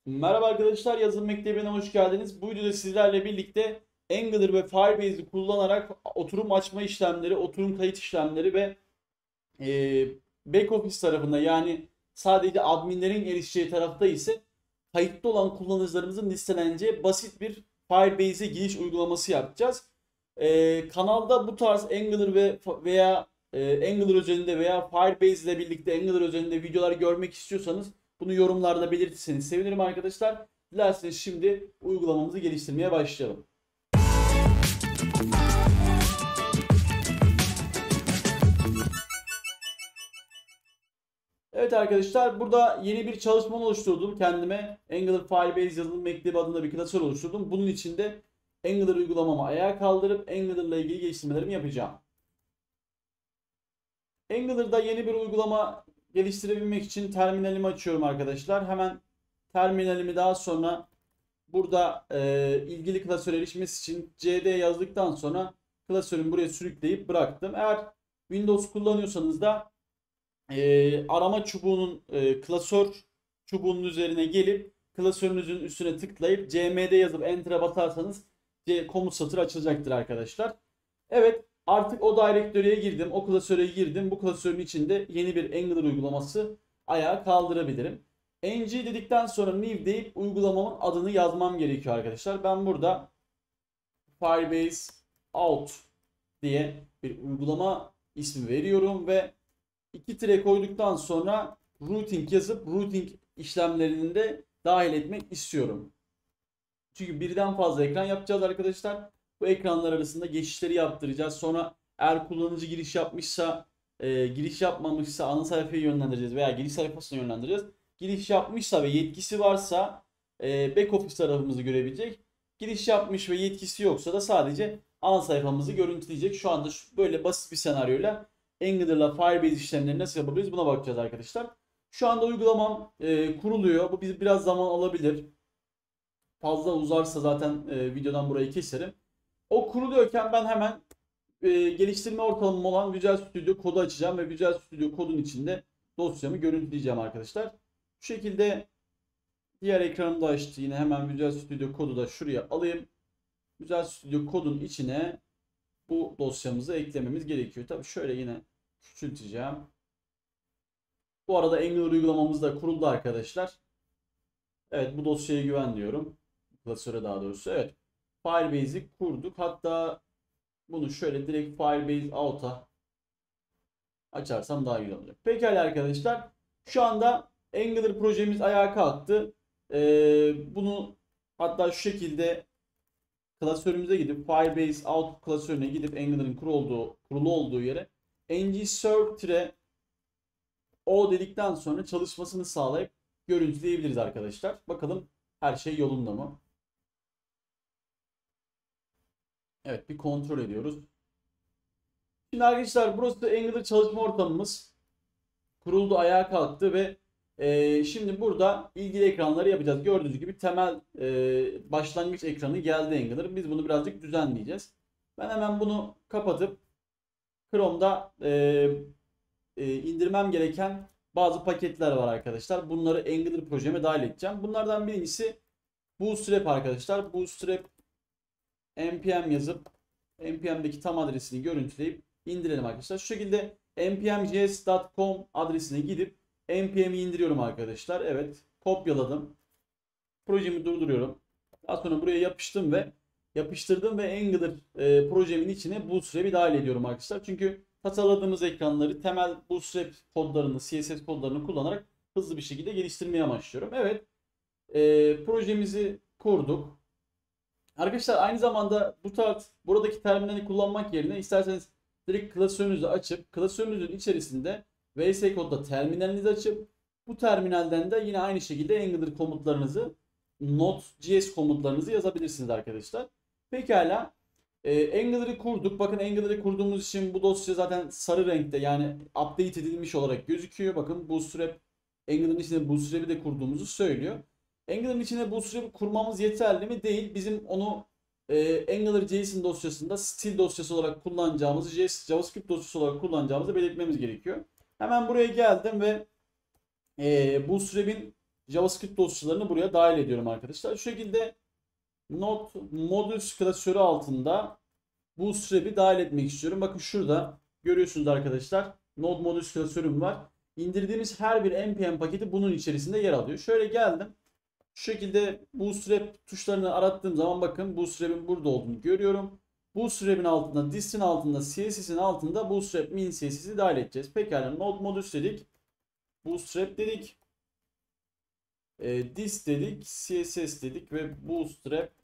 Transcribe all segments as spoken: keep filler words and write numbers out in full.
Merhaba arkadaşlar, Yazılım Mektebi'ne hoş geldiniz. Bu videoda sizlerle birlikte Angular ve Firebase'i kullanarak oturum açma işlemleri, oturum kayıt işlemleri ve e, back office tarafında, yani sadece adminlerin erişeceği tarafta ise kayıtlı olan kullanıcılarımızın listeleneceği basit bir Firebase'e giriş uygulaması yapacağız. E, kanalda bu tarz Angular ve veya e, Angular özelinde veya Firebase ile birlikte Angular özelinde videolar görmek istiyorsanız bunu yorumlarda belirtirseniz sevinirim arkadaşlar. Dilerseniz şimdi uygulamamızı geliştirmeye başlayalım. Evet arkadaşlar, burada yeni bir çalışma oluşturdum kendime. Angular Firebase yazılım mektebi adında bir klasör oluşturdum. Bunun içinde Angular uygulamamı ayağa kaldırıp Angular ile ilgili geliştirmelerimi yapacağım. Angular'da yeni bir uygulama geliştirebilmek için terminalimi açıyorum arkadaşlar. Hemen terminalimi daha sonra burada e, ilgili klasöre erişmesi için cd yazdıktan sonra klasörümü buraya sürükleyip bıraktım. Eğer Windows kullanıyorsanız da e, arama çubuğunun e, klasör çubuğunun üzerine gelip klasörünüzün üstüne tıklayıp cmd yazıp enter'a basarsanız C, komut satırı açılacaktır arkadaşlar. Evet, artık o direktörüye girdim, o klasöre girdim. Bu klasörün içinde yeni bir Angular uygulaması ayağa kaldırabilirim. Ng dedikten sonra new deyip uygulamamın adını yazmam gerekiyor arkadaşlar. Ben burada Firebase out diye bir uygulama ismi veriyorum ve iki tire koyduktan sonra routing yazıp routing işlemlerini de dahil etmek istiyorum. Çünkü birden fazla ekran yapacağız arkadaşlar. Bu ekranlar arasında geçişleri yaptıracağız. Sonra eğer kullanıcı giriş yapmışsa, e, giriş yapmamışsa ana sayfayı yönlendireceğiz veya giriş sayfasına yönlendireceğiz. Giriş yapmışsa ve yetkisi varsa e, back office tarafımızı görebilecek. Giriş yapmış ve yetkisi yoksa da sadece ana sayfamızı görüntüleyecek. Şu anda şu, böyle basit bir senaryoyla Angular'la Firebase işlemleri nasıl yapabiliriz buna bakacağız arkadaşlar. Şu anda uygulamam e, kuruluyor. Bu biraz zaman alabilir. Fazla uzarsa zaten e, videodan burayı keserim. O kuruluyorken ben hemen e, geliştirme ortamım olan Visual Studio kodu açacağım ve Visual Studio kodun içinde dosyamı görüntüleyeceğim arkadaşlar. Bu şekilde diğer ekranımı da açtı. Yine hemen Visual Studio kodu da şuraya alayım. Visual Studio kodun içine bu dosyamızı eklememiz gerekiyor. Tabii şöyle yine küçülteceğim. Bu arada Angular uygulamamız da kuruldu arkadaşlar. Evet, bu dosyaya güven diyorum. Klasöre daha doğrusu. Evet. Firebase'i kurduk. Hatta bunu şöyle direkt Firebase out'a açarsam daha iyi olacak. Pekala arkadaşlar. Şu anda Angular projemiz ayağa kalktı. Ee, bunu hatta şu şekilde klasörümüze gidip Firebase out klasörüne gidip Angular'ın kurulu olduğu, kurulu olduğu yere ng-serve-o dedikten sonra çalışmasını sağlayıp görüntüleyebiliriz arkadaşlar. Bakalım her şey yolunda mı? Evet, bir kontrol ediyoruz. Şimdi arkadaşlar, burası Angular çalışma ortamımız. Kuruldu, ayağa kalktı ve e, şimdi burada ilgili ekranları yapacağız. Gördüğünüz gibi temel e, başlangıç ekranı geldi Angular'ın. Biz bunu birazcık düzenleyeceğiz. Ben hemen bunu kapatıp Chrome'da e, e, indirmem gereken bazı paketler var arkadaşlar. Bunları Angular projeme dahil edeceğim. Bunlardan birincisi Bootstrap arkadaşlar. Bootstrap npm yazıp npm'deki tam adresini görüntüleyip indirelim arkadaşlar. Şu şekilde npm j s nokta com adresine gidip npm'i indiriyorum arkadaşlar. Evet, kopyaladım. Projemi durduruyorum. Daha sonra buraya yapıştım ve yapıştırdım ve Angular e, projemin içine Bootstrap'i dahil ediyorum arkadaşlar. Çünkü tasarladığımız ekranları temel Bootstrap kodlarını, C S S kodlarını kullanarak hızlı bir şekilde geliştirmeye başlıyorum. Evet, e, projemizi kurduk. Arkadaşlar aynı zamanda bu tarz buradaki terminali kullanmak yerine isterseniz direkt klasörünüzü açıp klasörünüzün içerisinde V S Code'da terminalinizi açıp bu terminalden de yine aynı şekilde Angular komutlarınızı, Node.js komutlarınızı yazabilirsiniz arkadaşlar. Pekala. Ee, Angular'ı kurduk. Bakın, Angular'ı kurduğumuz için bu dosya zaten sarı renkte, yani update edilmiş olarak gözüküyor. Bakın, Bootstrap, Angular'ın içinde Bootstrap'i de kurduğumuzu söylüyor. Angular'ın içine Bootstrap'i kurmamız yeterli mi? Değil. Bizim onu e, Angular JSON dosyasında stil dosyası olarak kullanacağımızı, JavaScript dosyası olarak kullanacağımızı belirtmemiz gerekiyor. Hemen buraya geldim ve e, Bootstrap'in JavaScript dosyalarını buraya dahil ediyorum arkadaşlar. Şu şekilde Node Modules klasörü altında Bootstrap'i dahil etmek istiyorum. Bakın şurada görüyorsunuz arkadaşlar. Node Modules klasörüm var. İndirdiğimiz her bir npm paketi bunun içerisinde yer alıyor. Şöyle geldim. Şu şekilde Bootstrap tuşlarını arattığım zaman bakın Bootstrap'in burada olduğunu görüyorum. Bootstrap'in altında, dist'in altında, C S S'in altında Bootstrap min C S S'i dahil edeceğiz. Pekala Node Modules dedik. Bootstrap dedik. E, dist dedik. C S S dedik ve Bootstrap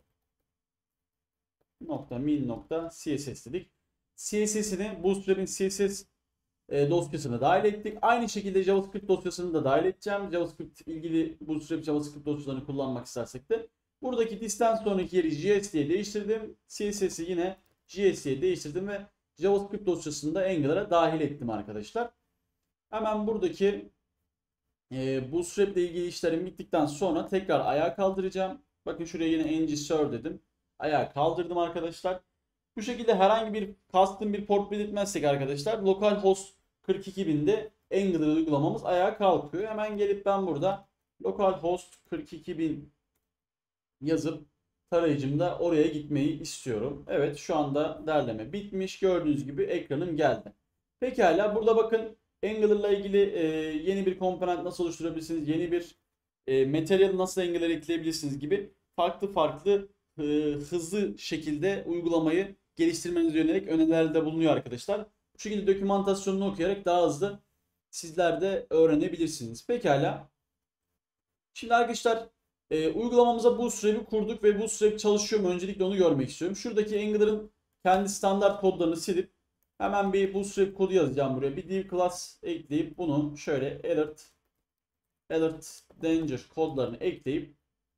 nokta min nokta C S S dedik. C S S'ini Bootstrap'in C S S e, dosyasına dahil ettik. Aynı şekilde JavaScript dosyasını da dahil edeceğim. JavaScript ilgili Bootstrap JavaScript dosyalarını kullanmak istersek de buradaki disten sonraki yeri J S diye değiştirdim. C S S'i yine J S diye değiştirdim ve JavaScript dosyasını da Angular'a dahil ettim arkadaşlar. Hemen buradaki e, Bootstrap ile ilgili işlerim bittikten sonra tekrar ayağa kaldıracağım. Bakın şuraya yine ng-serve dedim. Ayağa kaldırdım arkadaşlar. Bu şekilde herhangi bir custom bir port belirtmezsek arkadaşlar localhost kırk iki binde Angular uygulamamız ayağa kalkıyor. Hemen gelip ben burada localhost kırk iki bin yazıp tarayıcımda oraya gitmeyi istiyorum. Evet şu anda derleme bitmiş. Gördüğünüz gibi ekranım geldi. Pekala burada bakın Angular'la ilgili e, yeni bir komponent nasıl oluşturabilirsiniz? Yeni bir e, material nasıl Angular'a ekleyebilirsiniz gibi farklı farklı e, hızlı şekilde uygulamayı geliştirmenize yönelik önerilerde bulunuyor arkadaşlar. Bu şekilde dokümantasyonunu okuyarak daha hızlı sizler de öğrenebilirsiniz. Pekala. Şimdi arkadaşlar e, uygulamamıza Bootstrap'i kurduk ve Bootstrap çalışıyor mu? Öncelikle onu görmek istiyorum. Şuradaki Angular'ın kendi standart kodlarını silip hemen bir Bootstrap kodu yazacağım buraya. Bir div class ekleyip bunu şöyle alert alert danger kodlarını ekleyip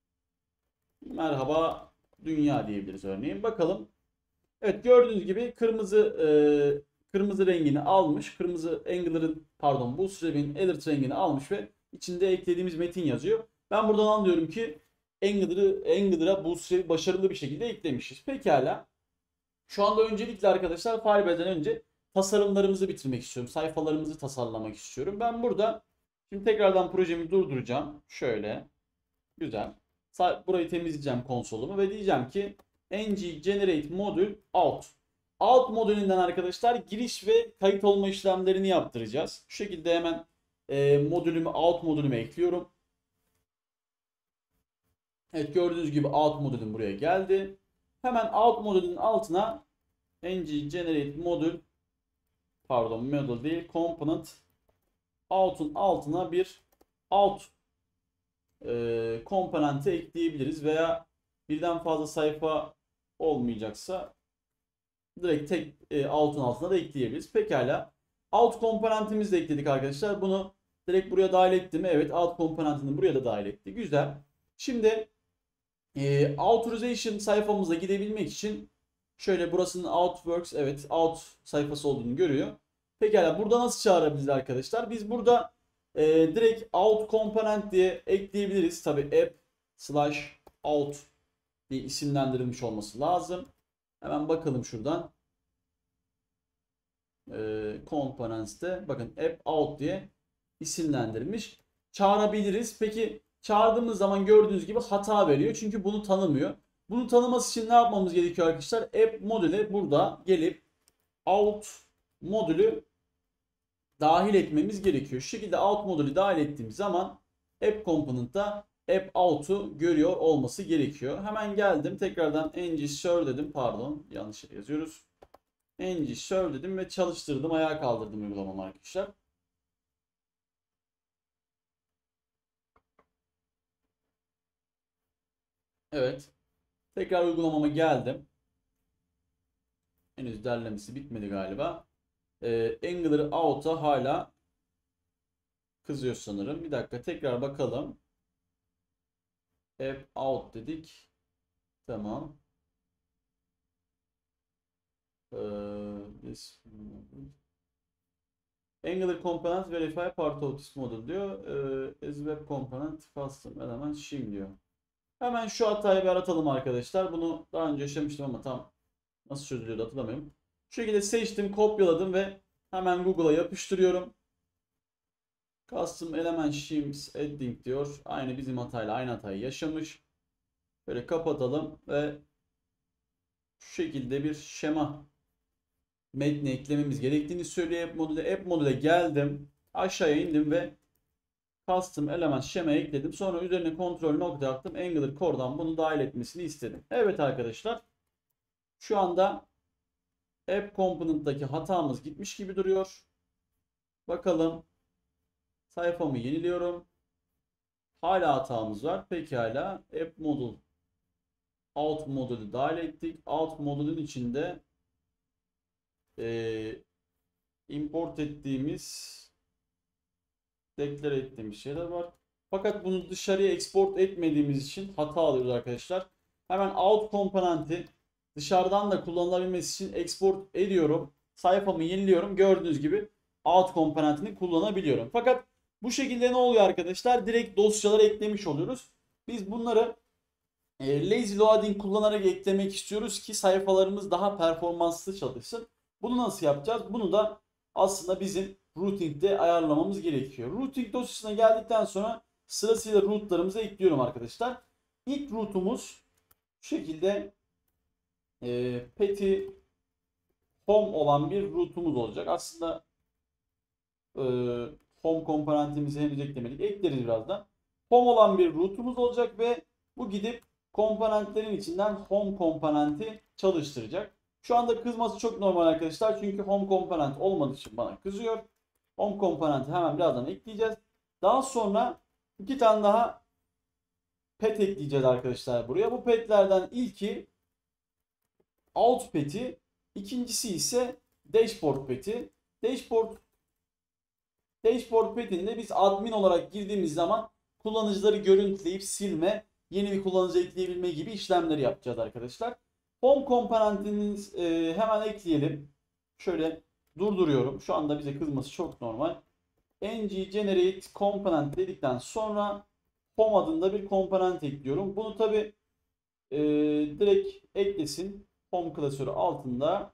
merhaba dünya diyebiliriz örneğin. Bakalım. Evet gördüğünüz gibi kırmızı e, kırmızı rengini almış. Kırmızı Angular'ın pardon Bootstrap'in alert rengini almış ve içinde eklediğimiz metin yazıyor. Ben buradan anlıyorum ki Angular'ı Angular'a Bootstrap'i başarılı bir şekilde eklemişiz. Pekala. Şu anda öncelikle arkadaşlar Firebase'den önce tasarımlarımızı bitirmek istiyorum. Sayfalarımızı tasarlamak istiyorum. Ben burada şimdi tekrardan projemi durduracağım. Şöyle. Güzel. Burayı temizleyeceğim konsolumu ve diyeceğim ki ng generate module out. Out modülünden arkadaşlar giriş ve kayıt olma işlemlerini yaptıracağız. Şu şekilde hemen e, modülümü out modülüme ekliyorum. Evet gördüğünüz gibi out modülüm buraya geldi. Hemen out modülünün altına ng generate modül pardon modül değil component out'un altına bir out e, komponenti ekleyebiliriz veya birden fazla sayfa olmayacaksa direkt tek e, out'un altına da ekleyebiliriz. Pekala. Out komponentimizi de ekledik arkadaşlar. Bunu direkt buraya dahil ettim. Evet out komponentini buraya da dahil etti. Güzel. Şimdi e, authorization sayfamıza gidebilmek için şöyle burasının outworks evet out sayfası olduğunu görüyor. Pekala burada nasıl çağırabiliriz arkadaşlar? Biz burada e, direkt out component diye ekleyebiliriz. Tabi app slash out diye isimlendirilmiş olması lazım. Hemen bakalım şuradan. E, Components'te bakın app out diye isimlendirilmiş. Çağırabiliriz. Peki çağırdığımız zaman gördüğünüz gibi hata veriyor. Çünkü bunu tanımıyor. Bunu tanıması için ne yapmamız gerekiyor arkadaşlar? App modülü burada gelip out modülü dahil etmemiz gerekiyor. Şu şekilde out modülü dahil ettiğimiz zaman app component'ta app out'u görüyor olması gerekiyor. Hemen geldim. Tekrardan ng-serve dedim. Pardon. Yanlış yere yazıyoruz. ng-serve dedim ve çalıştırdım. Ayağa kaldırdım uygulamamı arkadaşlar. Evet. Tekrar uygulamama geldim. Henüz derlemesi bitmedi galiba. Ee, Angular out'a hala kızıyor sanırım. Bir dakika tekrar bakalım. App out dedik. Tamam. Ee, this... Angular component verify part of this model diyor. Ee, as web component custom element shim diyor. Hemen şu hatayı bir aratalım arkadaşlar. Bunu daha önce yaşamıştım ama tam nasıl çözülüyordu hatırlamıyorum. Şu şekilde seçtim, kopyaladım ve hemen Google'a yapıştırıyorum. Custom element shims adding diyor. Aynı bizim hatayla aynı hatayı yaşamış. Böyle kapatalım ve şu şekilde bir şema metni eklememiz gerektiğini söylüyor app modülü. App modüle geldim. Aşağıya indim ve custom element şema ekledim. Sonra üzerine kontrol nokta attım. Angular Core'dan bunu dahil etmesini istedim. Evet arkadaşlar. Şu anda app component'taki hatamız gitmiş gibi duruyor. Bakalım. Sayfamı yeniliyorum. Hala hatamız var. Pekala. App modül out modülü dahil ettik. Out modülün içinde e, import ettiğimiz, deklar ettiğimiz şeyler var. Fakat bunu dışarıya export etmediğimiz için hata alıyoruz arkadaşlar. Hemen out komponenti dışarıdan da kullanılabilmesi için export ediyorum. Sayfamı yeniliyorum. Gördüğünüz gibi out komponentini kullanabiliyorum. Fakat bu şekilde ne oluyor arkadaşlar? Direkt dosyalara eklemiş oluyoruz. Biz bunları e, lazy loading kullanarak eklemek istiyoruz ki sayfalarımız daha performanslı çalışsın. Bunu nasıl yapacağız? Bunu da aslında bizim routing'de ayarlamamız gerekiyor. Routing dosyasına geldikten sonra sırasıyla rootlarımızı ekliyorum arkadaşlar. İlk routumuz şu şekilde e, petty home olan bir routumuz olacak. Aslında e, home komponentimizi henüz eklemedik. Ekleriz birazdan. Home olan bir routumuz olacak ve bu gidip komponentlerin içinden home komponenti çalıştıracak. Şu anda kızması çok normal arkadaşlar. Çünkü home komponent olmadığı için bana kızıyor. Home komponenti hemen birazdan ekleyeceğiz. Daha sonra iki tane daha pet ekleyeceğiz arkadaşlar buraya. Bu petlerden ilki out peti, ikincisi ise dashboard peti. Dashboard Dashboard petinde biz admin olarak girdiğimiz zaman kullanıcıları görüntüleyip silme, yeni bir kullanıcı ekleyebilme gibi işlemleri yapacağız arkadaşlar. Home komponentiniz e, hemen ekleyelim. Şöyle durduruyorum. Şu anda bize kızması çok normal. ng generate component dedikten sonra home adında bir komponent ekliyorum. Bunu tabi e, direkt eklesin. Home klasörü altında.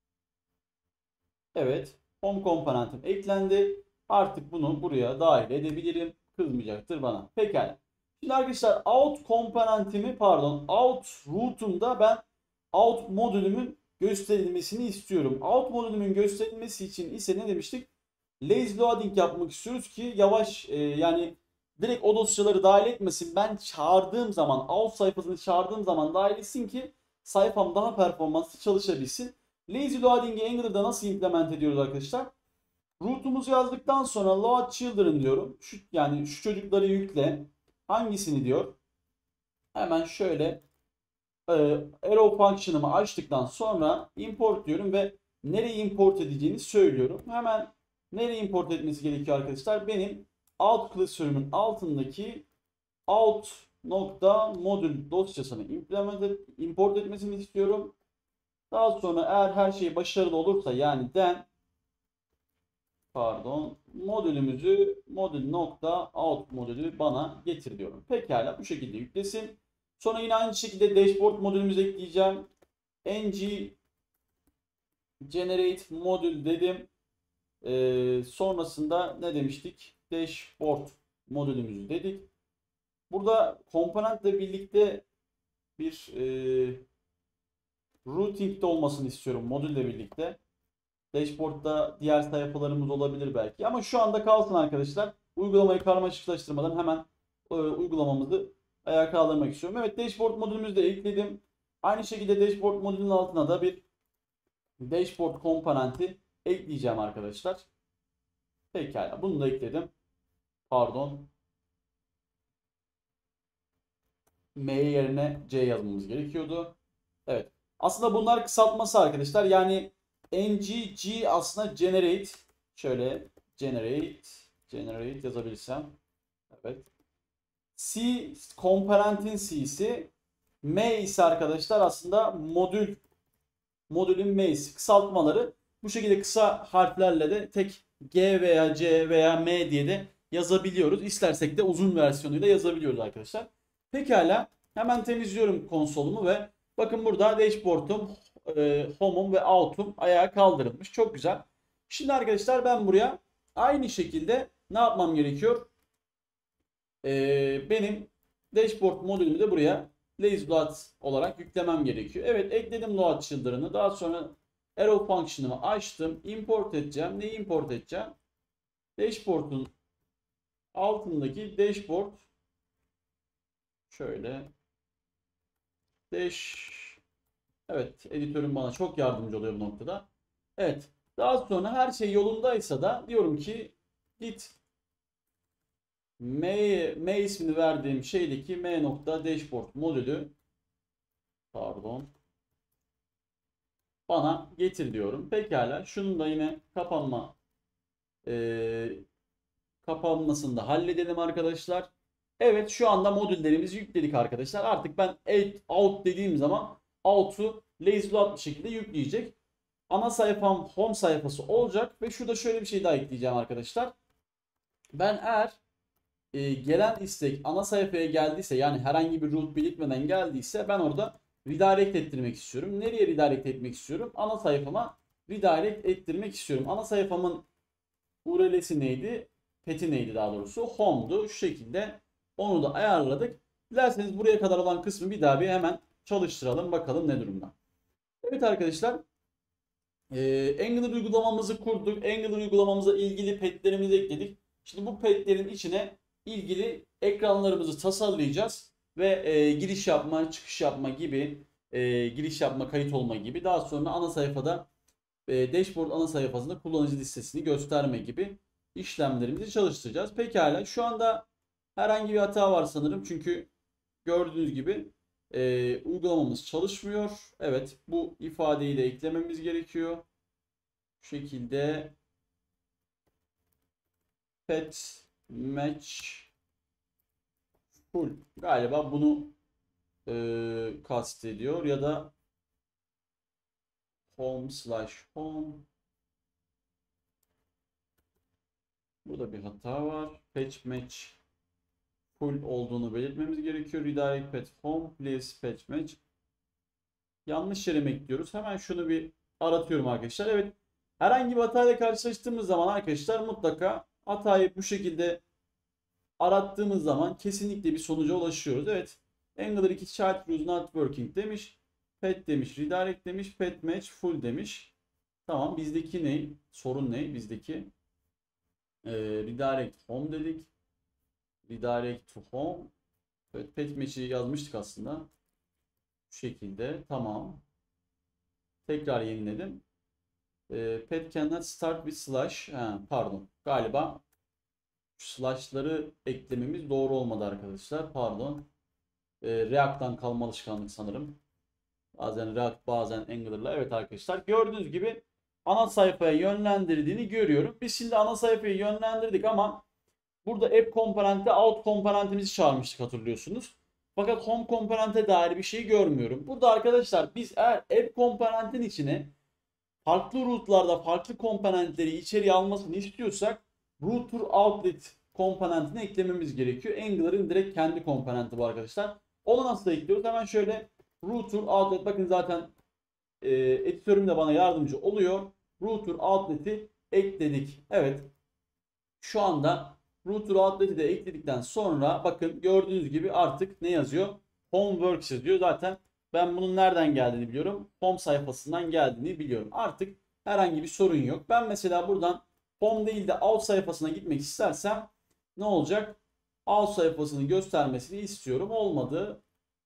Evet. Home komponentim eklendi. Artık bunu buraya dahil edebilirim. Kızmayacaktır bana. Pekala. Şimdi arkadaşlar out komponentimi pardon out route'umda ben out modülümün gösterilmesini istiyorum. Out modülümün gösterilmesi için ise ne demiştik? Lazy loading yapmak istiyoruz ki yavaş e, yani direkt o dosyaları dahil etmesin. Ben çağırdığım zaman out sayfasını çağırdığım zaman dahil etsin ki sayfam daha performanslı çalışabilsin. Lazy loading'i Angular'da nasıl implement ediyoruz arkadaşlar? Route'umuzu yazdıktan sonra load children diyorum. Şu, yani şu çocukları yükle. Hangisini diyor? Hemen şöyle e, arrow function'ımı açtıktan sonra import diyorum ve nereye import edeceğini söylüyorum. Hemen nereye import etmesi gerekiyor arkadaşlar? Benim alt klasörümün altındaki out nokta modül dosyasını implement et, import etmesini istiyorum. Daha sonra eğer her şey başarılı olursa yani den pardon modülümüzü modül nokta out modülü bana getir diyorum. Pekala bu şekilde yüklesin. Sonra yine aynı şekilde dashboard modülümüzü ekleyeceğim. ng generate modül dedim. Ee, sonrasında ne demiştik? Dashboard modülümüzü dedik. Burada komponentle birlikte bir e, routing'de olmasını istiyorum modülle birlikte. Dashboard'da diğer sayfalarımız olabilir belki. Ama şu anda kalsın arkadaşlar. Uygulamayı karmaşıklaştırmadan hemen e, uygulamamızı ayağa kaldırmak istiyorum. Evet, dashboard modülümüzü de ekledim. Aynı şekilde dashboard modülünün altına da bir dashboard komponenti ekleyeceğim arkadaşlar. Pekala bunu da ekledim. Pardon. M yerine C yazmamız gerekiyordu. Evet. Aslında bunlar kısaltması arkadaşlar. Yani ng g aslında generate. Şöyle generate generate yazabilirsem. Evet. C komponentin C'si. M ise arkadaşlar aslında modül modülün M'si. Kısaltmaları bu şekilde kısa harflerle de tek G veya C veya M diye de yazabiliyoruz. İstersek de uzun versiyonuyla yazabiliyoruz arkadaşlar. Pekala hemen temizliyorum konsolumu ve bakın burada dashboard'um, e, home'um ve out'um ayağa kaldırılmış. Çok güzel. Şimdi arkadaşlar ben buraya aynı şekilde ne yapmam gerekiyor? Ee, benim dashboard modülümü de buraya lazyload olarak yüklemem gerekiyor. Evet, ekledim load children'ı. Daha sonra arrow function'ımı açtım. Import edeceğim. Neyi import edeceğim? Dashboard'un altındaki dashboard şöyle dash, evet, editörüm bana çok yardımcı oluyor bu noktada. Evet. Daha sonra her şey yolundaysa da diyorum ki git M, M ismini verdiğim şeydeki M nokta dashboard modülü, pardon, bana getir diyorum. Pekala. Şunu da yine kapanma e, kapanmasını da halledelim arkadaşlar. Evet, şu anda modüllerimizi yükledik arkadaşlar. Artık ben out dediğim zaman out'u lazyload bir şekilde yükleyecek. Ana sayfam home sayfası olacak ve şurada şöyle bir şey daha ekleyeceğim arkadaşlar. Ben eğer e, gelen istek ana sayfaya geldiyse, yani herhangi bir root belirtmeden geldiyse, ben orada redirect ettirmek istiyorum. Nereye redirect etmek istiyorum? Ana sayfama redirect ettirmek istiyorum. Ana sayfamın U R L'si neydi? Pet'i neydi daha doğrusu? Home'du. Şu şekilde onu da ayarladık. Dilerseniz buraya kadar olan kısmı bir daha bir hemen çalıştıralım. Bakalım ne durumda. Evet arkadaşlar. Ee, Angular uygulamamızı kurduk. Angular uygulamamıza ilgili petlerimizi ekledik. Şimdi bu petlerin içine ilgili ekranlarımızı tasarlayacağız. Ve e, giriş yapma, çıkış yapma gibi, e, giriş yapma, kayıt olma gibi. Daha sonra ana sayfada, e, dashboard ana sayfasında kullanıcı listesini gösterme gibi işlemlerimizi çalıştıracağız. Pekala, şu anda herhangi bir hata var sanırım. Çünkü gördüğünüz gibi e, uygulamamız çalışmıyor. Evet, bu ifadeyi de eklememiz gerekiyor. Bu şekilde pet match full, galiba bunu e, kastediyor ya da home slash home. Burada bir hata var. Patch match full olduğunu belirtmemiz gerekiyor. Redirect pet home please patch match. Yanlış yere mi ekliyoruz? Hemen şunu bir aratıyorum arkadaşlar. Evet. Herhangi bir hatayla karşılaştığımız zaman arkadaşlar mutlaka hatayı bu şekilde arattığımız zaman kesinlikle bir sonuca ulaşıyoruz. Evet. Angular iki child rules not working demiş. Pet demiş. Redirect demiş. Pet match full demiş. Tamam. Bizdeki ne? Sorun ne? Bizdeki Ee, redirect home dedik. Redirect to home. Evet, pet match'i yazmıştık aslında. Bu şekilde. Tamam. Tekrar yeniledim. Ee, pet cannot start with slash. Ha, pardon. Galiba slash'ları eklememiz doğru olmadı arkadaşlar. Pardon. Ee, React'tan kalma alışkanlık sanırım. Bazen React, bazen Angular'la. Evet arkadaşlar. Gördüğünüz gibi ana sayfaya yönlendirdiğini görüyorum. Biz şimdi ana sayfayı yönlendirdik ama burada app komponente out komponentimizi çağırmıştık, hatırlıyorsunuz. Fakat home komponente dair bir şey görmüyorum. Burada arkadaşlar biz eğer app komponentin içine farklı rootlarda farklı komponentleri içeriye almasını istiyorsak router outlet komponentini eklememiz gerekiyor. Angular'ın direkt kendi komponenti bu arkadaşlar. Onu nasıl ekliyoruz? Hemen şöyle router outlet, bakın zaten e, editörüm de bana yardımcı oluyor. Router outlet'i ekledik. Evet. Şu anda router outlet'i de ekledikten sonra bakın gördüğünüz gibi artık ne yazıyor? Homeworks yazıyor. Zaten ben bunun nereden geldiğini biliyorum. Home sayfasından geldiğini biliyorum. Artık herhangi bir sorun yok. Ben mesela buradan home değil de out sayfasına gitmek istersem ne olacak? Out sayfasını göstermesini istiyorum. Olmadı.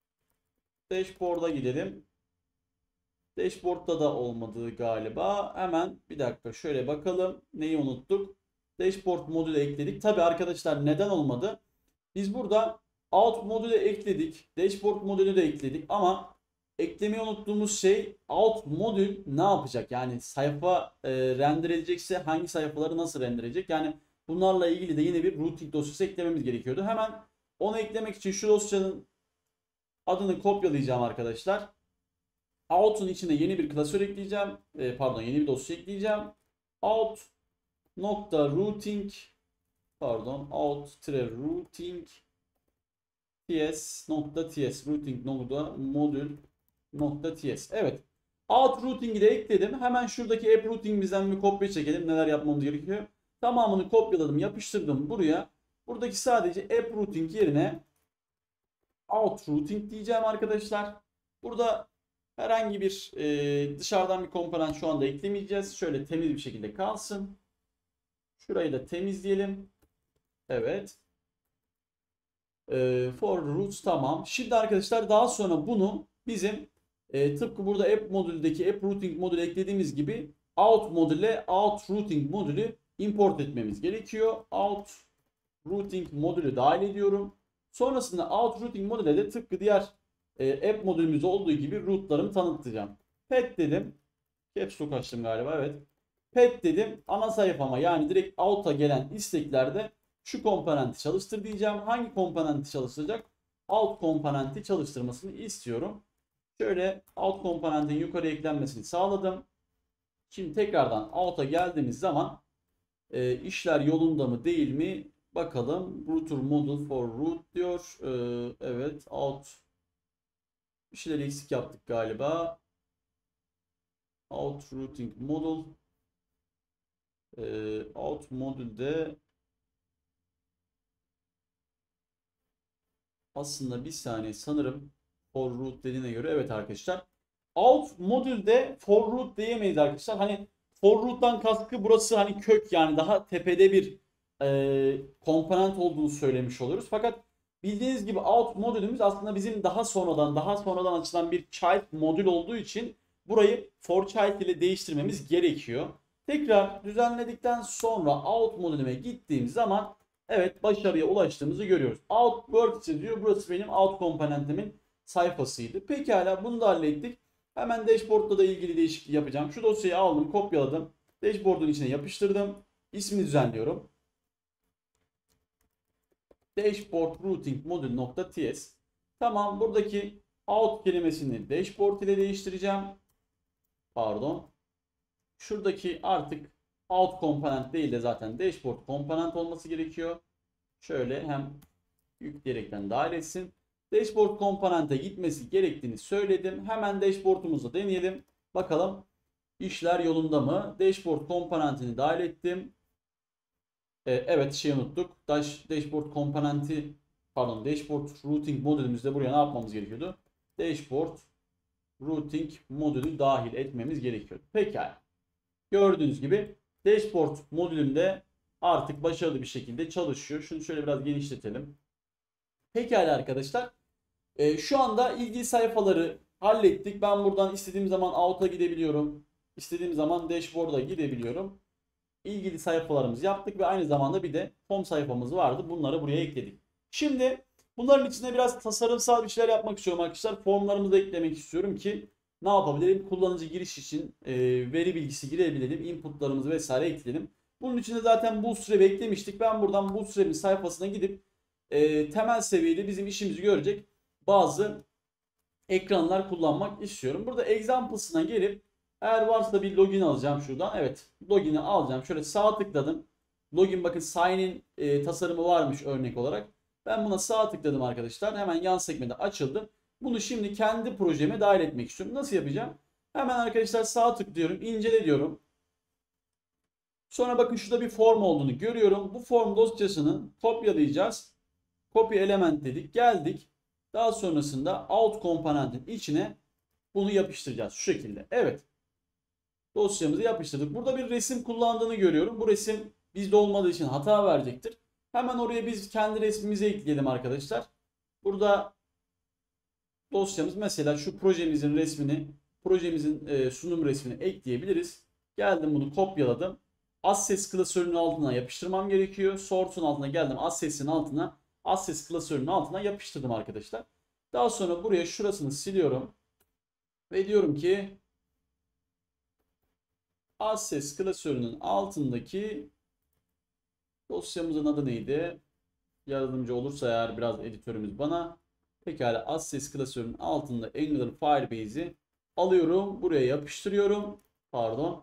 Dashboard'a gidelim. Dashboard'da da olmadığı galiba. Hemen bir dakika şöyle bakalım. Neyi unuttuk? Dashboard modülü ekledik. Tabi arkadaşlar neden olmadı? Biz burada out modülü ekledik. Dashboard modülü de ekledik ama eklemeyi unuttuğumuz şey, out modül ne yapacak? Yani sayfa e, render edecekse hangi sayfaları nasıl render edecek? Yani bunlarla ilgili de yine bir routing dosyası eklememiz gerekiyordu. Hemen onu eklemek için şu dosyanın adını kopyalayacağım arkadaşlar. Out'un içine yeni bir klasör ekleyeceğim. E, pardon yeni bir dosya ekleyeceğim. Out nokta routing pardon out routing ts nokta ts routing nokta modül nokta ts. Evet. Out routing'i de ekledim. Hemen şuradaki app routing'imizden bir kopya çekelim. Neler yapmamız gerekiyor? Tamamını kopyaladım, yapıştırdım buraya. Buradaki sadece app routing yerine out routing diyeceğim arkadaşlar. Burada herhangi bir e, dışarıdan bir komponent şu anda eklemeyeceğiz. Şöyle temiz bir şekilde kalsın. Şurayı da temizleyelim. Evet. E, for routes tamam. Şimdi arkadaşlar daha sonra bunu bizim e, tıpkı burada app modüldeki app routing modülü eklediğimiz gibi out modüle out routing modülü import etmemiz gerekiyor. Out routing modülü dahil ediyorum. Sonrasında out routing modüle de tıpkı diğer e, app modülümüz olduğu gibi route'larımı tanıtacağım. Pet dedim. Caps lock açtım galiba, evet. Pet dedim. Ana sayfama yani direkt out'a gelen isteklerde şu komponenti çalıştır diyeceğim. Hangi komponenti çalıştıracak? Alt komponenti çalıştırmasını istiyorum. Şöyle alt komponentin yukarı eklenmesini sağladım. Şimdi tekrardan out'a geldiğimiz zaman e, işler yolunda mı değil mi bakalım. Router model for root diyor. E, evet, out. Bir şeyler eksik yaptık galiba. Out routing model. E, out modülde aslında bir saniye sanırım for root dediğine göre evet arkadaşlar. Out modülde for root diyemeyiz arkadaşlar. Hani for root'tan kastı burası hani kök, yani daha tepede bir e, komponent olduğunu söylemiş oluyoruz. Fakat bildiğiniz gibi out modülümüz aslında bizim daha sonradan daha sonradan açılan bir child modül olduğu için burayı for child ile değiştirmemiz gerekiyor. Tekrar düzenledikten sonra out modülüme gittiğim zaman evet başarıya ulaştığımızı görüyoruz. Out workspace diyor. Burası benim out komponentimin sayfasıydı. Pekala, bunu da hallettik. Hemen dashboard'da da ilgili değişiklik yapacağım. Şu dosyayı aldım, kopyaladım. Dashboard'un içine yapıştırdım. İsmini düzenliyorum. Dashboard routing modül.ts. Tamam, buradaki out kelimesini dashboard ile değiştireceğim. Pardon. Şuradaki artık out komponent değil de zaten dashboard komponent olması gerekiyor. Şöyle hem yükleyerekten dahil etsin. Dashboard komponente gitmesi gerektiğini söyledim. Hemen dashboard'umuzu deneyelim. Bakalım işler yolunda mı? Dashboard komponentini dahil ettim. Ee, evet, şey unuttuk. Dash, dashboard komponenti pardon dashboard routing modülümüzde buraya ne yapmamız gerekiyordu? Dashboard routing modülü dahil etmemiz gerekiyordu. Pekala. Gördüğünüz gibi dashboard modülümde artık başarılı bir şekilde çalışıyor. Şunu şöyle biraz genişletelim. Pekala arkadaşlar. Ee, şu anda ilgili sayfaları hallettik. Ben buradan istediğim zaman out'a gidebiliyorum. İstediğim zaman dashboard'a gidebiliyorum. İlgili sayfalarımızı yaptık ve aynı zamanda bir de home sayfamız vardı. Bunları buraya ekledik. Şimdi bunların içine biraz tasarımsal bir şeyler yapmak istiyorum arkadaşlar. Formlarımızı da eklemek istiyorum ki ne yapabilirim? Kullanıcı giriş için e, veri bilgisi girebilelim. Inputlarımızı vesaire ekleyelim. Bunun için de zaten Bootstrap eklemiştik. Ben buradan Bootstrap'in sayfasına gidip e, temel seviyede bizim işimizi görecek bazı ekranlar kullanmak istiyorum. Burada examples'ına gelip eğer varsa bir login alacağım şuradan. Evet, login'i alacağım. Şöyle sağ tıkladım. Login, bakın sign in e, tasarımı varmış örnek olarak. Ben buna sağ tıkladım arkadaşlar. Hemen yan sekmede açıldı. Bunu şimdi kendi projeme dahil etmek istiyorum. Nasıl yapacağım? Hemen arkadaşlar sağ tıklıyorum. İncele diyorum. Sonra bakın şurada bir form olduğunu görüyorum. Bu form dosyasını kopyalayacağız. Copy element dedik. Geldik. Daha sonrasında out komponentin içine bunu yapıştıracağız. Şu şekilde. Evet. Dosyamızı yapıştırdık. Burada bir resim kullandığını görüyorum. Bu resim bizde olmadığı için hata verecektir. Hemen oraya biz kendi resmimizi ekleyelim arkadaşlar. Burada dosyamız, mesela şu projemizin resmini, projemizin e, sunum resmini ekleyebiliriz. Geldim, bunu kopyaladım. Access klasörünün altına yapıştırmam gerekiyor. Source'un altına geldim. Access'in altına, Access klasörünün altına yapıştırdım arkadaşlar. Daha sonra buraya şurasını siliyorum. Ve diyorum ki Access klasörünün altındaki dosyamızın adı neydi? Yardımcı olursa eğer biraz editörümüz bana. Pekala, Access klasörünün altında Angular Firebase'i alıyorum. Buraya yapıştırıyorum. Pardon.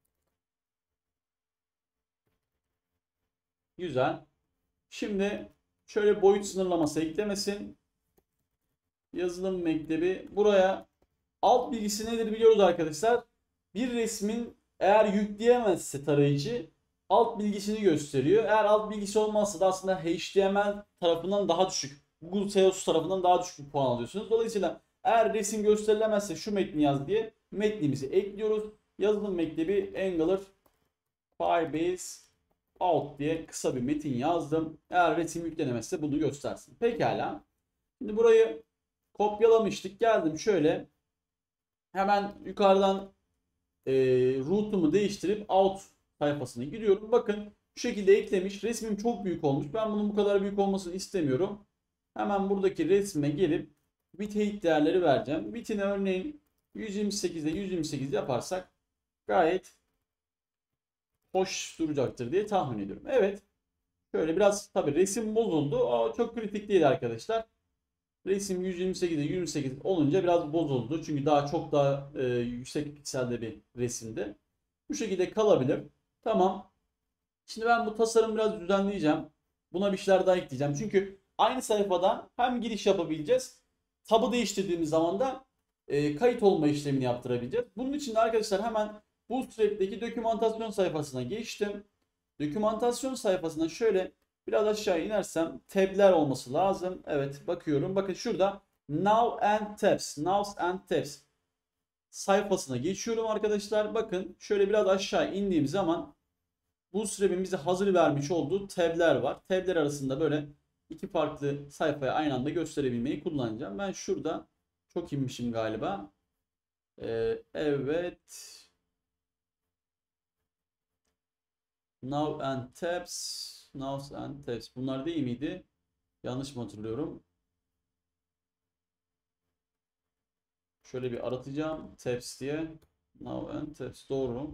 Güzel. Şimdi şöyle boyut sınırlaması eklemesin. Yazılım mektebi. Buraya alt bilgisi nedir biliyoruz arkadaşlar. Bir resmin eğer yükleyemezse tarayıcı alt bilgisini gösteriyor. Eğer alt bilgisi olmazsa da aslında H T M L tarafından daha düşük, Google S E O tarafından daha düşük bir puan alıyorsunuz. Dolayısıyla eğer resim gösterilemezse şu metni yaz diye metnimizi ekliyoruz. Yazılım mektebi Angular Firebase Out diye kısa bir metin yazdım. Eğer resim yüklenemezse bunu göstersin. Pekala. Şimdi burayı kopyalamıştık. Geldim şöyle. Hemen yukarıdan e, route'umu değiştirip out sayfasına giriyorum. Bakın şu şekilde eklemiş. Resmim çok büyük olmuş. Ben bunun bu kadar büyük olmasını istemiyorum. Hemen buradaki resme gelip width height değerleri vereceğim. Width'ini örneğin yüz yirmi sekizde yüz yirmi sekiz yaparsak gayet hoş duracaktır diye tahmin ediyorum. Evet. Şöyle biraz tabi resim bozuldu. O çok kritik değil arkadaşlar. Resim yüz yirmi sekizde yüz yirmi sekiz olunca biraz bozuldu. Çünkü daha çok daha e, yüksek pikselde bir resimde. Bu şekilde kalabilir. Tamam. Şimdi ben bu tasarımı biraz düzenleyeceğim. Buna bir şeyler daha ekleyeceğim. Çünkü aynı sayfadan hem giriş yapabileceğiz. Tabı değiştirdiğimiz zaman da e, kayıt olma işlemini yaptırabileceğiz. Bunun için de arkadaşlar hemen Bootstrap'teki dokümantasyon sayfasına geçtim. Dokümantasyon sayfasına şöyle biraz aşağı inersem tab'ler olması lazım. Evet bakıyorum. Bakın şurada Now and Tabs. Now and Tabs sayfasına geçiyorum arkadaşlar. Bakın şöyle biraz aşağı indiğim zaman Bootstrap'in bize hazır vermiş olduğu tab'ler var. Tab'ler arasında böyle iki farklı sayfaya aynı anda gösterebilmeyi kullanacağım. Ben şurada çok inmişim galiba. Ee, evet. Now and Tabs. Now and Tabs. Bunlar değil miydi? Yanlış mı hatırlıyorum? Şöyle bir aratacağım. Tabs diye. Now and Tabs. Doğru.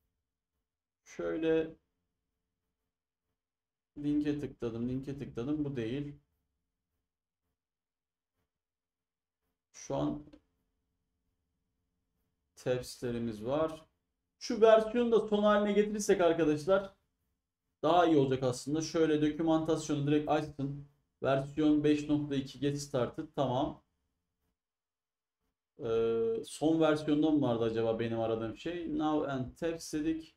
Şöyle linke tıkladım. Linke tıkladım. Bu değil. Şu an tabs'lerimiz var. Şu versiyonu da son haline getirirsek arkadaşlar daha iyi olacak aslında. Şöyle dokümantasyonu direkt açtım. Versiyon beş nokta iki get started. Tamam. Ee, son versiyonda mı vardı acaba benim aradığım şey? Now and tabs dedik.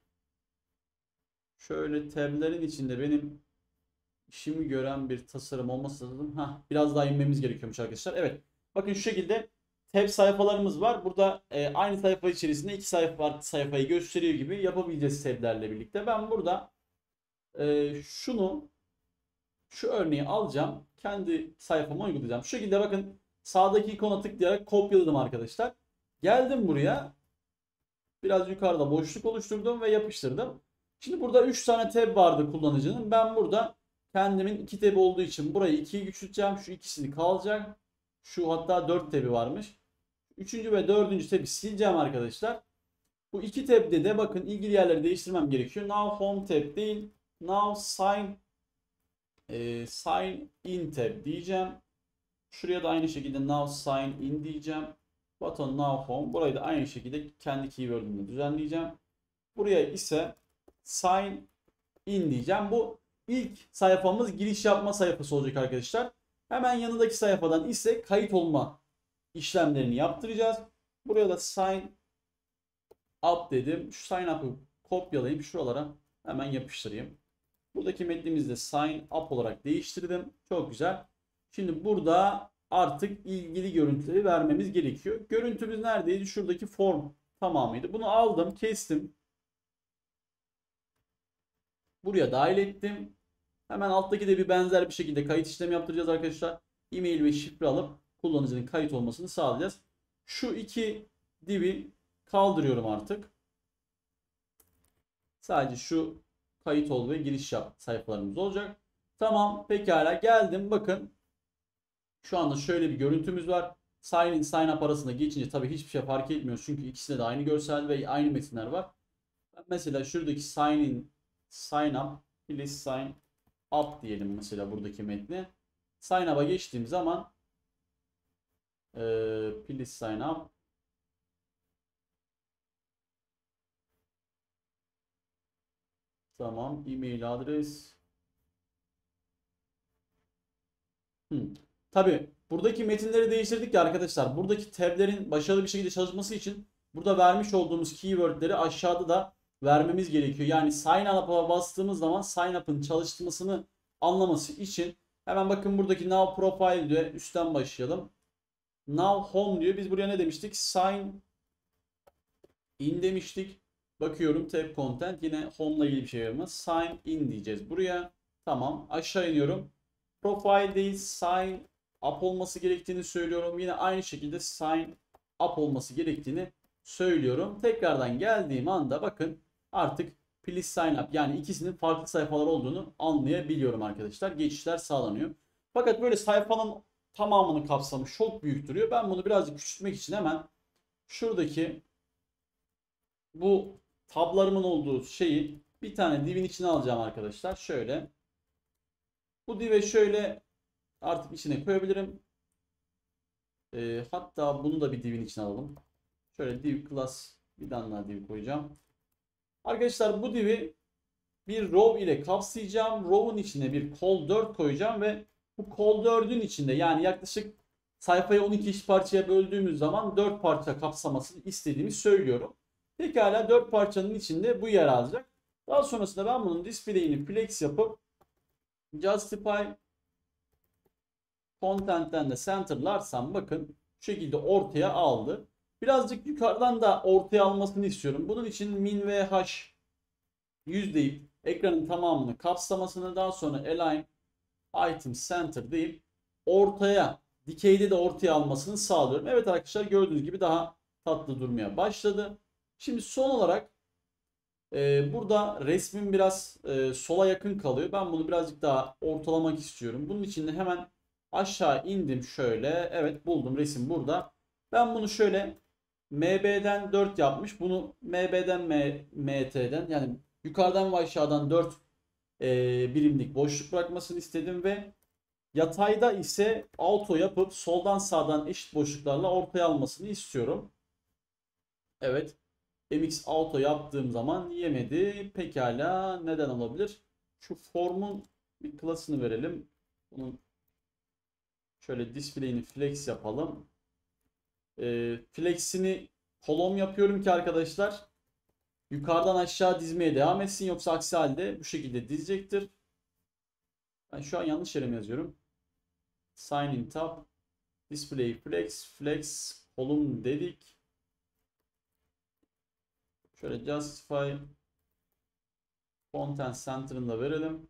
Şöyle tablerin içinde benim işimi gören bir tasarım olması lazım. Hah, biraz daha inmemiz gerekiyormuş arkadaşlar. Evet. Bakın şu şekilde tab sayfalarımız var. Burada e, aynı sayfa içerisinde iki sayfa sayfayı gösteriyor gibi yapabileceğiz tablerle birlikte. Ben burada e, şunu şu örneği alacağım. Kendi sayfama uygulayacağım. Şu şekilde bakın sağdaki ikona tıklayarak kopyaladım arkadaşlar. Geldim buraya. Biraz yukarıda boşluk oluşturdum ve yapıştırdım. Şimdi burada üç tane tab vardı kullanıcının. Ben burada kendimin iki tab olduğu için burayı ikiye küçülteceğim. Şu ikisini kalacak. Şu hatta dört tab'i varmış. Üçüncü ve dördüncü tab'i sileceğim arkadaşlar. Bu iki tab'de de bakın ilgili yerleri değiştirmem gerekiyor. Now home tab değil. Now sign e, sign in tab diyeceğim. Şuraya da aynı şekilde now sign in diyeceğim. Button now home. Burayı da aynı şekilde kendi keyword'ümle düzenleyeceğim. Buraya ise sign in diyeceğim. Bu ilk sayfamız giriş yapma sayfası olacak arkadaşlar. Hemen yanındaki sayfadan ise kayıt olma işlemlerini yaptıracağız. Buraya da sign up dedim. Şu sign up'ı kopyalayıp şuralara hemen yapıştırayım. Buradaki metnimizi de sign up olarak değiştirdim. Çok güzel. Şimdi burada artık ilgili görüntüleri vermemiz gerekiyor. Görüntümüz neredeydi? Şuradaki form tamamıydı. Bunu aldım, kestim. Buraya dahil ettim. Hemen alttaki de bir benzer bir şekilde kayıt işlemi yaptıracağız arkadaşlar. E-mail ve şifre alıp kullanıcının kayıt olmasını sağlayacağız. Şu iki div'i kaldırıyorum artık. Sadece şu kayıt ol ve giriş yap sayfalarımız olacak. Tamam, pekala geldim. Bakın şu anda şöyle bir görüntümüz var. Sign in, sign up arasında geçince tabii hiçbir şey fark etmiyor. Çünkü ikisinde de aynı görsel ve aynı metinler var. Ben mesela şuradaki sign in, sign up, please sign up diyelim mesela buradaki metni. Sign up'a geçtiğim zaman e, please sign up. Tamam, e-mail adres. Hmm. Tabii buradaki metinleri değiştirdik ya arkadaşlar. Buradaki tablerin başarılı bir şekilde çalışması için burada vermiş olduğumuz keywordleri aşağıda da vermemiz gerekiyor. Yani sign up'a bastığımız zaman sign up'ın çalışmasını anlaması için hemen bakın buradaki now profile diyor. Üstten başlayalım. Now home diyor. Biz buraya ne demiştik? Sign in demiştik. Bakıyorum tab content yine home ile ilgili bir şey vermez. Sign in diyeceğiz buraya. Tamam. Aşağı iniyorum. Profile değil sign up olması gerektiğini söylüyorum. Yine aynı şekilde sign up olması gerektiğini söylüyorum. Tekrardan geldiğim anda bakın artık please sign up yani ikisinin farklı sayfalar olduğunu anlayabiliyorum arkadaşlar. Geçişler sağlanıyor. Fakat böyle sayfanın tamamını kapsamış çok büyük duruyor. Ben bunu birazcık küçültmek için hemen şuradaki bu tablarımın olduğu şeyi bir tane divin içine alacağım arkadaşlar. Şöyle. Bu div'e şöyle artık içine koyabilirim. Ee, hatta bunu da bir divin içine alalım. Şöyle div class bir tane daha div koyacağım. Arkadaşlar bu div'i bir row ile kapsayacağım. Row'un içine bir call dört koyacağım ve bu call dördün içinde yani yaklaşık sayfayı on iki eşit parçaya böldüğümüz zaman dört parça kapsamasını istediğimi söylüyorum. Pekala dört parçanın içinde bu yer alacak. Daha sonrasında ben bunun display'ini flex yapıp justify content'ten de center'larsam bakın şu şekilde ortaya aldı. Birazcık yukarıdan da ortaya almasını istiyorum. Bunun için min ve h yüz deyip ekranın tamamını kapsamasını daha sonra align item center deyip ortaya dikeyde de ortaya almasını sağlıyorum. Evet arkadaşlar gördüğünüz gibi daha tatlı durmaya başladı. Şimdi son olarak e, burada resmin biraz e, sola yakın kalıyor. Ben bunu birazcık daha ortalamak istiyorum. Bunun için de hemen aşağı indim şöyle. Evet buldum resim burada. Ben bunu şöyle M B'den dört yapmış. Bunu M B'den M T'den yani yukarıdan ve aşağıdan dört e, birimlik boşluk bırakmasını istedim ve yatayda ise auto yapıp soldan sağdan eşit boşluklarla ortaya almasını istiyorum. Evet. M X auto yaptığım zaman yemedi. Pekala neden olabilir? Şu formun bir klasını verelim. Bunun şöyle display'ini flex yapalım. E, flex'ini kolon yapıyorum ki arkadaşlar yukarıdan aşağı dizmeye devam etsin. Yoksa aksi halde bu şekilde dizecektir. Ben şu an yanlış yere mi yazıyorum? Sign in tab. Display flex. Flex kolon dedik. Şöyle justify content center'ını da verelim.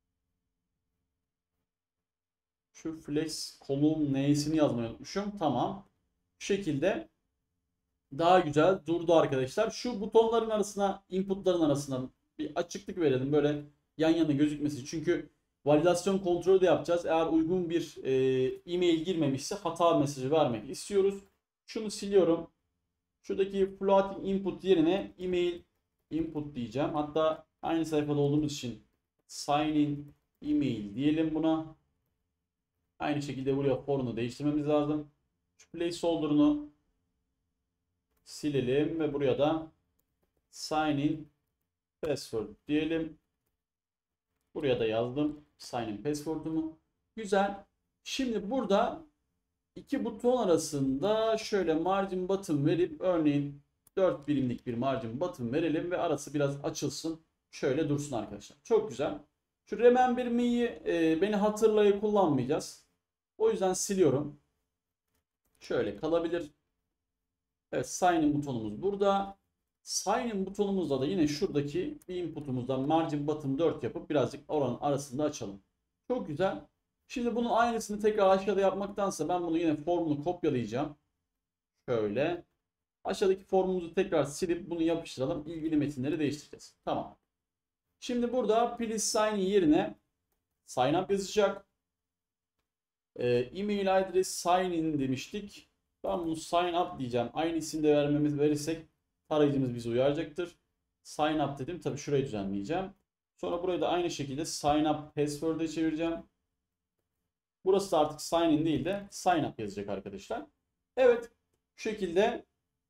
Şu flex kolon neyesini yazmayı unutmuşum. Tamam. Bu şekilde daha güzel durdu arkadaşlar. Şu butonların arasına, inputların arasına bir açıklık verelim. Böyle yan yana gözükmesi. Çünkü validasyon kontrolü de yapacağız. Eğer uygun bir e, e-mail girmemişse hata mesajı vermek istiyoruz. Şunu siliyorum. Şuradaki floating input yerine email input diyeceğim. Hatta aynı sayfada olduğumuz için sign in email diyelim buna. Aynı şekilde buraya for'unu değiştirmemiz lazım. Şu placeholder'unu silelim ve buraya da sign in password diyelim. Buraya da yazdım sign in password'umu. Güzel. Şimdi burada iki buton arasında şöyle margin button verip örneğin dört birimlik bir margin button verelim ve arası biraz açılsın. Şöyle dursun arkadaşlar. Çok güzel. Şu remember me'yi e, beni hatırlayı kullanmayacağız. O yüzden siliyorum. Şöyle kalabilir. Evet sign in butonumuz burada. Sign in butonumuzda da yine şuradaki bir inputumuzdan margin button dört yapıp birazcık oranın arasında açalım. Çok güzel. Şimdi bunun aynısını tekrar aşağıda yapmaktansa ben bunu yine formunu kopyalayacağım. Şöyle. Aşağıdaki formumuzu tekrar silip bunu yapıştıralım. İlgili metinleri değiştireceğiz. Tamam. Şimdi burada please sign in yerine sign up yazacak. Ee, e-mail adres sign in demiştik. Ben bunu sign up diyeceğim. Aynı isimde vermemiz verirsek tarayıcımız bizi uyaracaktır. Sign up dedim. Tabii şurayı düzenleyeceğim. Sonra burayı da aynı şekilde sign up password'e çevireceğim. Burası da artık sign in değil de sign up yazacak arkadaşlar. Evet. Bu şekilde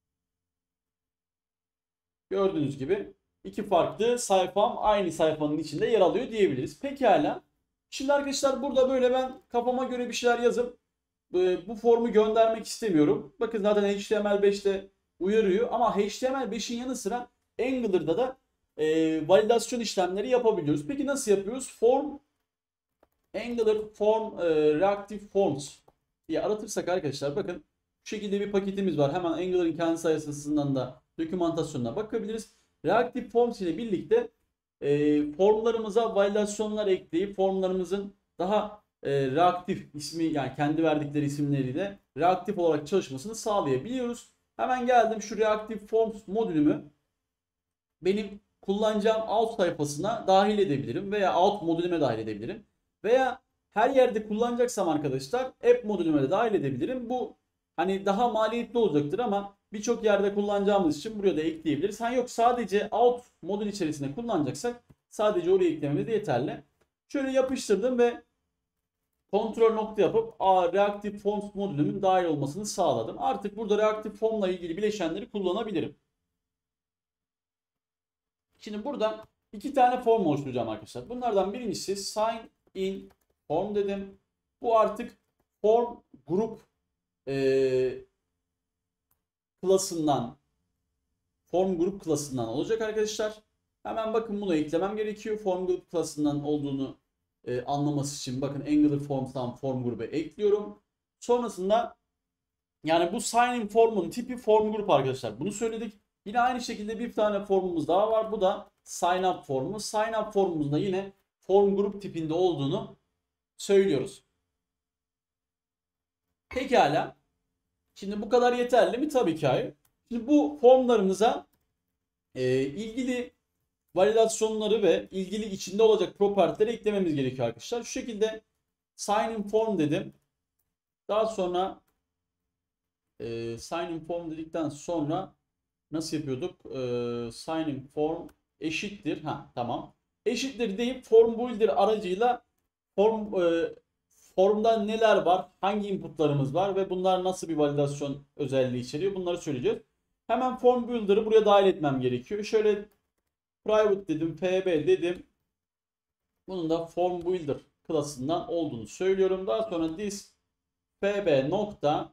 gördüğünüz gibi iki farklı sayfam aynı sayfanın içinde yer alıyor diyebiliriz. Pekala. Şimdi arkadaşlar burada böyle ben kafama göre bir şeyler yazıp bu formu göndermek istemiyorum. Bakın zaten H T M L beşte uyarıyor ama H T M L beşin yanı sıra Angular'da da e, validasyon işlemleri yapabiliyoruz. Peki nasıl yapıyoruz? Form Angular Form e, Reactive Forms diye aratırsak arkadaşlar bakın bu şekilde bir paketimiz var. Hemen Angular'ın kendi sayfasından da dokümantasyonuna bakabiliriz. Reactive Forms ile birlikte e, formlarımıza validasyonlar ekleyip formlarımızın daha e, reaktif ismi, yani kendi verdikleri isimleriyle reaktif olarak çalışmasını sağlayabiliyoruz. Hemen geldim, şu Reactive Forms modülümü benim kullanacağım out sayfasına dahil edebilirim veya out modülüme dahil edebilirim. Veya her yerde kullanacaksam arkadaşlar app modülüme de dahil edebilirim. Bu hani daha maliyetli olacaktır ama birçok yerde kullanacağımız için buraya da ekleyebiliriz. Ha yok, sadece out modül içerisinde kullanacaksak sadece oraya eklememiz de yeterli. Şöyle yapıştırdım ve kontrol nokta yapıp a, Reactive Forms modülümün dahil olmasını sağladım. Artık burada Reactive Form ile ilgili bileşenleri kullanabilirim. Şimdi burada iki tane form oluşturacağım arkadaşlar. Bunlardan birincisi sign in form dedim. Bu artık form grup e, klasından form grup klasından olacak arkadaşlar. Hemen bakın bunu eklemem gerekiyor. Form grup klasından olduğunu e, anlaması için bakın Angular Forms'tan form grubu ekliyorum. Sonrasında yani bu sign in formun tipi form grup arkadaşlar. Bunu söyledik. Yine aynı şekilde bir tane formumuz daha var. Bu da sign up formu. Sign up formumuzda yine form grup tipinde olduğunu söylüyoruz. Pekala. Şimdi bu kadar yeterli mi? Tabii ki hayır. Şimdi bu formlarımıza e, ilgili validasyonları ve ilgili içinde olacak propertileri eklememiz gerekiyor arkadaşlar. Şu şekilde sign in form dedim. Daha sonra e, sign in form dedikten sonra nasıl yapıyorduk? E, sign in form eşittir. Ha tamam. Eşittir deyip form builder aracıyla form e, formda neler var, hangi inputlarımız var ve bunlar nasıl bir validasyon özelliği içeriyor, bunları söyleyeceğiz. Hemen form builder'ı buraya dahil etmem gerekiyor. Şöyle private dedim, pb dedim. Bunun da form builder klasından olduğunu söylüyorum. Daha sonra this pb nokta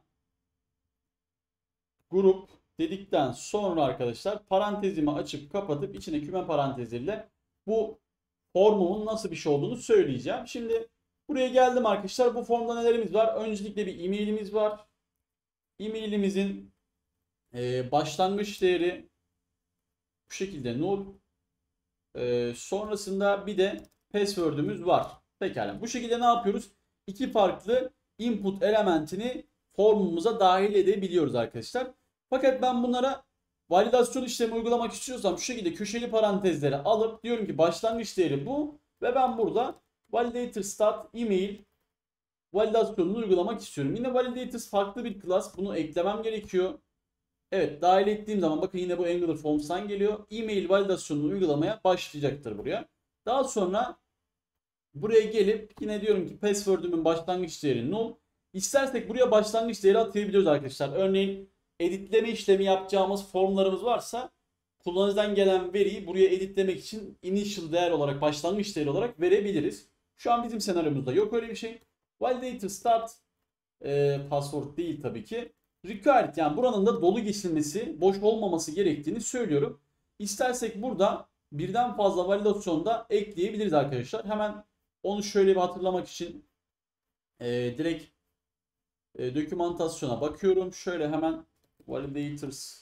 grup dedikten sonra arkadaşlar parantezimi açıp kapatıp içine küme parantezleriyle bu formumun nasıl bir şey olduğunu söyleyeceğim. Şimdi buraya geldim arkadaşlar. Bu formda nelerimiz var? Öncelikle bir e-mailimiz var. E-mailimizin e, başlangıç değeri bu şekilde null. E, sonrasında bir de password'ümüz var. Pekala. Bu şekilde ne yapıyoruz? İki farklı input elementini formumuza dahil edebiliyoruz arkadaşlar. Fakat ben bunlara validasyon işlemi uygulamak istiyorsam şu şekilde köşeli parantezleri alıp diyorum ki başlangıç değeri bu ve ben burada validator start email validasyonunu uygulamak istiyorum. Yine validators farklı bir class. Bunu eklemem gerekiyor. Evet, dahil ettiğim zaman bakın yine bu Angular Forms'tan geliyor. Email validasyonunu uygulamaya başlayacaktır buraya. Daha sonra buraya gelip yine diyorum ki password'ümün başlangıç değeri null. İstersek buraya başlangıç değeri atayabiliyoruz arkadaşlar. Örneğin editleme işlemi yapacağımız formlarımız varsa kullanıcıdan gelen veriyi buraya editlemek için initial değer olarak, başlangıç değeri olarak verebiliriz. Şu an bizim senaryomuzda yok öyle bir şey. Validator start e, password değil tabii ki. Required, yani buranın da dolu geçilmesi, boş olmaması gerektiğini söylüyorum. İstersek burada birden fazla validasyonda ekleyebiliriz arkadaşlar. Hemen onu şöyle bir hatırlamak için e, direkt e, dokümantasyona bakıyorum. Şöyle hemen validators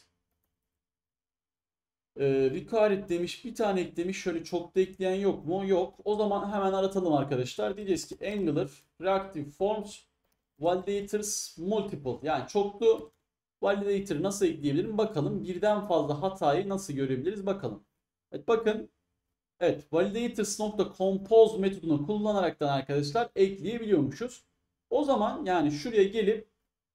e, required demiş, bir tane eklemiş. Şöyle çok da ekleyen yok mu? Yok. O zaman hemen aratalım arkadaşlar. Diyeceğiz ki Angular Reactive Forms Validators Multiple, yani çoklu validator nasıl ekleyebilirim bakalım. Birden fazla hatayı nasıl görebiliriz bakalım. Evet bakın. Evet, validators.compose metodunu kullanaraktan arkadaşlar ekleyebiliyormuşuz. O zaman yani şuraya gelip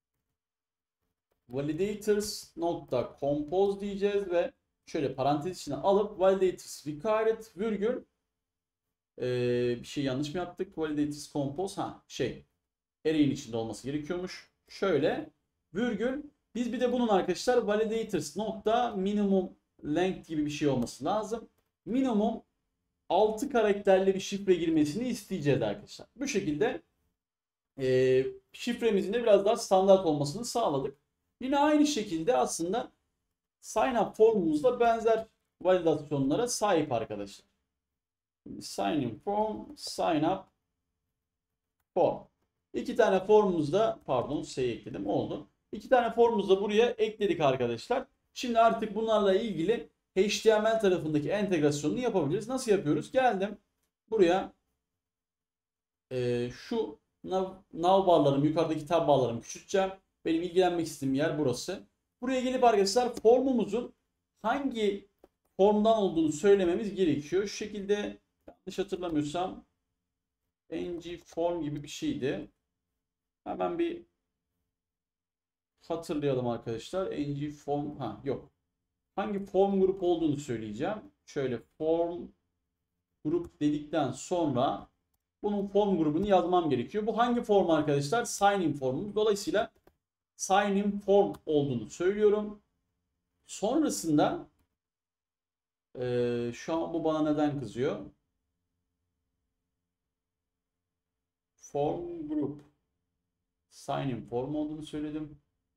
validators.compose diyeceğiz ve şöyle parantez içine alıp validators required virgül ee, bir şey yanlış mı yaptık? Validators compose ha şey array'in içinde olması gerekiyormuş. Şöyle virgül biz bir de bunun arkadaşlar validators nokta minimum length gibi bir şey olması lazım. Minimum altı karakterli bir şifre girmesini isteyeceğiz arkadaşlar. Bu şekilde e, şifremizin de biraz daha standart olmasını sağladık. Yine aynı şekilde aslında sign up formumuzda benzer validasyonlara sahip arkadaşlar. Sign in form, sign up form. İki tane formumuzda, pardon S'yi ekledim, oldu. İki tane formumuzu buraya ekledik arkadaşlar. Şimdi artık bunlarla ilgili H T M L tarafındaki entegrasyonunu yapabiliriz. Nasıl yapıyoruz? Geldim buraya, e, şu nav, nav barlarım, yukarıdaki tab barlarımı küçülteceğim. Benim ilgilenmek istediğim yer burası. Buraya gelip arkadaşlar formumuzun hangi formdan olduğunu söylememiz gerekiyor. Şu şekilde, yanlış hatırlamıyorsam ng form gibi bir şeydi. Hemen bir hatırlayalım arkadaşlar. ng form, ha yok. Hangi form grup olduğunu söyleyeceğim. Şöyle form grup dedikten sonra bunun form grubunu yazmam gerekiyor. Bu hangi form arkadaşlar? Sign in formumuz. Dolayısıyla sign in form olduğunu söylüyorum. Sonrasında e, şu an bu bana neden kızıyor? Form group sign in form olduğunu söyledim.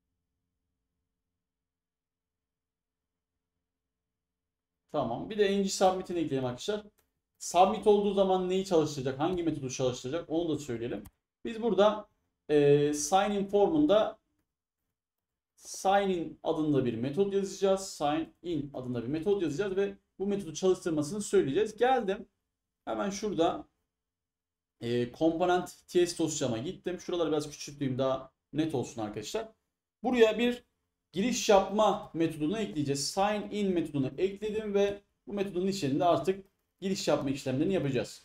Tamam. Bir de ng submit'ini ekleyelim arkadaşlar. Submit olduğu zaman neyi çalıştıracak, hangi metodu çalıştıracak onu da söyleyelim. Biz burada e, sign in formunda sign in adında bir metot yazacağız. Sign in adında bir metot yazacağız ve bu metodu çalıştırmasını söyleyeceğiz. Geldim. Hemen şurada e, component ts dosyama gittim. Şuraları biraz küçülteyim daha net olsun arkadaşlar. Buraya bir giriş yapma metodunu ekleyeceğiz. Sign in metodunu ekledim ve bu metodun içerisinde artık giriş yapma işlemlerini yapacağız.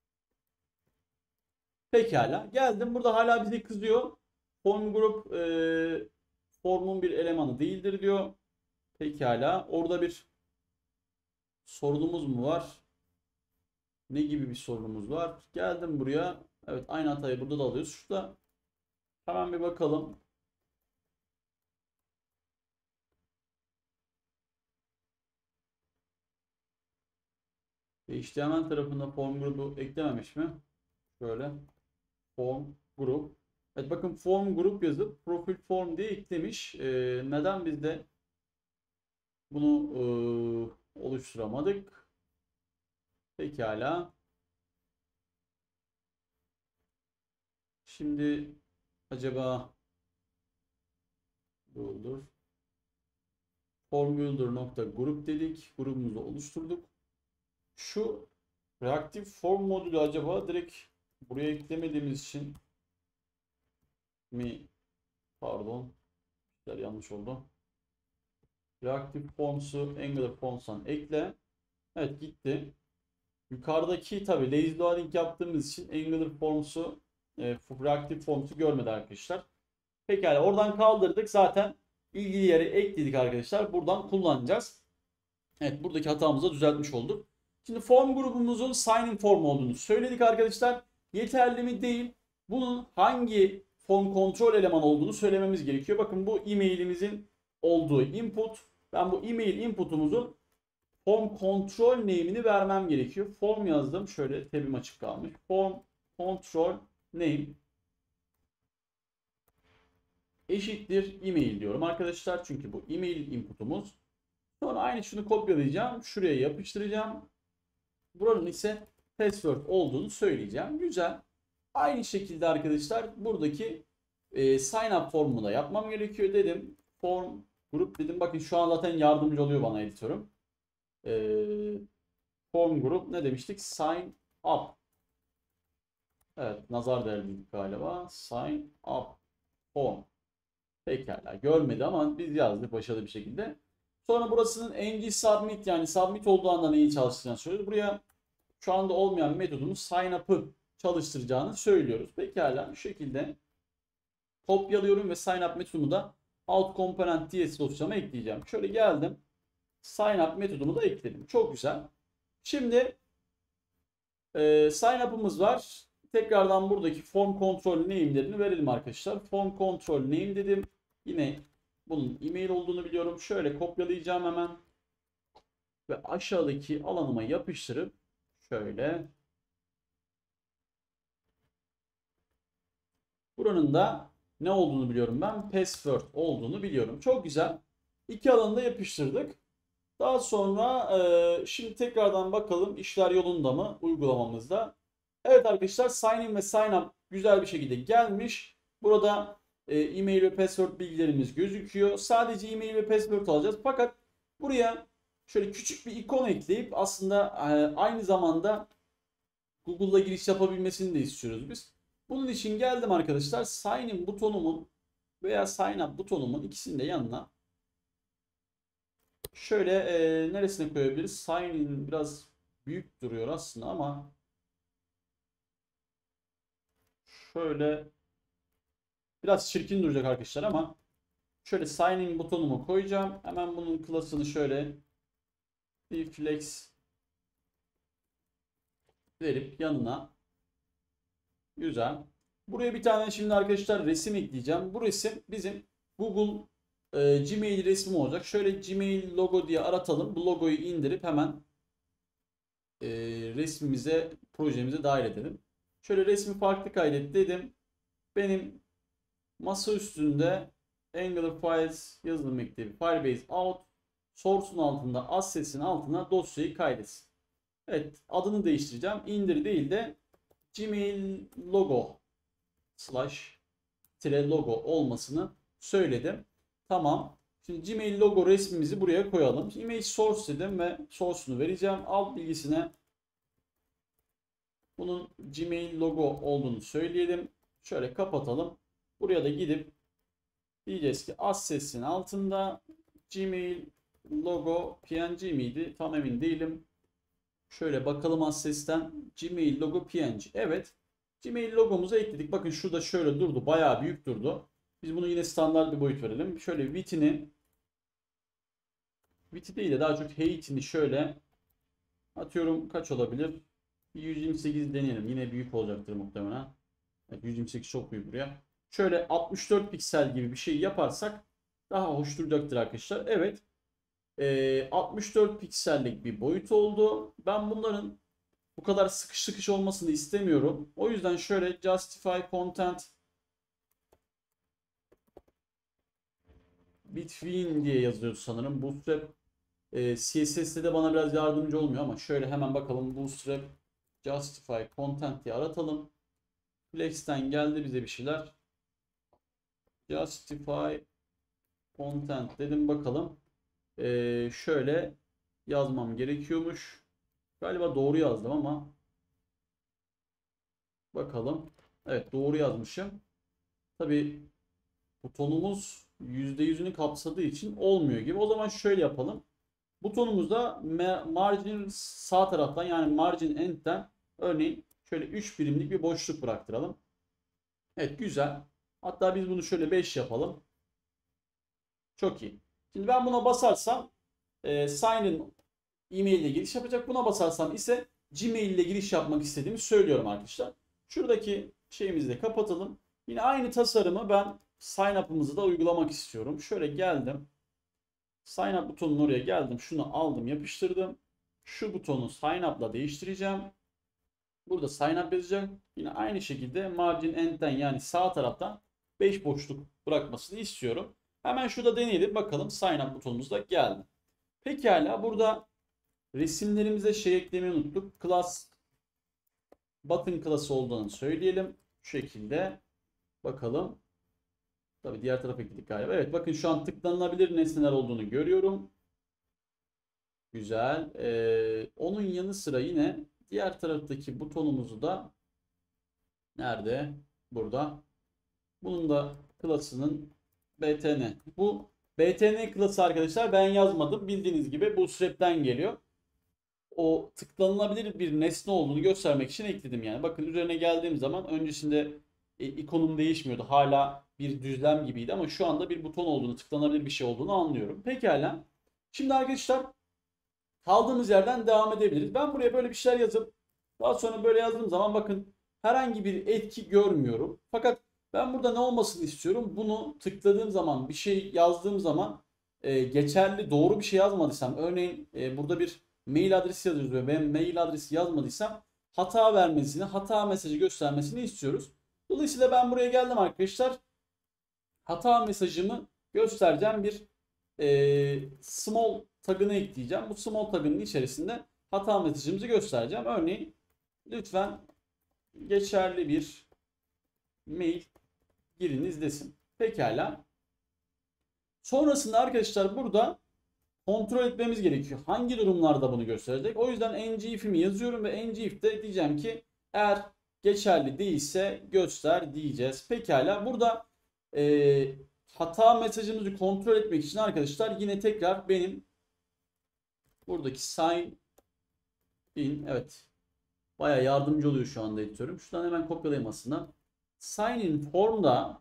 Pekala. Geldim. Burada hala bize kızıyor. Form group e, formun bir elemanı değildir diyor. Pekala. Orada bir sorunumuz mu var? Ne gibi bir sorunumuz var? Geldim buraya. Evet, aynı hatayı burada da alıyoruz. Şurada hemen bir bakalım. H T M L tarafında form grubu eklememiş mi? Şöyle form grup. Evet, bakın form grup yazıp profil form diye eklemiş. Ee, neden biz de bunu e, oluşturamadık? Pekala. Şimdi acaba builder form builder nokta grup dedik. Grubumuzu oluşturduk. Şu reactive form modülü acaba direkt buraya eklemediğimiz için mi? Pardon. İşler yanlış oldu. Reactive Forms'u Angular Forms'tan ekle. Evet, gitti. Yukarıdaki tabi lazy loading yaptığımız için Angular Forms'u e, Reactive Forms'u görmedi arkadaşlar. Pekala, oradan kaldırdık. Zaten ilgili yere ekledik arkadaşlar. Buradan kullanacağız. Evet, buradaki hatamızı düzeltmiş olduk. Şimdi form grubumuzun sign in form olduğunu söyledik arkadaşlar. Yeterli mi? Değil. Bunun hangi form kontrol eleman olduğunu söylememiz gerekiyor. Bakın bu e-mailimizin olduğu input. Ben bu e-mail input'umuzun form control name'ini vermem gerekiyor. Form yazdım. Şöyle tabim açık kalmış. Form control name eşittir e-mail diyorum arkadaşlar. Çünkü bu e-mail input'umuz. Sonra aynı şunu kopyalayacağım. Şuraya yapıştıracağım. Buranın ise password olduğunu söyleyeceğim. Güzel. Aynı şekilde arkadaşlar buradaki e, sign up formunu da yapmam gerekiyor dedim. Form grup dedim. Bakın şu an zaten yardımcı oluyor bana editörüm. E, form grup ne demiştik? Sign up. Evet, nazar değerliydik galiba. Sign up form. Pekala, görmedi ama biz yazdık başarılı bir şekilde. Sonra burasının ng submit, yani submit olduğu anda neyi çalıştıracağını söylüyoruz. Buraya şu anda olmayan metodumuz sign up'ı çalıştıracağını söylüyoruz. Pekala, bu şekilde kopyalıyorum ve sign up metodumu da alt component ts dosyama ekleyeceğim. Şöyle geldim. Sign up metodumu da ekledim. Çok güzel. Şimdi e, sign up'ımız var. Tekrardan buradaki form control name'lerini verelim arkadaşlar. Form control name dedim. Yine bunun e-mail olduğunu biliyorum. Şöyle kopyalayacağım hemen. Ve aşağıdaki alanıma yapıştırıp şöyle. Buranın da ne olduğunu biliyorum ben. Password olduğunu biliyorum. Çok güzel. İki alanı da yapıştırdık. Daha sonra e, şimdi tekrardan bakalım işler yolunda mı uygulamamızda. Evet arkadaşlar, sign in ve sign up güzel bir şekilde gelmiş. Burada e, e-mail ve password bilgilerimiz gözüküyor. Sadece e-mail ve password alacağız. Fakat buraya şöyle küçük bir ikon ekleyip aslında e, aynı zamanda Google'da giriş yapabilmesini de istiyoruz biz. Bunun için geldim arkadaşlar. Sign in butonumun veya sign up butonumun ikisini de yanına şöyle e, neresine koyabiliriz? Sign in biraz büyük duruyor aslında ama şöyle biraz çirkin duracak arkadaşlar ama şöyle sign in butonumu koyacağım. Hemen bunun klasını şöyle bir flex verip yanına güzel. Buraya bir tane şimdi arkadaşlar resim ekleyeceğim. Bu resim bizim Google e, Gmail resmi olacak. Şöyle Gmail logo diye aratalım. Bu logoyu indirip hemen e, resmimize, projemize dahil edelim. Şöyle resmi farklı kaydet dedim. Benim masa üstünde Angular Files yazılım mektebi Firebase out source'un altında assets'in altına dosyayı kaydetsin. Evet, adını değiştireceğim. İndir değil de Gmail logo slash tire logo olmasını söyledim. Tamam. Şimdi Gmail logo resmimizi buraya koyalım. Image source dedim ve source'unu vereceğim. Alt bilgisine bunun Gmail logo olduğunu söyleyelim. Şöyle kapatalım. Buraya da gidip diyeceğiz ki assets'in altında Gmail logo P N G miydi? Tam emin değilim. Şöyle bakalım assets'ten Gmail logo P N G. Evet. Gmail logomuzu ekledik. Bakın şurada şöyle durdu. Bayağı büyük durdu. Biz bunu yine standart bir boyut verelim. Şöyle width'ini width'i değil de daha çok height'ini şöyle atıyorum, kaç olabilir? yüz yirmi sekiz deneyelim. Yine büyük olacaktır muhtemelen. Evet, yüz yirmi sekiz çok büyük buraya. Şöyle altmış dört piksel gibi bir şey yaparsak daha hoş duracaktır arkadaşlar. Evet. Ee, altmış dört piksellik bir boyut oldu. Ben bunların bu kadar sıkış sıkış olmasını istemiyorum. O yüzden şöyle justify content between diye yazıyor sanırım. Bootstrap e, C S S'te de bana biraz yardımcı olmuyor ama şöyle hemen bakalım. Bootstrap justify content diye aratalım. Flex'ten geldi bize bir şeyler. Justify content dedim, bakalım. Ee, şöyle yazmam gerekiyormuş. Galiba doğru yazdım ama bakalım. Evet, doğru yazmışım. Tabi butonumuz yüzde yüzünü kapsadığı için olmuyor gibi. O zaman şöyle yapalım. Butonumuzda margin sağ taraftan, yani margin end'den örneğin şöyle üç birimlik bir boşluk bıraktıralım. Evet, güzel. Hatta biz bunu şöyle beş yapalım. Çok iyi. Şimdi ben buna basarsam e, sign in e-mail ile giriş yapacak. Buna basarsam ise Gmail ile giriş yapmak istediğimi söylüyorum arkadaşlar. Şuradaki şeyimizi de kapatalım. Yine aynı tasarımı ben sign up'ımızı da uygulamak istiyorum. Şöyle geldim. Sign up butonunun oraya geldim. Şunu aldım, yapıştırdım. Şu butonu sign up'la değiştireceğim. Burada sign up yazacak. Yine aynı şekilde margin end'den, yani sağ taraftan beş boşluk bırakmasını istiyorum. Hemen şurada deneyelim bakalım, sign up butonumuz da geldi. Pekala, burada resimlerimize şey eklemeyi unuttuk. Class button class olduğunu söyleyelim. Şu şekilde bakalım. Tabii diğer tarafa gittik galiba. Evet, bakın şu an tıklanılabilir nesneler olduğunu görüyorum. Güzel. Ee, onun yanı sıra yine diğer taraftaki butonumuzu da nerede? Burada. Bunun da klasının B T N. Bu B T N klası arkadaşlar ben yazmadım. Bildiğiniz gibi Bootstrap'ten geliyor. O tıklanılabilir bir nesne olduğunu göstermek için ekledim yani. Bakın üzerine geldiğim zaman öncesinde e, ikonum değişmiyordu. Hala bir düzlem gibiydi ama şu anda bir buton olduğunu, tıklanabilir bir şey olduğunu anlıyorum. Pekala. Şimdi arkadaşlar kaldığımız yerden devam edebiliriz. Ben buraya böyle bir şeyler yazıp daha sonra böyle yazdığım zaman bakın herhangi bir etki görmüyorum. Fakat ben burada ne olmasını istiyorum? Bunu tıkladığım zaman, bir şey yazdığım zaman e, geçerli, doğru bir şey yazmadıysam, örneğin e, burada bir mail adresi yazıyoruz ve ben mail adresi yazmadıysam hata vermesini, hata mesajı göstermesini istiyoruz. Dolayısıyla ben buraya geldim arkadaşlar. Hata mesajımı göstereceğim bir e, small tagını ekleyeceğim. Bu small tagının içerisinde hata mesajımızı göstereceğim. Örneğin lütfen geçerli bir mail giriniz desin. Pekala. Sonrasında arkadaşlar burada kontrol etmemiz gerekiyor. Hangi durumlarda bunu gösterecek? O yüzden ngif'imi yazıyorum ve ngif'te diyeceğim ki eğer geçerli değilse göster diyeceğiz. Pekala. Burada e, hata mesajımızı kontrol etmek için arkadaşlar yine tekrar benim buradaki sign in, evet, baya yardımcı oluyor şu anda editörüm. Şuradan hemen kopyalayayım aslında. Sign in form'da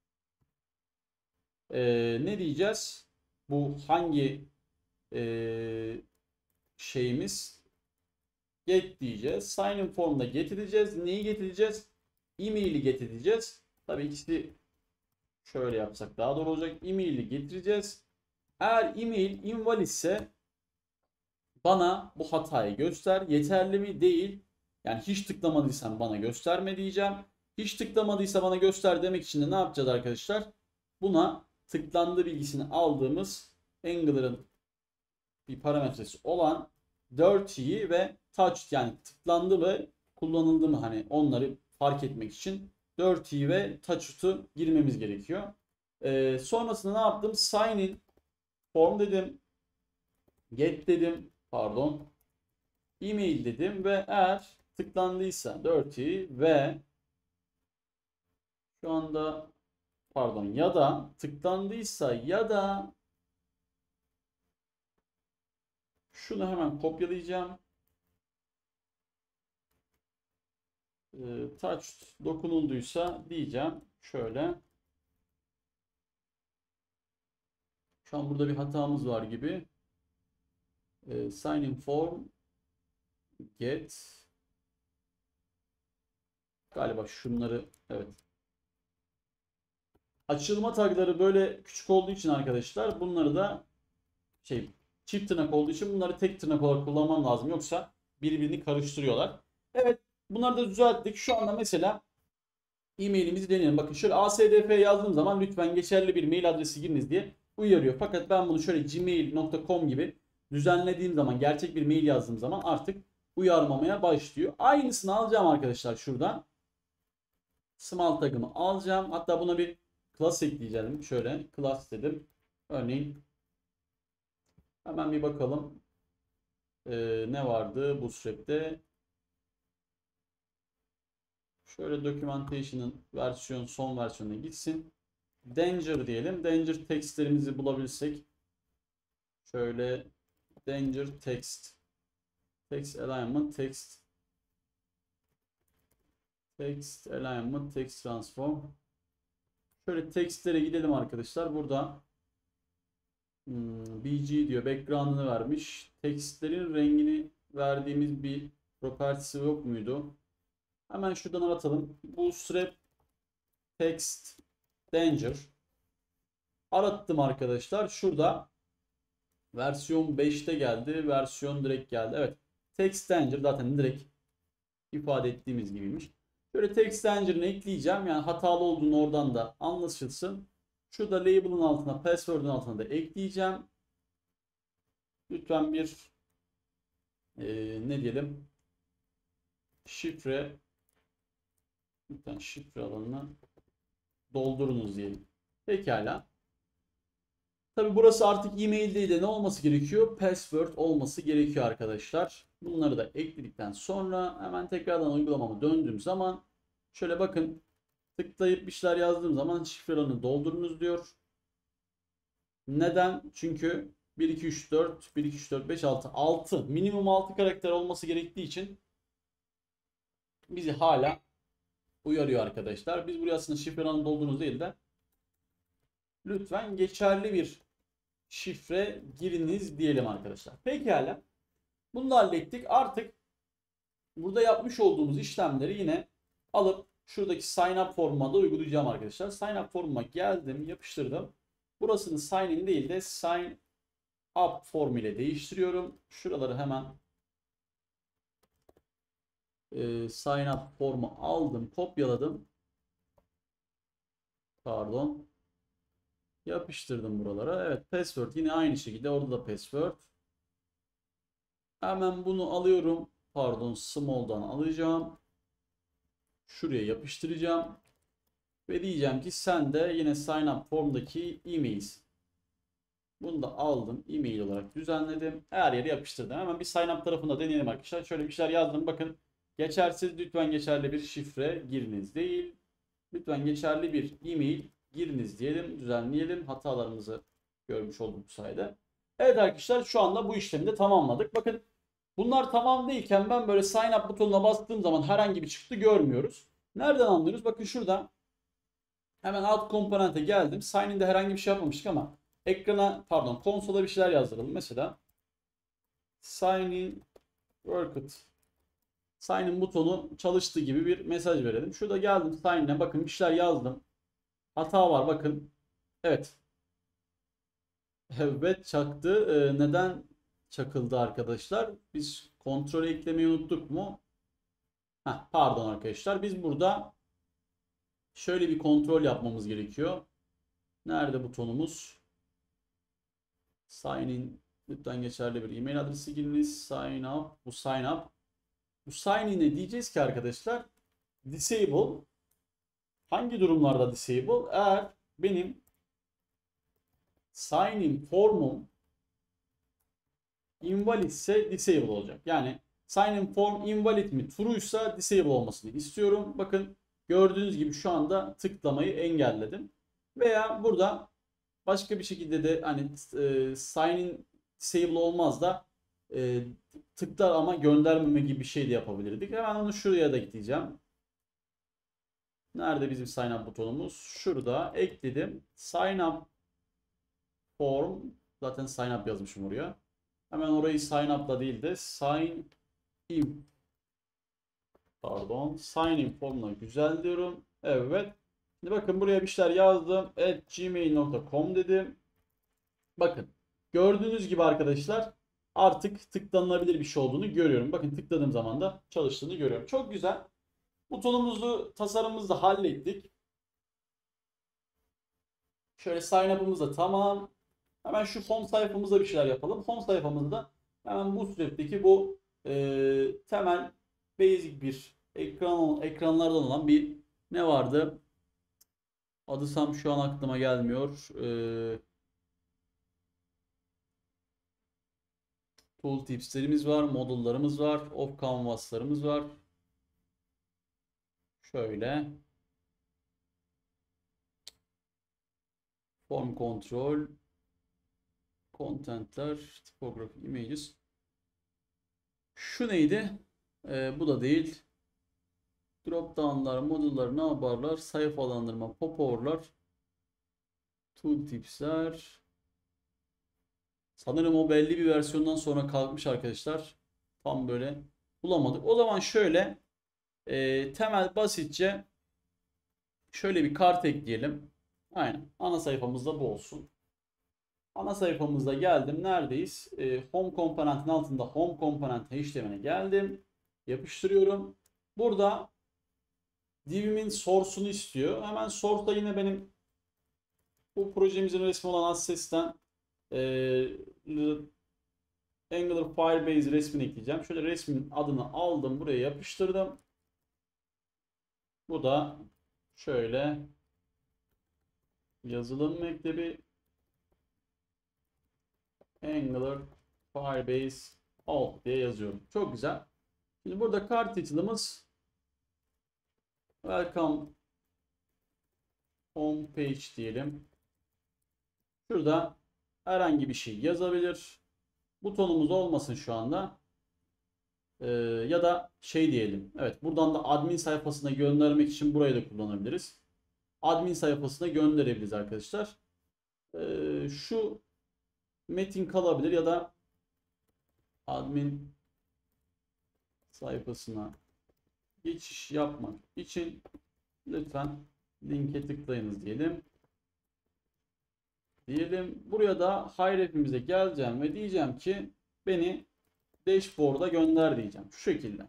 e, ne diyeceğiz? Bu hangi e, şeyimiz? Get diyeceğiz. Sign in form'da get edeceğiz. Neyi get edeceğiz? E-mail'i get edeceğiz. Tabii ikisi şöyle yapsak daha doğru olacak. E-mail'i getireceğiz. Eğer e-mail invalid ise bana bu hatayı göster. Yeterli mi? Değil. Yani hiç tıklamadıysan bana gösterme diyeceğim. Hiç tıklamadıysa bana göster demek için de ne yapacağız arkadaşlar? Buna tıklandı bilgisini aldığımız Angular'ın bir parametresi olan dirty'yi ve touched, yani tıklandı ve kullanıldı mı, hani onları fark etmek için dirty'yi ve touched'u girmemiz gerekiyor. Ee, sonrasında ne yaptım? Sign in form dedim. Get dedim. Pardon. E-mail dedim ve eğer tıklandıysa dirty ve şu anda pardon ya da tıklandıysa ya da şunu hemen kopyalayacağım. Ee, touched dokunulduysa diyeceğim. Şöyle. Şu an burada bir hatamız var gibi. Ee, sign in form get. Galiba şunları, evet. Açılma tagları böyle küçük olduğu için arkadaşlar bunları da şey çift tırnak olduğu için bunları tek tırnak olarak kullanmam lazım. Yoksa birbirini karıştırıyorlar. Evet, bunları da düzelttik. Şu anda mesela e-mailimizi deneyelim. Bakın şöyle A S D F yazdığım zaman lütfen geçerli bir mail adresi giriniz diye uyarıyor. Fakat ben bunu şöyle gmail nokta com gibi düzenlediğim zaman, gerçek bir mail yazdığım zaman artık uyarmamaya başlıyor. Aynısını alacağım arkadaşlar şuradan. Small tag'ımı alacağım. Hatta buna bir class ekleyeceğim. Şöyle class dedim. Örneğin hemen bir bakalım. Ee, ne vardı Bootstrap'te? Şöyle documentation'ın versiyon son versiyonuna gitsin. Danger diyelim. Danger textlerimizi bulabilsek. Şöyle danger text. Text alignment, text. Text alignment, text transform. Şöyle textlere gidelim arkadaşlar. Burada hmm, B G diyor. Background'ını vermiş. Textlerin rengini verdiğimiz bir property'si yok muydu? Hemen şuradan aratalım. Bootstrap text danger. Arattım arkadaşlar. Şurada versiyon beşte geldi. Versiyon direkt geldi. Evet. Text danger zaten direkt ifade ettiğimiz gibiymiş. Şöyle text danger'ını ekleyeceğim. Yani hatalı olduğunu oradan da anlaşılsın. Şurada label'ın altına, password'ın altına da ekleyeceğim. Lütfen bir e, ne diyelim, şifre, lütfen şifre alanına doldurunuz diyelim. Pekala. Tabi burası artık e-mail değil de ne olması gerekiyor? Password olması gerekiyor arkadaşlar. Bunları da ekledikten sonra hemen tekrardan uygulamama döndüğüm zaman şöyle bakın, tıklayıp bir şeyler yazdığım zaman şifre alanını doldurunuz diyor. Neden? Çünkü bir iki üç dört bir iki üç dört beş altı altı minimum altı karakter olması gerektiği için bizi hala uyarıyor arkadaşlar. Biz buraya aslında şifre alanını doldurunuz değil de lütfen geçerli bir şifre giriniz diyelim arkadaşlar. Pekala. Bunu da hallettik. Artık burada yapmış olduğumuz işlemleri yine alıp şuradaki sign up formuna da uygulayacağım arkadaşlar. Sign up formuma geldim, yapıştırdım. Burasını sign in değil de sign up form ile değiştiriyorum. Şuraları hemen e, sign up formu aldım, kopyaladım. Pardon. Yapıştırdım buralara. Evet, password yine aynı şekilde, orada da password. Hemen bunu alıyorum. Pardon, small'dan alacağım. Şuraya yapıştıracağım. Ve diyeceğim ki sen de yine sign up form'daki e-mail'sin. Bunu da aldım. E-mail olarak düzenledim. Her yere yapıştırdım. Hemen bir sign up tarafında deneyelim arkadaşlar. Şöyle bir şeyler yazdım. Bakın. Geçersiz, lütfen geçerli bir şifre giriniz değil. Lütfen geçerli bir e-mail giriniz diyelim. Düzenleyelim. Hatalarımızı görmüş olduk bu sayede. Evet arkadaşlar, şu anda bu işlemi de tamamladık. Bakın, bunlar tamam değilken ben böyle sign up butonuna bastığım zaman herhangi bir çıktı görmüyoruz. Nereden anlıyoruz? Bakın şurada hemen alt komponente geldim. Sign in'de herhangi bir şey yapmamıştık ama ekrana, pardon, konsola bir şeyler yazdıralım. Mesela sign in worked. Sign in butonu çalıştı gibi bir mesaj verelim. Şurada geldim sign in'e, bakın bir şeyler yazdım. Hata var bakın. Evet. Evet çaktı. Ee, neden çakıldı arkadaşlar? Biz kontrol eklemeyi unuttuk mu? Heh, pardon arkadaşlar. Biz burada şöyle bir kontrol yapmamız gerekiyor. Nerede butonumuz? Sign in. Lütfen geçerli bir e-mail adresi giriniz. Sign up. Bu sign up. Bu sign in'e diyeceğiz ki arkadaşlar disable. Hangi durumlarda disable? Eğer benim sign in formum invalid ise disable olacak. Yani sign in form invalid mi true'ysa disable olmasını istiyorum. Bakın gördüğünüz gibi şu anda tıklamayı engelledim. Veya burada başka bir şekilde de hani e, sign in disable olmaz da e, tıklar ama göndermeme gibi bir şey de yapabilirdik. Hemen onu şuraya da gideceğim. Nerede bizim sign up butonumuz? Şurada ekledim. Sign up form. Zaten sign up yazmışım oraya. Hemen orayı sign up'la değil de sign in. Pardon. Sign in formuna güzel diyorum. Evet. Şimdi bakın buraya bir şeyler yazdım. at gmail nokta com dedim. Bakın. Gördüğünüz gibi arkadaşlar artık tıklanılabilir bir şey olduğunu görüyorum. Bakın tıkladığım zaman da çalıştığını görüyorum. Çok güzel. Butonumuzu, tasarımımızı da hallettik. Şöyle sign up'ımız da tamam. Hemen şu home sayfamızda bir şeyler yapalım. Home sayfamızda hemen Bootstrap'teki bu e, temel basic bir ekran ekranlardan olan bir ne vardı? Adı tam şu an aklıma gelmiyor. E, tooltips'lerimiz var, modullarımız var, off canvas'larımız var. Şöyle form control, content'ler, typography, images. Şu neydi? Ee, bu da değil. Drop down'lar, modullar, ne yaparlar? Sayfalandırma, poporlar, tooltips'ler. Sanırım o belli bir versiyondan sonra kalkmış arkadaşlar. Tam böyle bulamadık. O zaman şöyle e, temel basitçe şöyle bir kart ekleyelim. Aynen. Ana sayfamızda bu olsun. Ana sayfamızda geldim. Neredeyiz? E, home komponentin altında home komponent işlemine geldim. Yapıştırıyorum. Burada div'imin source'unu istiyor. Hemen source'da yine benim bu projemizin resmi olan Access'ten e, Angular Firebase resmini ekleyeceğim. Şöyle resmin adını aldım. Buraya yapıştırdım. Bu da şöyle yazılım mektebi Angular Firebase alt diye yazıyorum. Çok güzel. Şimdi burada card title'ımız Welcome home page diyelim. Şurada herhangi bir şey yazabilir. Butonumuz olmasın şu anda. Ee, ya da şey diyelim. Evet, buradan da admin sayfasına göndermek için burayı da kullanabiliriz. Admin sayfasına gönderebiliriz arkadaşlar. Ee, şu metin kalabilir ya da admin sayfasına geçiş yapmak için lütfen linke tıklayınız diyelim. Diyelim. Buraya da href'imize geleceğim ve diyeceğim ki beni dashboard'a gönder diyeceğim. Şu şekilde.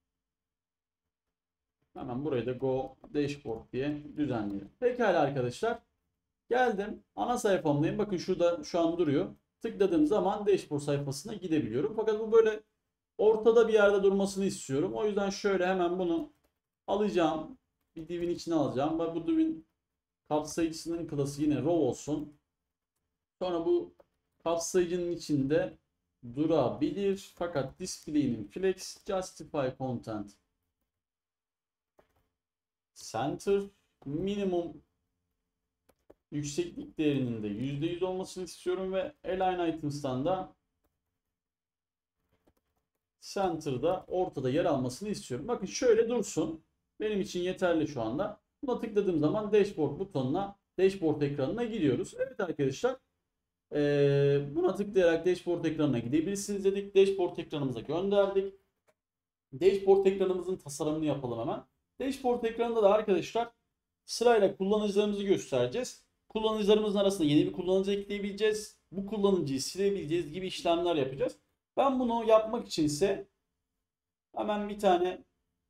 Hemen buraya da go dashboard diye düzenleyelim. Pekala arkadaşlar. Geldim. Ana sayfamdayım. Bakın şurada şu an duruyor. Tıkladığım zaman dashboard sayfasına gidebiliyorum. Fakat bu böyle ortada bir yerde durmasını istiyorum. O yüzden şöyle hemen bunu alacağım. Bir divin içine alacağım. Ve bu divin kapsayıcısının klası yine row olsun. Sonra bu kapsayıcının içinde durabilir. Fakat display'nin flex justify content center minimum yükseklik değerinin de yüzde yüz olmasını istiyorum ve align items'tan da center'da ortada yer almasını istiyorum. Bakın şöyle dursun. Benim için yeterli şu anda. Buna tıkladığım zaman dashboard butonuna, dashboard ekranına gidiyoruz. Evet arkadaşlar. Ee, buna tıklayarak dashboard ekranına gidebilirsiniz dedik. Dashboard ekranımıza gönderdik. Dashboard ekranımızın tasarımını yapalım hemen. Dashboard ekranında da arkadaşlar sırayla kullanıcılarımızı göstereceğiz. Kullanıcılarımızın arasında yeni bir kullanıcı ekleyebileceğiz. Bu kullanıcıyı silebileceğiz gibi işlemler yapacağız. Ben bunu yapmak için ise hemen bir tane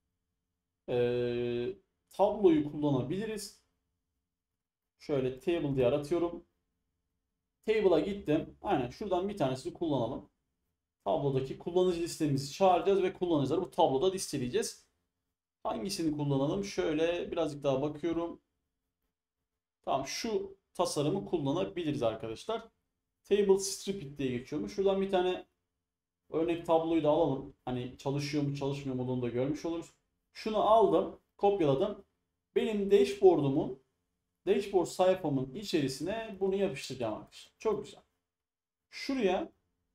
e, tabloyu kullanabiliriz. Şöyle table diye aratıyorum. Table'a gittim. Aynen şuradan bir tanesini kullanalım. Tablodaki kullanıcı listemizi çağıracağız ve kullanıcıları bu tabloda listeleyeceğiz. Hangisini kullanalım? Şöyle birazcık daha bakıyorum. Tamam, şu tasarımı kullanabiliriz arkadaşlar. Table Strip diye geçiyormuş. Şuradan bir tane örnek tabloyu da alalım. Hani çalışıyor mu çalışmıyor mu onu da görmüş oluruz. Şunu aldım, kopyaladım. Benim dashboard'umun, dashboard sayfamın içerisine bunu yapıştıracağım arkadaşlar. Çok güzel. Şuraya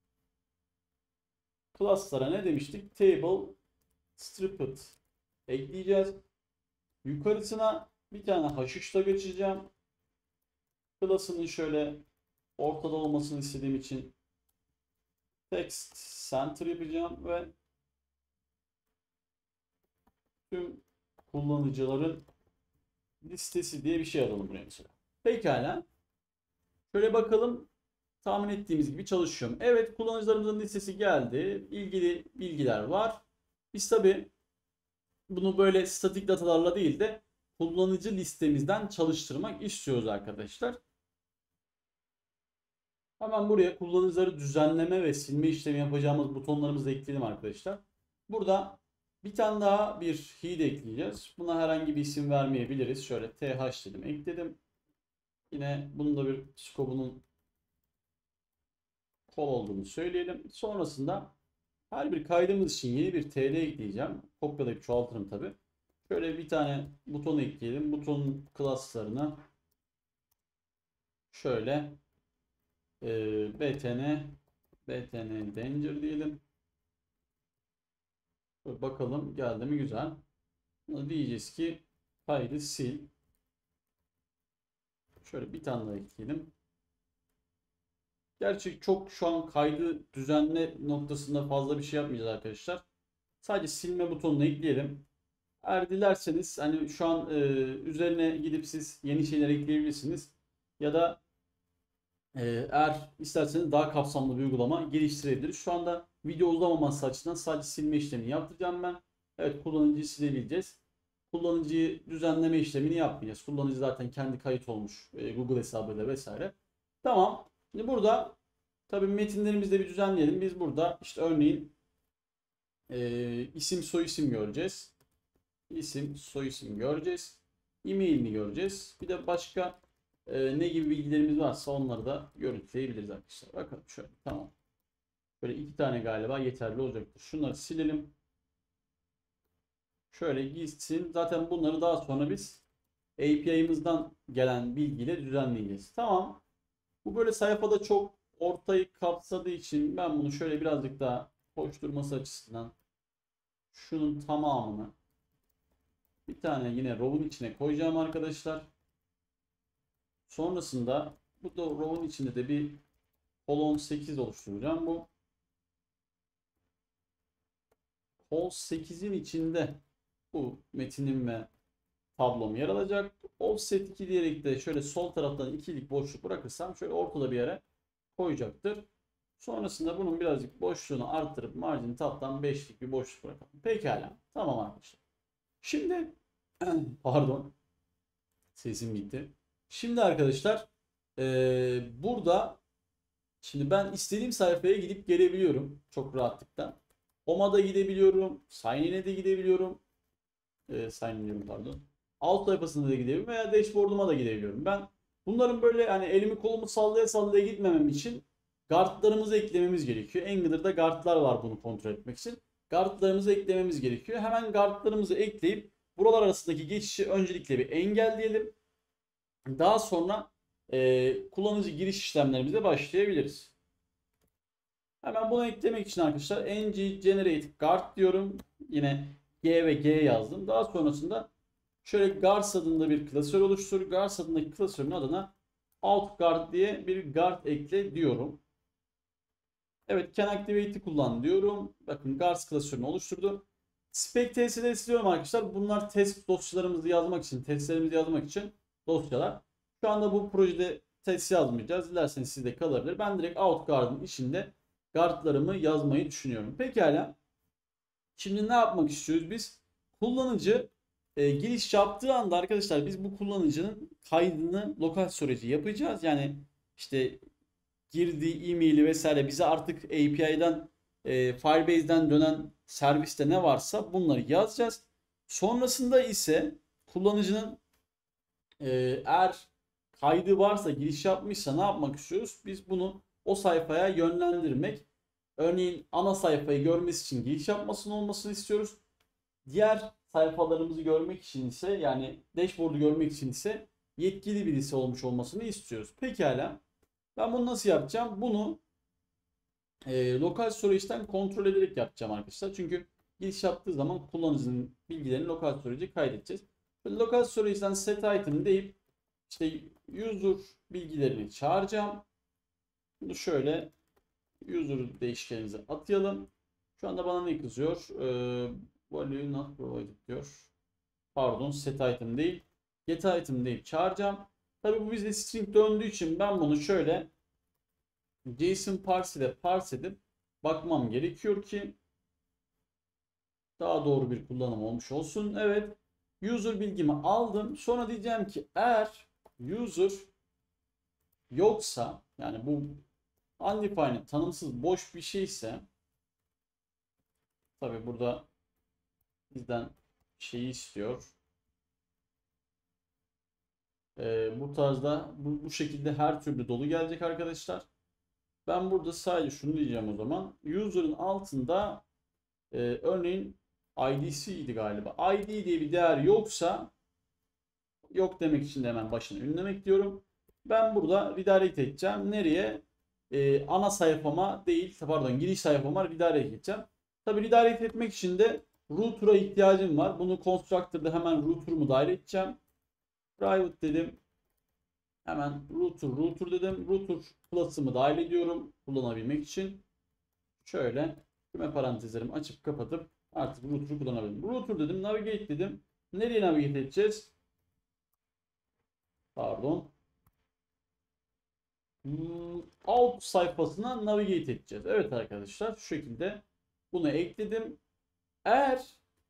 class'lara ne demiştik? Table Stripped ekleyeceğiz. Yukarısına bir tane H üç'la geçeceğim. Class'ının şöyle ortada olmasını istediğim için text center yapacağım ve tüm kullanıcıların listesi diye bir şey alalım buraya mesela. Pekala. Şöyle bakalım. Tahmin ettiğimiz gibi çalışıyor mu? Evet, kullanıcılarımızın listesi geldi. İlgili bilgiler var. Biz tabi bunu böyle statik datalarla değil de kullanıcı listemizden çalıştırmak istiyoruz arkadaşlar. Hemen buraya kullanıcıları düzenleme ve silme işlemi yapacağımız butonlarımızı ekleyelim arkadaşlar. Burada bir tane daha bir head ekleyeceğiz. Buna herhangi bir isim vermeyebiliriz. Şöyle th dedim, ekledim. Yine bunun da bir scope'unun kol olduğunu söyleyelim. Sonrasında her bir kaydımız için yeni bir tl ekleyeceğim. Kopyalayıp çoğaltırım tabi. Şöyle bir tane buton ekleyelim. Butonun class'larına şöyle e, btn btn danger diyelim. Şöyle bakalım geldi mi, güzel. Buna diyeceğiz ki kaydı sil. Şöyle bir tane daha ekleyelim. Gerçi çok şu an kaydı düzenle noktasında fazla bir şey yapmayacağız arkadaşlar. Sadece silme butonunu ekleyelim. Eğer dilerseniz hani şu an e, üzerine gidip siz yeni şeyler ekleyebilirsiniz. Ya da e, eğer isterseniz daha kapsamlı bir uygulama geliştirebiliriz. Şu anda video uzamaması açısından sadece silme işlemini yaptıracağım ben. Evet, kullanıcıyı silebileceğiz. Kullanıcıyı düzenleme işlemini yapmayacağız. Kullanıcı zaten kendi kayıt olmuş e, Google hesabıyla vesaire. Tamam. Şimdi burada tabii metinlerimizi de bir düzenleyelim. Biz burada işte örneğin e, isim soyisim göreceğiz. İsim soyisim göreceğiz. E-mailini göreceğiz. Bir de başka e, ne gibi bilgilerimiz varsa onları da görüntüleyebiliriz arkadaşlar. Bakalım şöyle, tamam. Böyle iki tane galiba yeterli olacaktır. Şunları silelim. Şöyle gitsin. Zaten bunları daha sonra biz A P I'mızdan gelen bilgiyle düzenleyeceğiz. Tamam. Bu böyle sayfada çok ortayı kapsadığı için ben bunu şöyle birazcık daha hoş durması açısından şunun tamamını bir tane yine row'un içine koyacağım arkadaşlar. Sonrasında bu da row'un içinde de bir kolon sekiz oluşturacağım. Bu kol sekizin içinde bu metinim ve tablom yer alacak. Offset iki diyerek de şöyle sol taraftan ikilik boşluk bırakırsam şöyle ortada bir yere koyacaktır. Sonrasında bunun birazcık boşluğunu arttırıp margin tab'dan beşlik bir boşluk bırakalım. Pekala. Tamam arkadaşlar. Şimdi pardon. Sesim gitti. Şimdi arkadaşlar ee, burada şimdi ben istediğim sayfaya gidip gelebiliyorum çok rahatlıkla. Home'a da gidebiliyorum. Sign in'e de gidebiliyorum. E, sign in diyorum, pardon. Alt sayfasında da gidebiliyorum veya dashboard'uma da gidebiliyorum. Ben bunların böyle yani elimi kolumu sallaya sallaya gitmemem için guardlarımızı eklememiz gerekiyor. Angular'da guardlar var bunu kontrol etmek için. Guardlarımızı eklememiz gerekiyor. Hemen guardlarımızı ekleyip buralar arasındaki geçişi öncelikle bir engelleyelim. Daha sonra e, kullanıcı giriş işlemlerimize başlayabiliriz. Hemen bunu eklemek için arkadaşlar ng generate guard diyorum. Yine G ve G yazdım. Daha sonrasında şöyle guards adında bir klasör oluştur. Guards adındaki klasörün adına out guard diye bir guard ekle diyorum. Evet, can activate'i kullan diyorum. Bakın guards klasörünü oluşturdu. Spec testleri istiyorum arkadaşlar. Bunlar test dosyalarımızı yazmak için, testlerimizi yazmak için dosyalar. Şu anda bu projede test yazmayacağız. Dilerseniz sizde kalabilir. Ben direkt out guard'ın içinde guardlarımı yazmayı düşünüyorum. Pekala. Şimdi ne yapmak istiyoruz biz? Kullanıcı e, giriş yaptığı anda arkadaşlar biz bu kullanıcının kaydını lokal storage'e yapacağız. Yani işte girdiği e-maili vesaire bize artık A P I'den e, Firebase'den dönen serviste ne varsa bunları yazacağız. Sonrasında ise kullanıcının e, eğer kaydı varsa, giriş yapmışsa ne yapmak istiyoruz? Biz bunu o sayfaya yönlendirmek. Örneğin ana sayfayı görmesi için giriş yapmasının olmasını istiyoruz. Diğer sayfalarımızı görmek için ise yani dashboard'u görmek için ise yetkili birisi olmuş olmasını istiyoruz. Pekala. Ben bunu nasıl yapacağım? Bunu e, lokal storage'den kontrol ederek yapacağım arkadaşlar. Çünkü giriş yaptığı zaman kullanıcının bilgilerini lokal storage'e kaydedeceğiz. Böyle lokal storage'den set item deyip işte user bilgilerini çağıracağım. Bunu şöyle user değişkenimize atayalım. Şu anda bana ne kızıyor? Ee, value not provided diyor. Pardon, set item değil. Get item deyip çağıracağım. Tabi bu bizde string döndüğü için ben bunu şöyle JSON parse ile parse edip bakmam gerekiyor ki daha doğru bir kullanım olmuş olsun. Evet. User bilgimi aldım. Sonra diyeceğim ki eğer user yoksa yani bu undefined tanımsız boş bir şeyse tabi burada bizden şeyi istiyor. Ee, bu tarzda bu, bu şekilde her türlü dolu gelecek arkadaşlar. Ben burada sadece şunu diyeceğim o zaman. User'ın altında e, örneğin I D C idi galiba. I D diye bir değer yoksa yok demek için de hemen başına ünlemek diyorum. Ben burada redirect edeceğim. Nereye? Ee, ana sayfama değil, pardon giriş sayfama redirect edeceğim. Tabi redirect etmek için de router'a ihtiyacım var. Bunu constructor'da hemen router'ımı dahil edeceğim. Private dedim. Hemen router router dedim. Router plus'ımı dahil ediyorum kullanabilmek için. Şöyle küme parantezlerimi açıp kapatıp artık router'ı kullanabilirim. Router dedim, navigate dedim. Nereye navigate edeceğiz? Pardon. Hmm, alt sayfasına navigate edeceğiz. Evet arkadaşlar, şu şekilde bunu ekledim. Eğer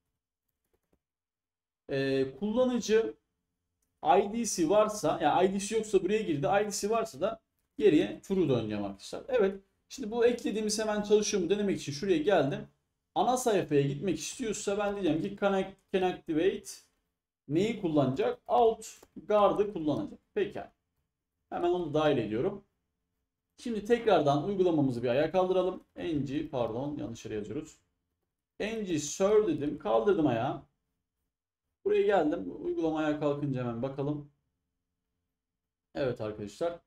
e, kullanıcı I D C varsa, yani I D C yoksa buraya girdi, I D C varsa da geriye true döneceğim arkadaşlar. Evet. Şimdi bu eklediğimiz hemen çalışıyor mu denemek için şuraya geldim. Ana sayfaya gitmek istiyorsa ben diyeceğim ki connect, can activate neyi kullanacak? Out guard'ı kullanacak. Pekala. Hemen onu dahil ediyorum. Şimdi tekrardan uygulamamızı bir ayağa kaldıralım. ng pardon yanlış yere yazıyoruz. ng serve dedim. Kaldırdım ayağı. Buraya geldim. Uygulama ayağa kalkınca hemen bakalım. Evet arkadaşlar.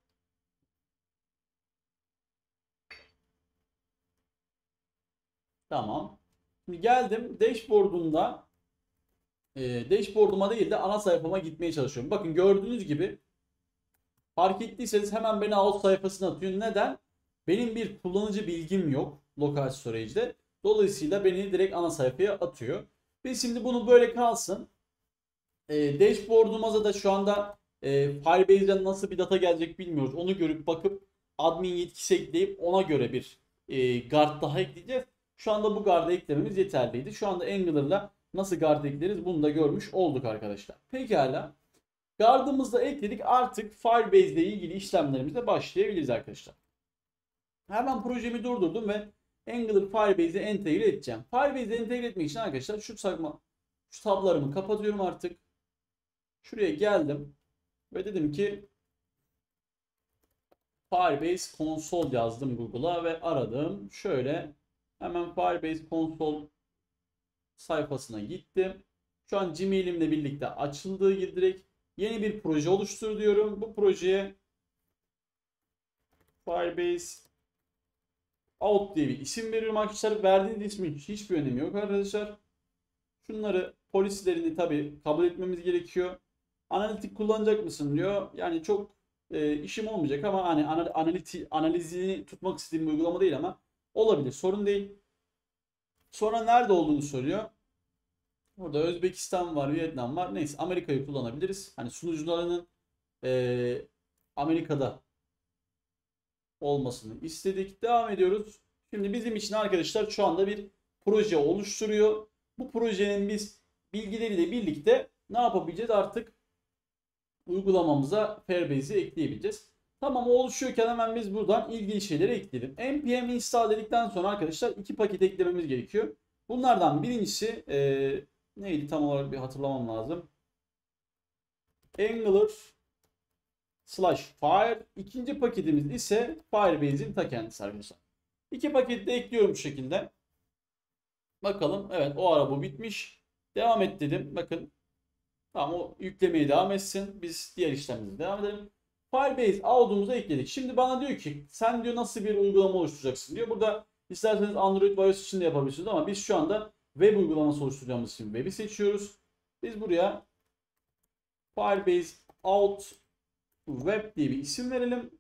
Tamam. Şimdi geldim. Dashboard'umda e, dashboard'uma değil de ana sayfama gitmeye çalışıyorum. Bakın gördüğünüz gibi fark ettiyseniz hemen beni alt sayfasına atıyor. Neden? Benim bir kullanıcı bilgim yok local storage'de. Dolayısıyla beni direkt ana sayfaya atıyor. Biz şimdi bunu böyle kalsın. E, dashboard'umuza da şu anda e, Firebase'den nasıl bir data gelecek bilmiyoruz. Onu görüp bakıp admin yetkisi ekleyip ona göre bir e, guard daha ekleyeceğiz. Şu anda bu guard'ı eklememiz yeterliydi. Şu anda Angular'la nasıl guard ekleriz bunu da görmüş olduk arkadaşlar. Pekala. Guard'ımızı da ekledik. Artık Firebase ile ilgili işlemlerimize başlayabiliriz arkadaşlar. Hemen projemi durdurdum ve Angular Firebase'e entegre edeceğim. Firebase'e entegre etmek için arkadaşlar şu sayma, şu tablarımı kapatıyorum artık. Şuraya geldim ve dedim ki Firebase Console yazdım Google'a ve aradım. Şöyle hemen Firebase Console sayfasına gittim. Şu an Gmail'imle birlikte açıldığı gibi direkt yeni bir proje oluştur diyorum. Bu projeye Firebase Out diye bir isim veriyorum arkadaşlar. Verdiğiniz ismin hiçbir önemi yok arkadaşlar. Şunları polislerini tabi kabul etmemiz gerekiyor. Analitik kullanacak mısın diyor. Yani çok e, işim olmayacak ama hani analiti, analizini tutmak istediğim bir uygulama değil ama olabilir. Sorun değil. Sonra nerede olduğunu soruyor. Burada Özbekistan var, Vietnam var. Neyse Amerika'yı kullanabiliriz. Hani sunucularının e, Amerika'da olmasını istedik. Devam ediyoruz. Şimdi bizim için arkadaşlar şu anda bir proje oluşturuyor. Bu projenin biz bilgileriyle birlikte ne yapabileceğiz? Artık uygulamamıza Firebase'i ekleyebileceğiz. Tamam, o oluşuyorken hemen biz buradan ilgili şeyleri ekleyelim. npm install dedikten sonra arkadaşlar iki paket eklememiz gerekiyor. Bunlardan birincisi e, neydi tam olarak bir hatırlamam lazım. Angular slash fire. İkinci paketimiz ise Firebase'in ta kendisi arkadaşlar. İki paketi de ekliyorum bu şekilde. Bakalım, evet o ara bu bitmiş. Devam et dedim. Bakın tamam, o yüklemeye devam etsin. Biz diğer işlemimize devam edelim. Firebase out'umuza ekledik. Şimdi bana diyor ki sen diyor nasıl bir uygulama oluşturacaksın diyor. Burada isterseniz Android ve iOS için de yapabilirsiniz ama biz şu anda web uygulaması oluşturacağımız için web'i seçiyoruz. Biz buraya Firebase out web diye bir isim verelim.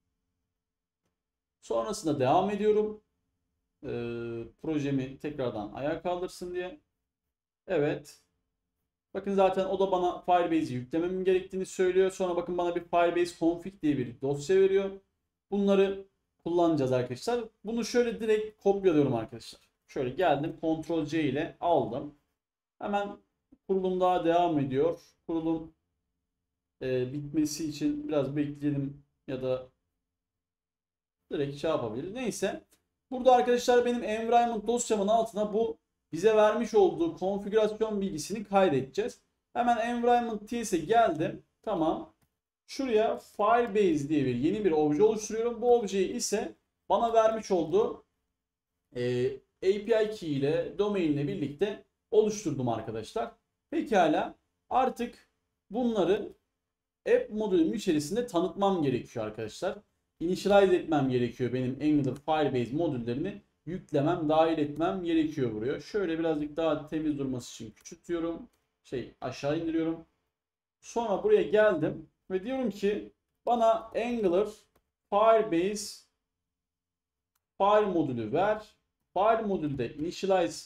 Sonrasında devam ediyorum. Ee, projemi tekrardan ayağa kaldırsın diye. Evet. Bakın zaten o da bana Firebase'i yüklemem gerektiğini söylüyor. Sonra bakın bana bir Firebase config diye bir dosya veriyor. Bunları kullanacağız arkadaşlar. Bunu şöyle direkt kopyalıyorum arkadaşlar. Şöyle geldim. kontrol C ile aldım. Hemen kurulum daha devam ediyor. Kurulum e, bitmesi için biraz bekleyelim ya da direkt şey yapabiliriz. Neyse. Burada arkadaşlar benim environment dosyamın altına bu bize vermiş olduğu konfigürasyon bilgisini kaydedeceğiz. Hemen environment ts'e geldim. Tamam. Şuraya Firebase diye bir yeni bir obje oluşturuyorum. Bu objeyi ise bana vermiş olduğu e, A P I key ile domain ile birlikte oluşturdum arkadaşlar. Pekala. Artık bunları app modülüm içerisinde tanıtmam gerekiyor arkadaşlar. Initialize etmem gerekiyor benim Angular Firebase modüllerini. Yüklemem, dahil etmem gerekiyor buraya. Şöyle birazcık daha temiz durması için küçültüyorum. Şey aşağı indiriyorum. Sonra buraya geldim ve diyorum ki bana Angular Firebase Fire modülü ver. Fire modülde initialize.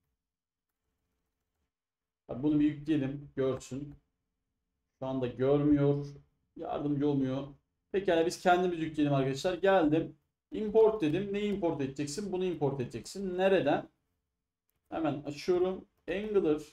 Bunu bir yükleyelim, görsün. Şu anda görmüyor. Yardımcı olmuyor. Pekala biz kendimiz yükleyelim arkadaşlar. Geldim. Import dedim. Neyi import edeceksin? Bunu import edeceksin. Nereden? Hemen açıyorum. Angular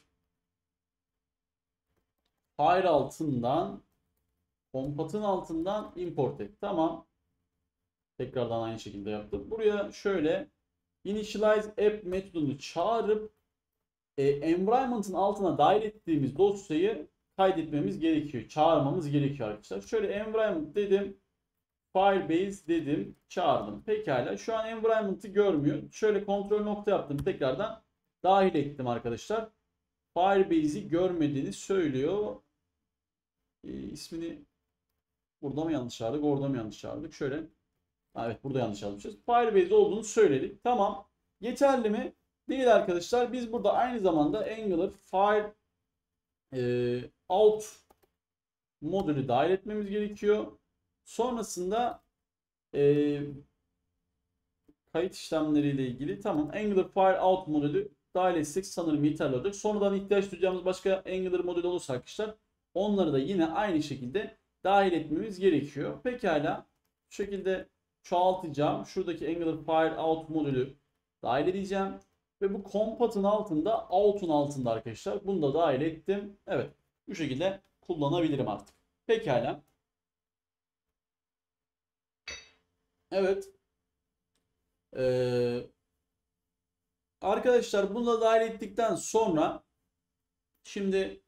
Fire altından Compat'ın altından import et. Tamam. Tekrardan aynı şekilde yaptım. Buraya şöyle initialize app metodunu çağırıp e, environment'ın altına dahil ettiğimiz dosyayı kaydetmemiz gerekiyor. Çağırmamız gerekiyor arkadaşlar. Şöyle environment dedim. Firebase dedim. Çağırdım. Pekala. Şu an environment'ı görmüyor. Şöyle kontrol nokta yaptım. Tekrardan dahil ettim arkadaşlar. Firebase'i görmediğini söylüyor. E, ismini burada mı yanlış çağırdık? Orada mı yanlış çağırdık? Şöyle. Ha, evet, burada yanlış yazmışız. Firebase olduğunu söyledik. Tamam. Yeterli mi? Değil arkadaşlar. Biz burada aynı zamanda Angular Fire e, out modülü dahil etmemiz gerekiyor. Sonrasında e, kayıt işlemleriyle ilgili tamam Angular Fire out modülü dahil etsek sanırım yeterli olacak. Sonradan ihtiyaç duyacağımız başka Angular modülü olursa arkadaşlar onları da yine aynı şekilde dahil etmemiz gerekiyor. Pekala. Bu şekilde çoğaltacağım. Şuradaki Angular Fire out modülü dahil edeceğim. Ve bu Compat'ın altında out'un altında arkadaşlar. Bunu da dahil ettim. Evet. Bu şekilde kullanabilirim artık. Pekala. Evet. Ee, Arkadaşlar bunu da dahil ettikten sonra şimdi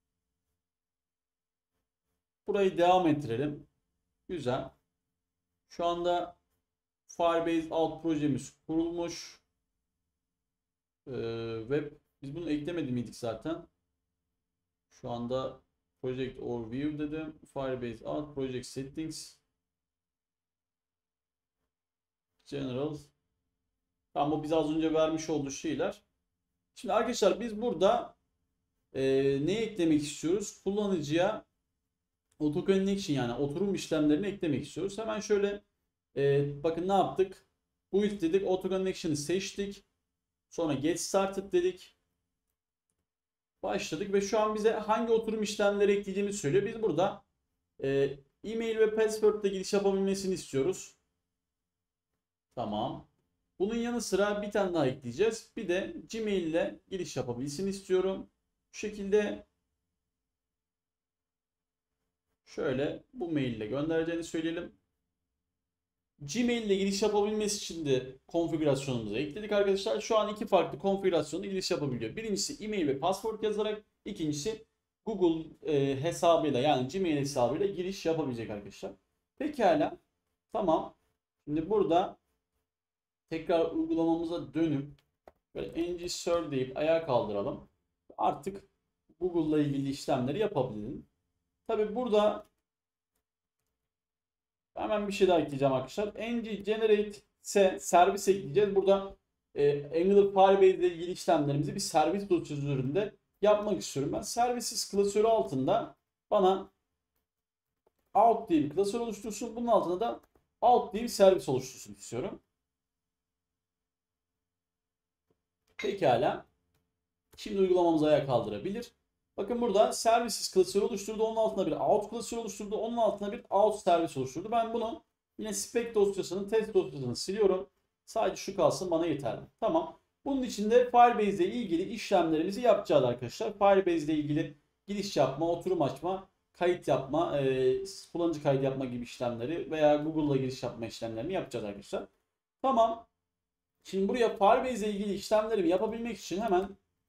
burayı devam ettirelim. Güzel. Şu anda Firebase alt projemiz kurulmuş. Ee, web biz bunu eklemedi miydik zaten? Şu anda Project Overview dedim. Firebase alt Project Settings General. Tamam, bu biz az önce vermiş olduğu şeyler. Şimdi arkadaşlar biz burada e, ne eklemek istiyoruz? Kullanıcıya auto connection yani oturum işlemlerini eklemek istiyoruz. Hemen şöyle e, bakın ne yaptık? Build dedik. Auto connection'ı seçtik. Sonra get started dedik. Başladık ve şu an bize hangi oturum işlemleri ekleyeceğimizi söylüyor. Biz burada e, e-mail ve password ile giriş yapabilmesini istiyoruz. Tamam. Bunun yanı sıra bir tane daha ekleyeceğiz. Bir de Gmail ile giriş yapabilsin istiyorum. Bu şekilde şöyle bu mail ile göndereceğini söyleyelim. Gmail ile giriş yapabilmesi için de konfigürasyonumuzu ekledik arkadaşlar. Şu an iki farklı konfigürasyonda giriş yapabiliyor. Birincisi e-mail ve password yazarak, ikincisi Google e, hesabıyla yani Gmail hesabıyla giriş yapabilecek arkadaşlar. Pekala. Tamam. Şimdi burada tekrar uygulamamıza dönüp böyle ng ser deyip ayağa kaldıralım. Artık Google'la ilgili işlemleri yapabilirim. Tabi burada hemen bir şey daha ekleyeceğim arkadaşlar. ng generate ise servis ekleyeceğiz. Burada e, Angular Firebase ile ilgili işlemlerimizi bir servis dosyasında yapmak istiyorum. Ben services klasörü altında bana out diye bir klasör oluştursun. Bunun altında da out diye bir servis oluştursun istiyorum. Pekala. Şimdi uygulamamızı ayağa kaldırabilir. Bakın burada services klasörü oluşturdu. Onun altına bir out klasörü oluşturdu. Onun altına bir out servis oluşturdu. Ben bunu yine spec dosyasının test dosyasını siliyorum. Sadece şu kalsın, bana yeterli. Tamam. Bunun için de Firebase ile ilgili işlemlerimizi yapacağız arkadaşlar. Firebase ile ilgili giriş yapma, oturum açma, kayıt yapma, e, kullanıcı kaydı yapma gibi işlemleri veya Google'la giriş yapma işlemlerini yapacağız arkadaşlar. Tamam. Şimdi buraya Firebase ile ilgili işlemlerimi yapabilmek için hemen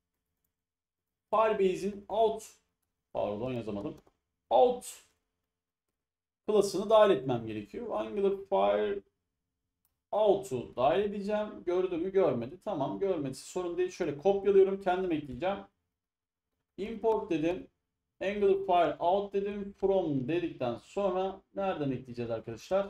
Firebase'in out pardon yazamadım. Out klasını dahil etmem gerekiyor. Angular Fire out'u dahil edeceğim. Gördü mü? Görmedi. Tamam, görmediyse sorun değil. Şöyle kopyalıyorum. Kendim ekleyeceğim. Import dedim. Angular Fire out dedim. From dedikten sonra nereden ekleyeceğiz arkadaşlar?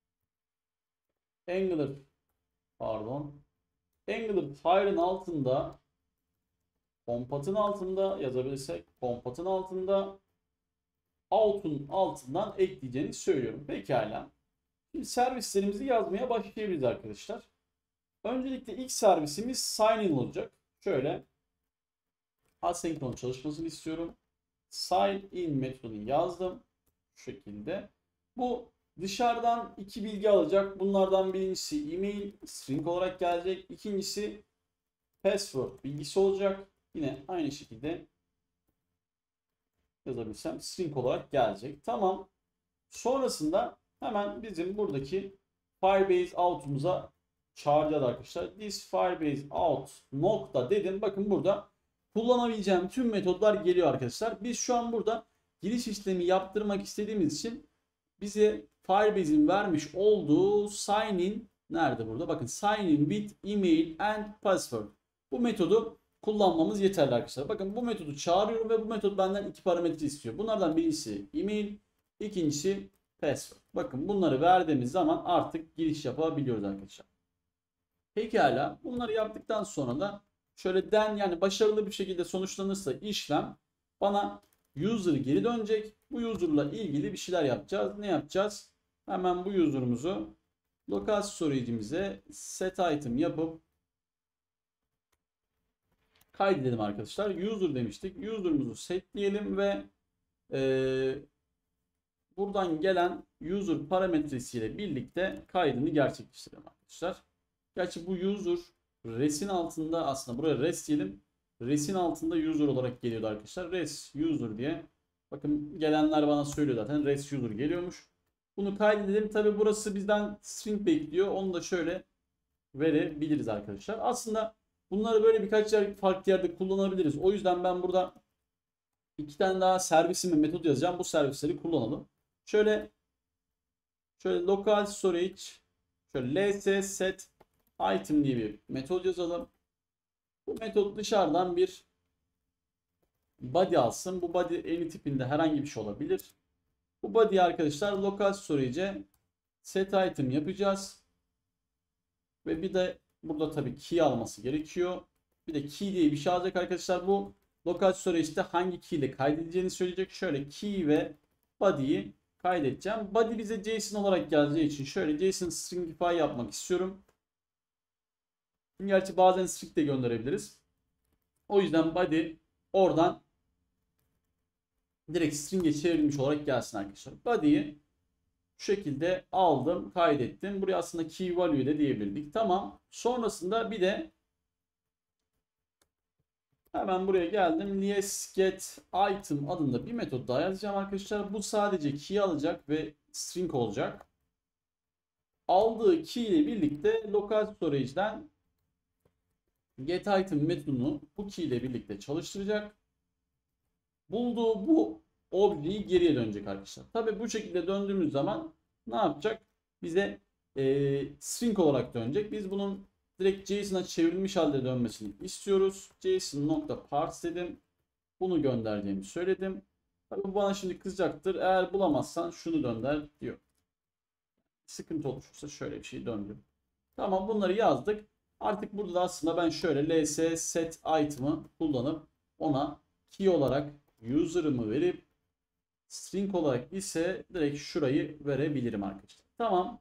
Angular pardon. Angular Fire'ın altında Compat'ın altında yazabilirsek Compat'ın altında out'un altından ekleyeceğini söylüyorum. Pekala. Şimdi servislerimizi yazmaya başlayabiliriz arkadaşlar. Öncelikle ilk servisimiz sign in olacak. Şöyle asenkron çalışmasını istiyorum. Sign in metodunu yazdım. Şu şekilde. Bu dışarıdan iki bilgi alacak. Bunlardan birincisi email string olarak gelecek. İkincisi password bilgisi olacak. Yine aynı şekilde yazabilsem string olarak gelecek. Tamam. Sonrasında hemen bizim buradaki Firebase out'umuza çağıracağız arkadaşlar. This Firebase out nokta dedim. Bakın burada kullanabileceğim tüm metodlar geliyor arkadaşlar. Biz şu an burada giriş işlemi yaptırmak istediğimiz için bize Firebase'in vermiş olduğu sign in nerede burada? Bakın sign in with email and password. Bu metodu kullanmamız yeterli arkadaşlar. Bakın bu metodu çağırıyorum ve bu metot benden iki parametre istiyor. Bunlardan birisi email, ikincisi password. Bakın bunları verdiğimiz zaman artık giriş yapabiliyoruz arkadaşlar. Pekala. Bunları yaptıktan sonra da şöyle den yani başarılı bir şekilde sonuçlanırsa işlem bana user geri dönecek. Bu user'la ilgili bir şeyler yapacağız. Ne yapacağız? Hemen bu user'ımızı lokal storage'imize set item yapıp kaydedelim arkadaşlar. User demiştik. User'ımızı setleyelim ve e, buradan gelen user parametresiyle birlikte kaydını gerçekleştirelim arkadaşlar. Gerçi bu user res'in altında aslında buraya res diyelim. Res'in altında user olarak geliyordu arkadaşlar. Res user diye. Bakın gelenler bana söylüyor zaten. Res user geliyormuş. Bunu kaydedelim. Tabi burası bizden string bekliyor. Onu da şöyle verebiliriz arkadaşlar. Aslında Bunları böyle birkaç yer, farklı yerde kullanabiliriz. O yüzden ben burada iki tane daha servisim ve metod yazacağım. Bu servisleri kullanalım. Şöyle şöyle local storage, şöyle ls set item diye bir metod yazalım. Bu metot dışarıdan bir body alsın. Bu body any tipinde herhangi bir şey olabilir. Bu body'yi arkadaşlar local storage'e set item yapacağız. Ve bir de burada tabii key alması gerekiyor. Bir de key diye bir şey alacak arkadaşlar. Bu local storage'de hangi key ile kaydedeceğini söyleyecek. Şöyle key ve body'yi kaydedeceğim. Body bize JSON olarak geleceği için şöyle JSON stringify yapmak istiyorum. Gerçi bazen string de gönderebiliriz. O yüzden body oradan direkt string'e çevrilmiş olarak gelsin arkadaşlar. Body'yi şu şekilde aldım, kaydettim. Buraya aslında key value de diyebilirdik. Tamam. Sonrasında bir de hemen buraya geldim. Ls get item adında bir metot daha yazacağım arkadaşlar. Bu sadece key alacak ve string olacak. Aldığı key ile birlikte local storage'den get item metodunu bu key ile birlikte çalıştıracak. Bulduğu bu objeyi geriye dönecek arkadaşlar. Tabi bu şekilde döndüğümüz zaman ne yapacak? Bize e, string olarak dönecek. Biz bunun direkt JSON'a çevrilmiş halde dönmesini istiyoruz. JSON.parse dedim. Bunu göndereceğimi söyledim. Tabi bu bana şimdi kızacaktır. Eğer bulamazsan şunu dönder diyor. Sıkıntı oluşursa şöyle bir şey döndüm. Tamam, bunları yazdık. Artık burada da aslında ben şöyle ls set item'ı kullanıp ona key olarak user'ımı verip string olarak ise direkt şurayı verebilirim arkadaşlar. Tamam.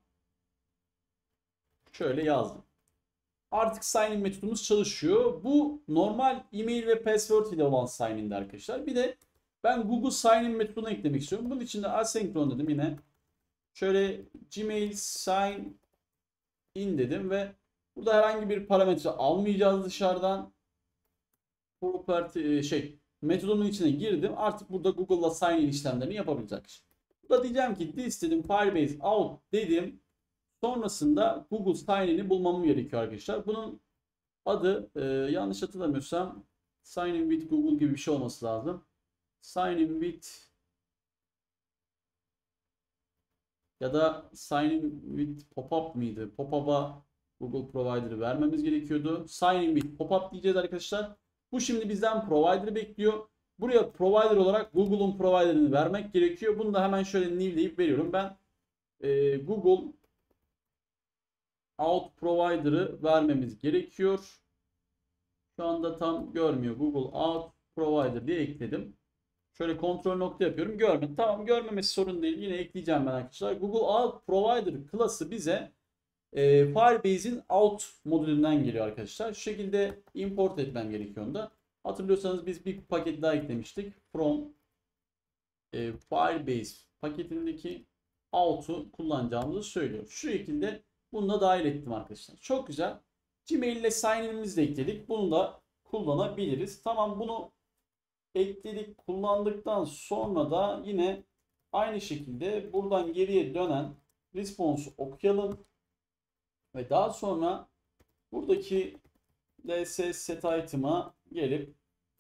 Şöyle yazdım. Artık sign in metodumuz çalışıyor. Bu normal email ve password ile olan sign in'de arkadaşlar. Bir de ben Google sign in metodunu eklemek istiyorum. Bunun için de asynkron dedim yine. Şöyle Gmail sign in dedim ve burada herhangi bir parametre almayacağız dışarıdan. Property şey metodumun içine girdim. Artık burada Google'la sign in işlemlerini yapabilecek. Burada diyeceğim ki this dedim, Firebase out dedim. Sonrasında Google sign in'i bulmam gerekiyor arkadaşlar. Bunun adı e, yanlış hatırlamıyorsam sign in with Google gibi bir şey olması lazım. Sign in with ya da sign in with pop-up mıydı? Pop-up'a Google provider'ı vermemiz gerekiyordu. Sign in with pop-up diyeceğiz arkadaşlar. Bu şimdi bizden provider'ı bekliyor. Buraya provider olarak Google'un provider'ını vermek gerekiyor. Bunu da hemen şöyle new deyip veriyorum. Ben e, Google out provider'ı vermemiz gerekiyor. Şu anda tam görmüyor. Google out provider diye ekledim. Şöyle kontrol nokta yapıyorum. Görmedi. Tamam, görmemesi sorun değil. Yine ekleyeceğim ben arkadaşlar. Google out provider klası bize e, Firebase'in out modülünden geliyor arkadaşlar. Şu şekilde import etmem gerekiyor onda. Hatırlıyorsanız biz bir paket daha eklemiştik. From e, Firebase paketindeki out'u kullanacağımızı söylüyor. Şu şekilde bunu da dahil ettim arkadaşlar. Çok güzel. Gmail ile sign in'imizi de ekledik. Bunu da kullanabiliriz. Tamam, bunu ekledik, kullandıktan sonra da yine aynı şekilde buradan geriye dönen response okuyalım. Ve daha sonra buradaki ls set item'a gelip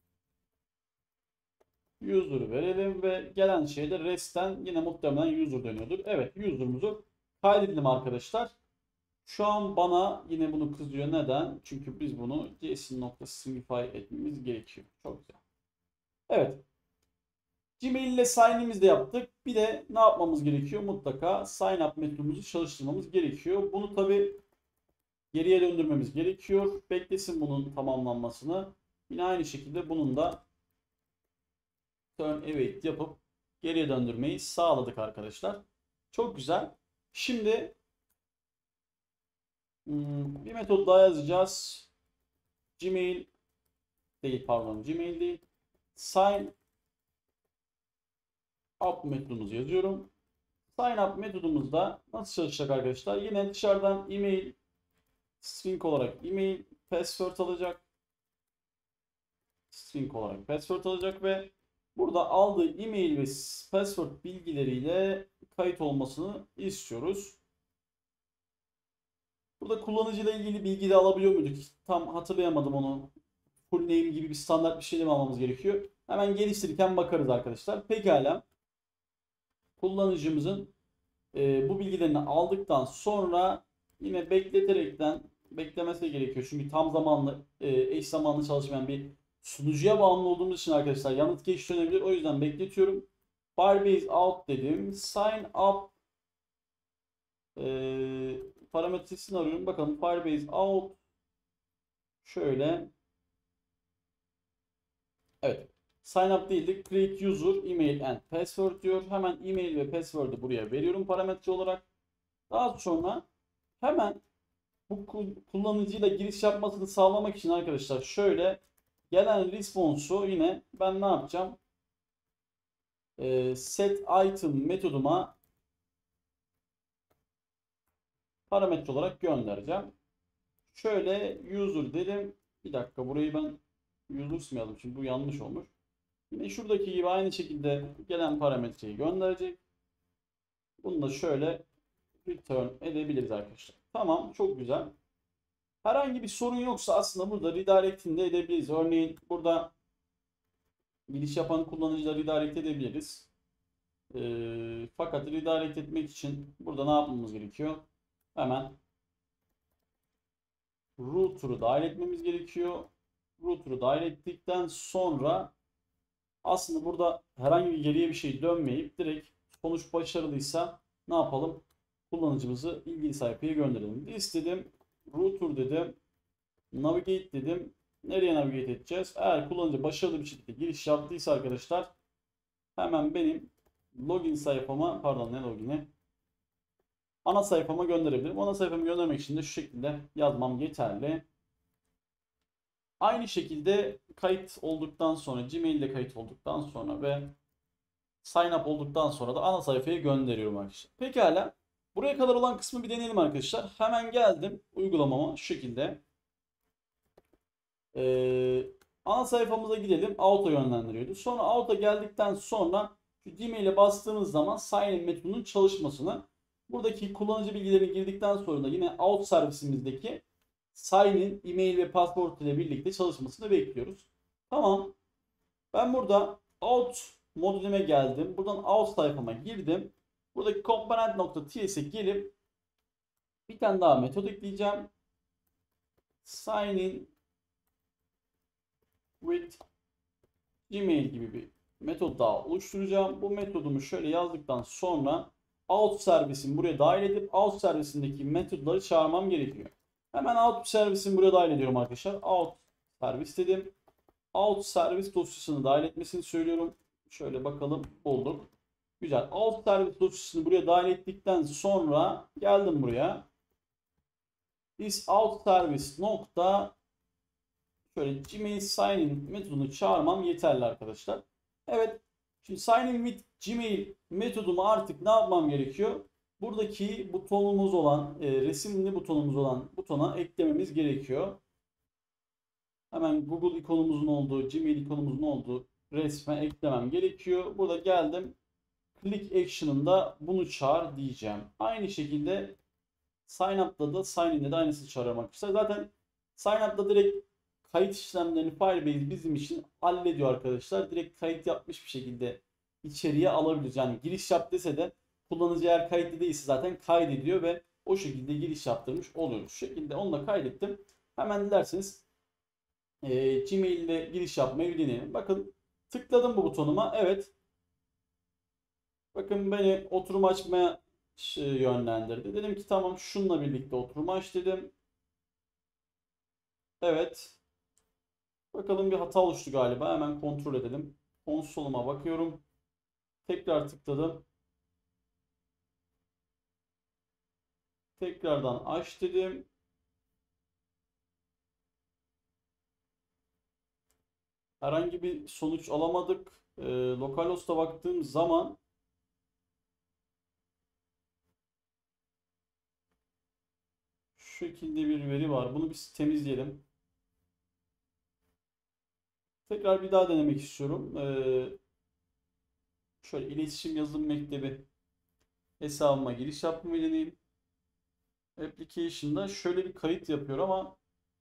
user verelim ve gelen şeyde rest'ten yine muhtemelen user dönüyordur. Evet, user'ımızı kaydedelim arkadaşlar. Şu an bana yine bunu kızıyor. Neden? Çünkü biz bunu json.stringify etmemiz gerekiyor. Çok güzel. Evet. Gmail ile sign in'imizi de yaptık. Bir de ne yapmamız gerekiyor? Mutlaka sign up metodumuzu çalıştırmamız gerekiyor. Bunu tabi geriye döndürmemiz gerekiyor. Beklesin bunun tamamlanmasını. Yine aynı şekilde bunun da turn await yapıp geriye döndürmeyi sağladık arkadaşlar. Çok güzel. Şimdi bir metod daha yazacağız. Gmail değil, pardon, Gmail değil. Sign up metodumuzu yazıyorum. Sign up metodumuzda nasıl çalışacak arkadaşlar? Yine dışarıdan email string olarak email password alacak. String olarak password alacak ve burada aldığı email ve password bilgileriyle kayıt olmasını istiyoruz. Burada kullanıcıyla ilgili bilgi de alabiliyor muyduk? Tam hatırlayamadım onu. Full name gibi bir standart bir şey de mi almamız gerekiyor? Hemen geliştirirken bakarız arkadaşlar. Pekala. Kullanıcımızın e, bu bilgilerini aldıktan sonra yine bekleterekten beklemesi gerekiyor. Çünkü tam zamanlı e, eş zamanlı çalışmayan bir sunucuya bağımlı olduğumuz için arkadaşlar yanıt geç dönebilir. O yüzden bekletiyorum. Firebase out dedim. Sign up e, parametresini arıyorum. Bakalım Firebase out şöyle. Evet. Sign up değildi. Create user, email and password diyor. Hemen email ve password'ı buraya veriyorum parametre olarak. Daha sonra hemen bu kullanıcıyla giriş yapmasını sağlamak için arkadaşlar şöyle gelen response'u yine ben ne yapacağım? Ee, set item metoduma parametre olarak göndereceğim. Şöyle user dedim. Bir dakika burayı ben user ismiyordum. Şimdi bu yanlış olmuş. Yine şuradaki gibi aynı şekilde gelen parametreyi gönderecek. Bunu da şöyle return edebiliriz arkadaşlar. Tamam, çok güzel. Herhangi bir sorun yoksa aslında burada redirect'ini de edebiliriz. Örneğin burada giriş yapan kullanıcıları redirect edebiliriz. Ee, fakat redirect etmek için burada ne yapmamız gerekiyor? Hemen router'ı dahil etmemiz gerekiyor. Router'ı dahil ettikten sonra aslında burada herhangi bir geriye bir şey dönmeyip direkt sonuç başarılıysa ne yapalım? Kullanıcımızı ilgili sayfaya gönderelim. List dedim, router dedim, navigate dedim. Nereye navigate edeceğiz? Eğer kullanıcı başarılı bir şekilde giriş yaptıysa arkadaşlar hemen benim login sayfama, pardon ne logini? Ana sayfama gönderebilirim. Ana sayfamı göndermek için de şu şekilde yazmam yeterli. Aynı şekilde kayıt olduktan sonra, Gmail'de kayıt olduktan sonra ve sign up olduktan sonra da ana sayfaya gönderiyorum arkadaşlar. Pekala. Buraya kadar olan kısmı bir deneyelim arkadaşlar. Hemen geldim uygulamama şu şekilde. Ee, ana sayfamıza gidelim. Out'a yönlendiriyordu. Sonra Out'a geldikten sonra şu Gmail'e bastığımız zaman sign in metodunun çalışmasını, buradaki kullanıcı bilgilerini girdikten sonra da yine Out servisimіздeki sign in, email ve password ile birlikte çalışmasını bekliyoruz. Tamam. Ben burada Out modülüme geldim. Buradan Out sayfama girdim. Buradaki component.ts'e gelip bir tane daha metod ekleyeceğim. Sign in with Gmail gibi bir metod daha oluşturacağım. Bu metodumu şöyle yazdıktan sonra out servisini buraya dahil edip out servisindeki metodları çağırmam gerekiyor. Hemen out servisini buraya dahil ediyorum arkadaşlar. Out servis dedim. Out servis dosyasını dahil etmesini söylüyorum. Şöyle bakalım, olduk. Güzel. Out servis dosyasını buraya dahil ettikten sonra geldim buraya. This out service nokta şöyle Gmail sign in metodunu çağırmam yeterli arkadaşlar. Evet. Şimdi sign in with Gmail metodumu artık ne yapmam gerekiyor? Buradaki butonumuz olan, e, resimli butonumuz olan butona eklememiz gerekiyor. Hemen Google ikonumuzun olduğu, Gmail ikonumuzun olduğu resme eklemem gerekiyor. Burada geldim. Click action'ında bunu çağır diyeceğim. Aynı şekilde sign up'ta da sign in'de de aynısını çağırıyorum arkadaşlar. Zaten sign up'ta direkt kayıt işlemlerini Firebase bizim için hallediyor arkadaşlar. Direkt kayıt yapmış bir şekilde içeriye alabiliriz. Yani giriş yap dese de kullanıcı eğer kayıtlı değilse zaten kaydediyor ve o şekilde giriş yaptırmış oluyoruz. Şu şekilde onu da kaydettim. Hemen dilerseniz e, Gmail ile giriş yapmayı deneyelim. Bakın tıkladım bu butonuma. Evet. Bakın beni oturum açmaya yönlendirdi. Dedim ki tamam şununla birlikte oturum aç dedim. Evet. Bakalım bir hata oluştu galiba. Hemen kontrol edelim. Konsoluma bakıyorum. Tekrar tıkladım. Tekrardan aç dedim. Herhangi bir sonuç alamadık. Ee, Localhost'a baktığım zaman şu şekilde bir veri var. Bunu biz temizleyelim. Tekrar bir daha denemek istiyorum. Ee, şöyle iletişim yazılım mektebi hesabıma giriş yapmayı deneyeyim. Application'da şöyle bir kayıt yapıyor ama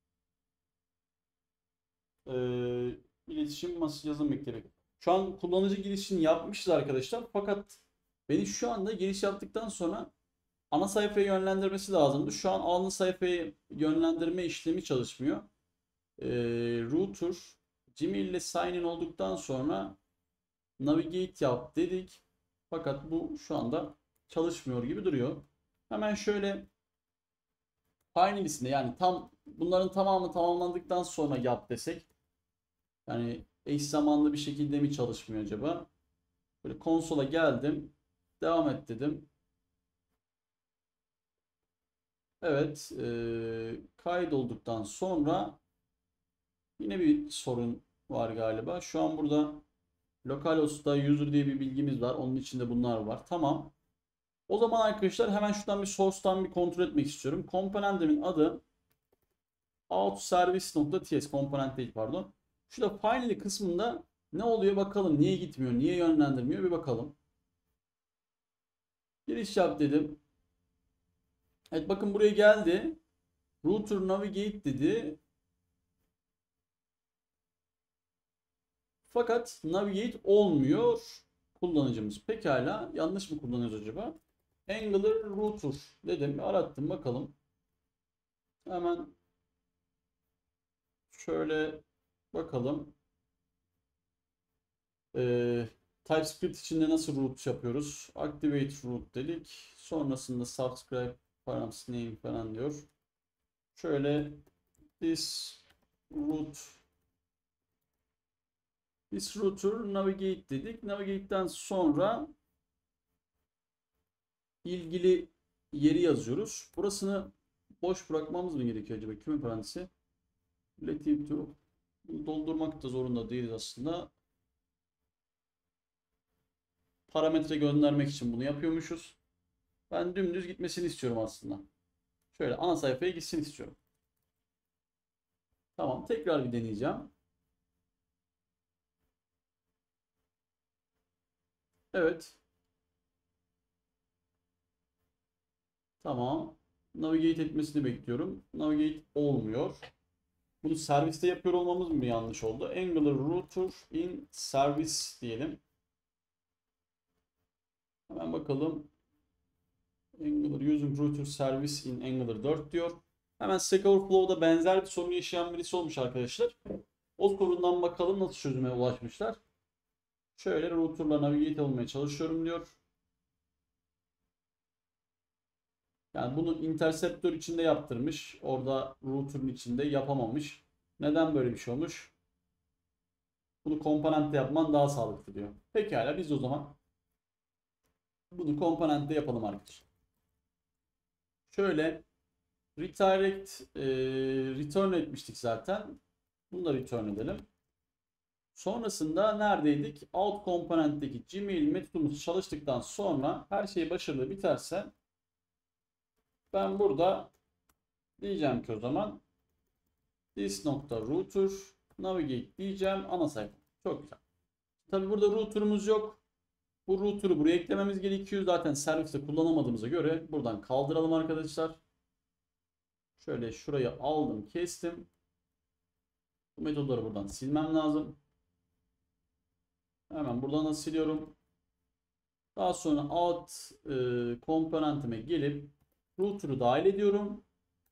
e, iletişim masası yazım ekleri. Şu an kullanıcı girişini yapmışız arkadaşlar. Fakat beni şu anda giriş yaptıktan sonra ana sayfaya yönlendirmesi lazımdı. Şu an ana sayfaya yönlendirme işlemi çalışmıyor. E, router Gmail ile sign in olduktan sonra navigate yap dedik. Fakat bu şu anda çalışmıyor gibi duruyor. Hemen şöyle finalistinde, yani tam bunların tamamı tamamlandıktan sonra yap desek, yani eş zamanlı bir şekilde mi çalışmıyor acaba? Böyle konsola geldim. Devam et dedim. Evet. E, kaydolduktan sonra yine bir sorun var galiba. Şu an burada localhost'ta user diye bir bilgimiz var. Onun içinde bunlar var. Tamam. O zaman arkadaşlar hemen şuradan bir source'tan bir kontrol etmek istiyorum. Komponentimin adı outservice.ts, komponent değil pardon. Şurada finally kısmında ne oluyor bakalım. Niye gitmiyor? Niye yönlendirmiyor? Bir bakalım. Giriş yap dedim. Evet, bakın buraya geldi. Router navigate dedi. Fakat navigate olmuyor kullanıcımız. Pekala, yanlış mı kullanıyoruz acaba? Angular router dedim. Arattım bakalım. Hemen şöyle bakalım. Ee, TypeScript içinde nasıl root yapıyoruz? Activate root dedik. Sonrasında subscribe params name falan diyor. Şöyle this root this router navigate dedik. Navigate'den sonra ilgili yeri yazıyoruz. Burasını boş bırakmamız mı gerekiyor acaba? Küme parantezi. Relative to. Bunu doldurmak da zorunda değiliz aslında. Parametre göndermek için bunu yapıyormuşuz. Ben dümdüz gitmesini istiyorum aslında. Şöyle ana sayfaya gitsin istiyorum. Tamam, tekrar bir deneyeceğim. Evet. Tamam. Navigate etmesini bekliyorum. Navigate olmuyor. Bunu serviste yapıyor olmamız mı yanlış oldu? Angular router in service diyelim. Hemen bakalım. Angular using router service in Angular dört diyor. Hemen Stack Overflow'da benzer bir sorun yaşayan birisi olmuş arkadaşlar. O sorundan bakalım nasıl çözüme ulaşmışlar. Şöyle router'la navigate olmaya çalışıyorum diyor. Yani bunu interceptor içinde yaptırmış. Orada router'ın içinde yapamamış. Neden böyle bir şey olmuş? Bunu komponentte yapman daha sağlıklı diyor. Pekala, biz o zaman bunu komponentte yapalım arkadaşlar. Şöyle redirect e, return etmiştik zaten. Bunu da return edelim. Sonrasında neredeydik? Out komponentteki Gmail metodumuz çalıştıktan sonra her şey başarılı biterse ben burada diyeceğim ki o zaman this.router navigate diyeceğim ana sayfa. Çok güzel. Tabi burada router'ımız yok. Bu router'ı buraya eklememiz gerekiyor. Zaten serviste kullanamadığımıza göre buradan kaldıralım arkadaşlar. Şöyle şurayı aldım, kestim. Bu metodları buradan silmem lazım. Hemen buradan da siliyorum. Daha sonra out e, komponentime gelip router'ı dahil ediyorum.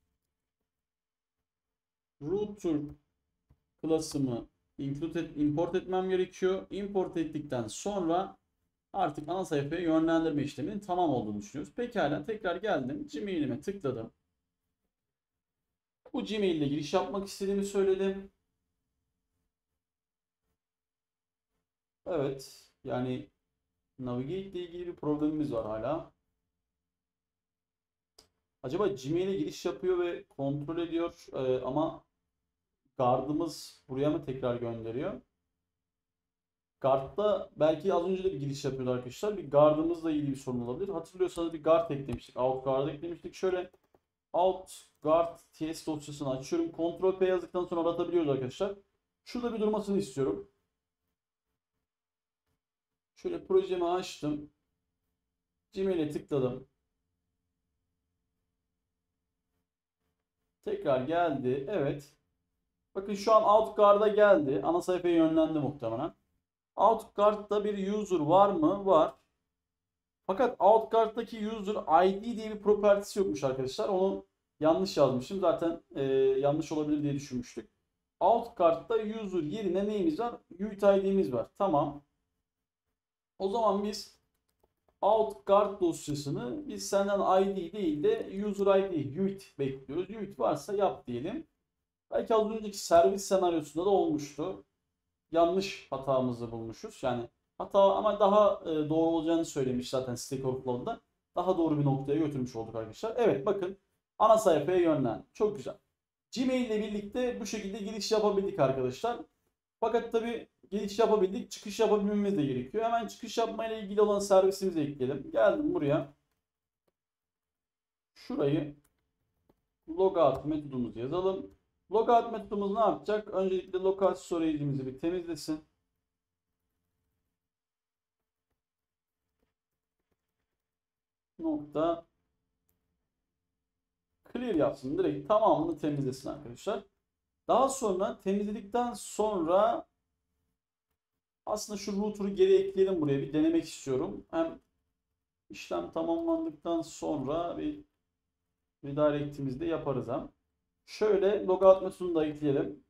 Router class'ımı include et, import etmem gerekiyor. Import ettikten sonra artık ana sayfaya yönlendirme işleminin tamam olduğunu düşünüyoruz. Pekala, tekrar geldim. Gmail'ime tıkladım. Bu Gmail ile giriş yapmak istediğimi söyledim. Evet. Yani Navigate ile ilgili bir problemimiz var hala. Acaba Gmail'e giriş yapıyor ve kontrol ediyor e, ama guard'ımız buraya mı tekrar gönderiyor? Guard'da belki az önce de bir giriş yapıyordu arkadaşlar. Bir guard'ımızla ilgili bir sorun olabilir. Hatırlıyorsanız bir guard eklemiştik. Out guard eklemiştik. Şöyle out guard ts dosyasını açıyorum. Ctrl P yazdıktan sonra aratabiliyoruz arkadaşlar. Şurada bir durmasını istiyorum. Şöyle projemi açtım. Gmail'e tıkladım. Tekrar geldi. Evet. Bakın şu an OutGuard'a geldi. Ana sayfaya yönlendi muhtemelen. OutGuard'da bir user var mı? Var. Fakat OutGuard'daki user I D diye bir property'si yokmuş arkadaşlar. Onu yanlış yazmışım. Zaten e, yanlış olabilir diye düşünmüştük. OutGuard'da user yerine neyimiz var? U I D I D'miz var. Tamam. O zaman biz OutGuard dosyasını biz senden I D değil de user I D, U I D bekliyoruz. U I D varsa yap diyelim. Belki az önceki servis senaryosunda da olmuştu. Yanlış hatamızı bulmuşuz. Yani hata ama daha e, doğru olacağını söylemiş zaten Stack Overflow'da. Daha doğru bir noktaya götürmüş olduk arkadaşlar. Evet bakın ana sayfaya yönlen. Çok güzel. Gmail ile birlikte bu şekilde giriş yapabildik arkadaşlar. Fakat tabi giriş yapabildik. Çıkış yapabilmemiz de gerekiyor. Hemen çıkış yapmayla ilgili olan servisimizi ekleyelim. Geldim buraya. Şurayı logout metodumuzu yazalım. Logout metodumuz ne yapacak? Öncelikle lokal storage'imizi bir temizlesin. Nokta clear yapsın. Direkt tamamını temizlesin arkadaşlar. Daha sonra temizledikten sonra aslında şu router'ı geri ekleyelim buraya. Bir denemek istiyorum. Hem işlem tamamlandıktan sonra bir redirect'imizi de yaparız hem. Şöyle logout metodunu da ekleyelim.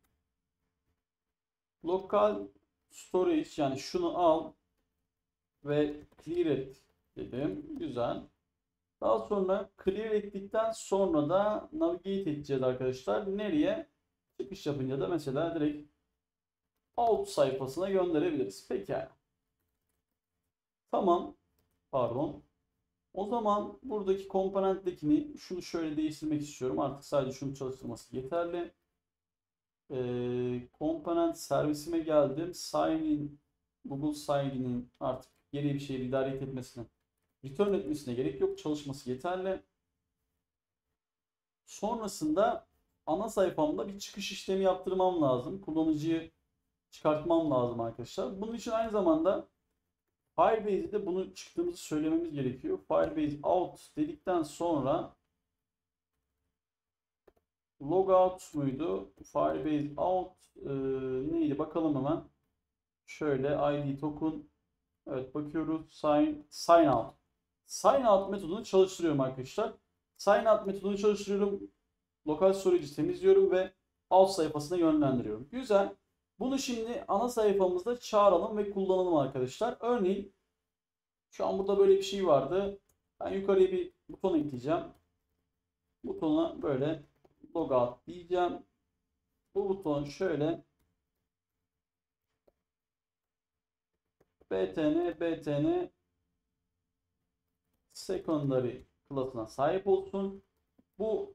Local storage yani şunu al ve clear et dedim. Güzel. Daha sonra clear ettikten sonra da navigate edeceğiz arkadaşlar. Nereye? Çıkış yapınca da mesela direkt out sayfasına gönderebiliriz. Pekala. Tamam. Pardon. O zaman buradaki komponenttekini şunu şöyle değiştirmek istiyorum. Artık sadece şunu çalıştırması yeterli. Ee, komponent servisime geldim. Sign in, Google Sign in'in artık geri bir şey redirect etmesine, return etmesine gerek yok. Çalışması yeterli. Sonrasında ana sayfamda bir çıkış işlemi yaptırmam lazım. Kullanıcıyı çıkartmam lazım arkadaşlar. Bunun için aynı zamanda Firebase'de bunu çıktığımızı söylememiz gerekiyor. Firebase out dedikten sonra logout muydu? Firebase out e, neydi? Bakalım hemen. Şöyle I D token. Evet bakıyoruz. Sign, sign out. Sign out metodunu çalıştırıyorum arkadaşlar. Sign out metodunu çalıştırıyorum. Lokal storage'i temizliyorum ve alt sayfasına yönlendiriyorum. Güzel. Bunu şimdi ana sayfamızda çağıralım ve kullanalım arkadaşlar. Örneğin şu an burada böyle bir şey vardı. Ben yukarıya bir buton ekleyeceğim. Butona böyle logout diyeceğim. Bu buton şöyle btn btn secondary class'ına sahip olsun. Bu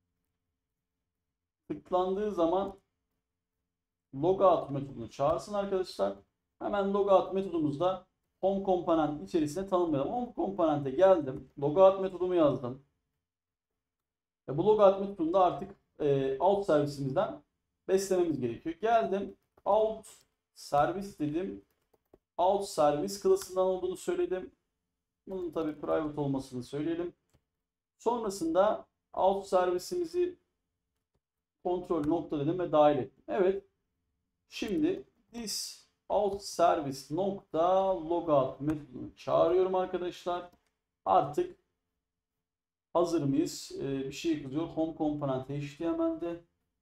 tıklandığı zaman logout metodunu çağırsın arkadaşlar. Hemen logout metodumuzda home komponent içerisine tanımlayalım. Home komponente geldim. Logout metodumu yazdım. Ve bu logout metodunu da artık e, out servisimizden beslememiz gerekiyor. Geldim. Out servis dedim. Out servis klasından olduğunu söyledim. Bunun tabi private olmasını söyleyelim. Sonrasında out servisimizi kontrol nokta dedim ve dahil ettim. Evet. Şimdi this out service nokta logout metodunu çağırıyorum arkadaşlar. Artık hazır mıyız? Ee, bir şey yazıyor. Home component H T M L'de.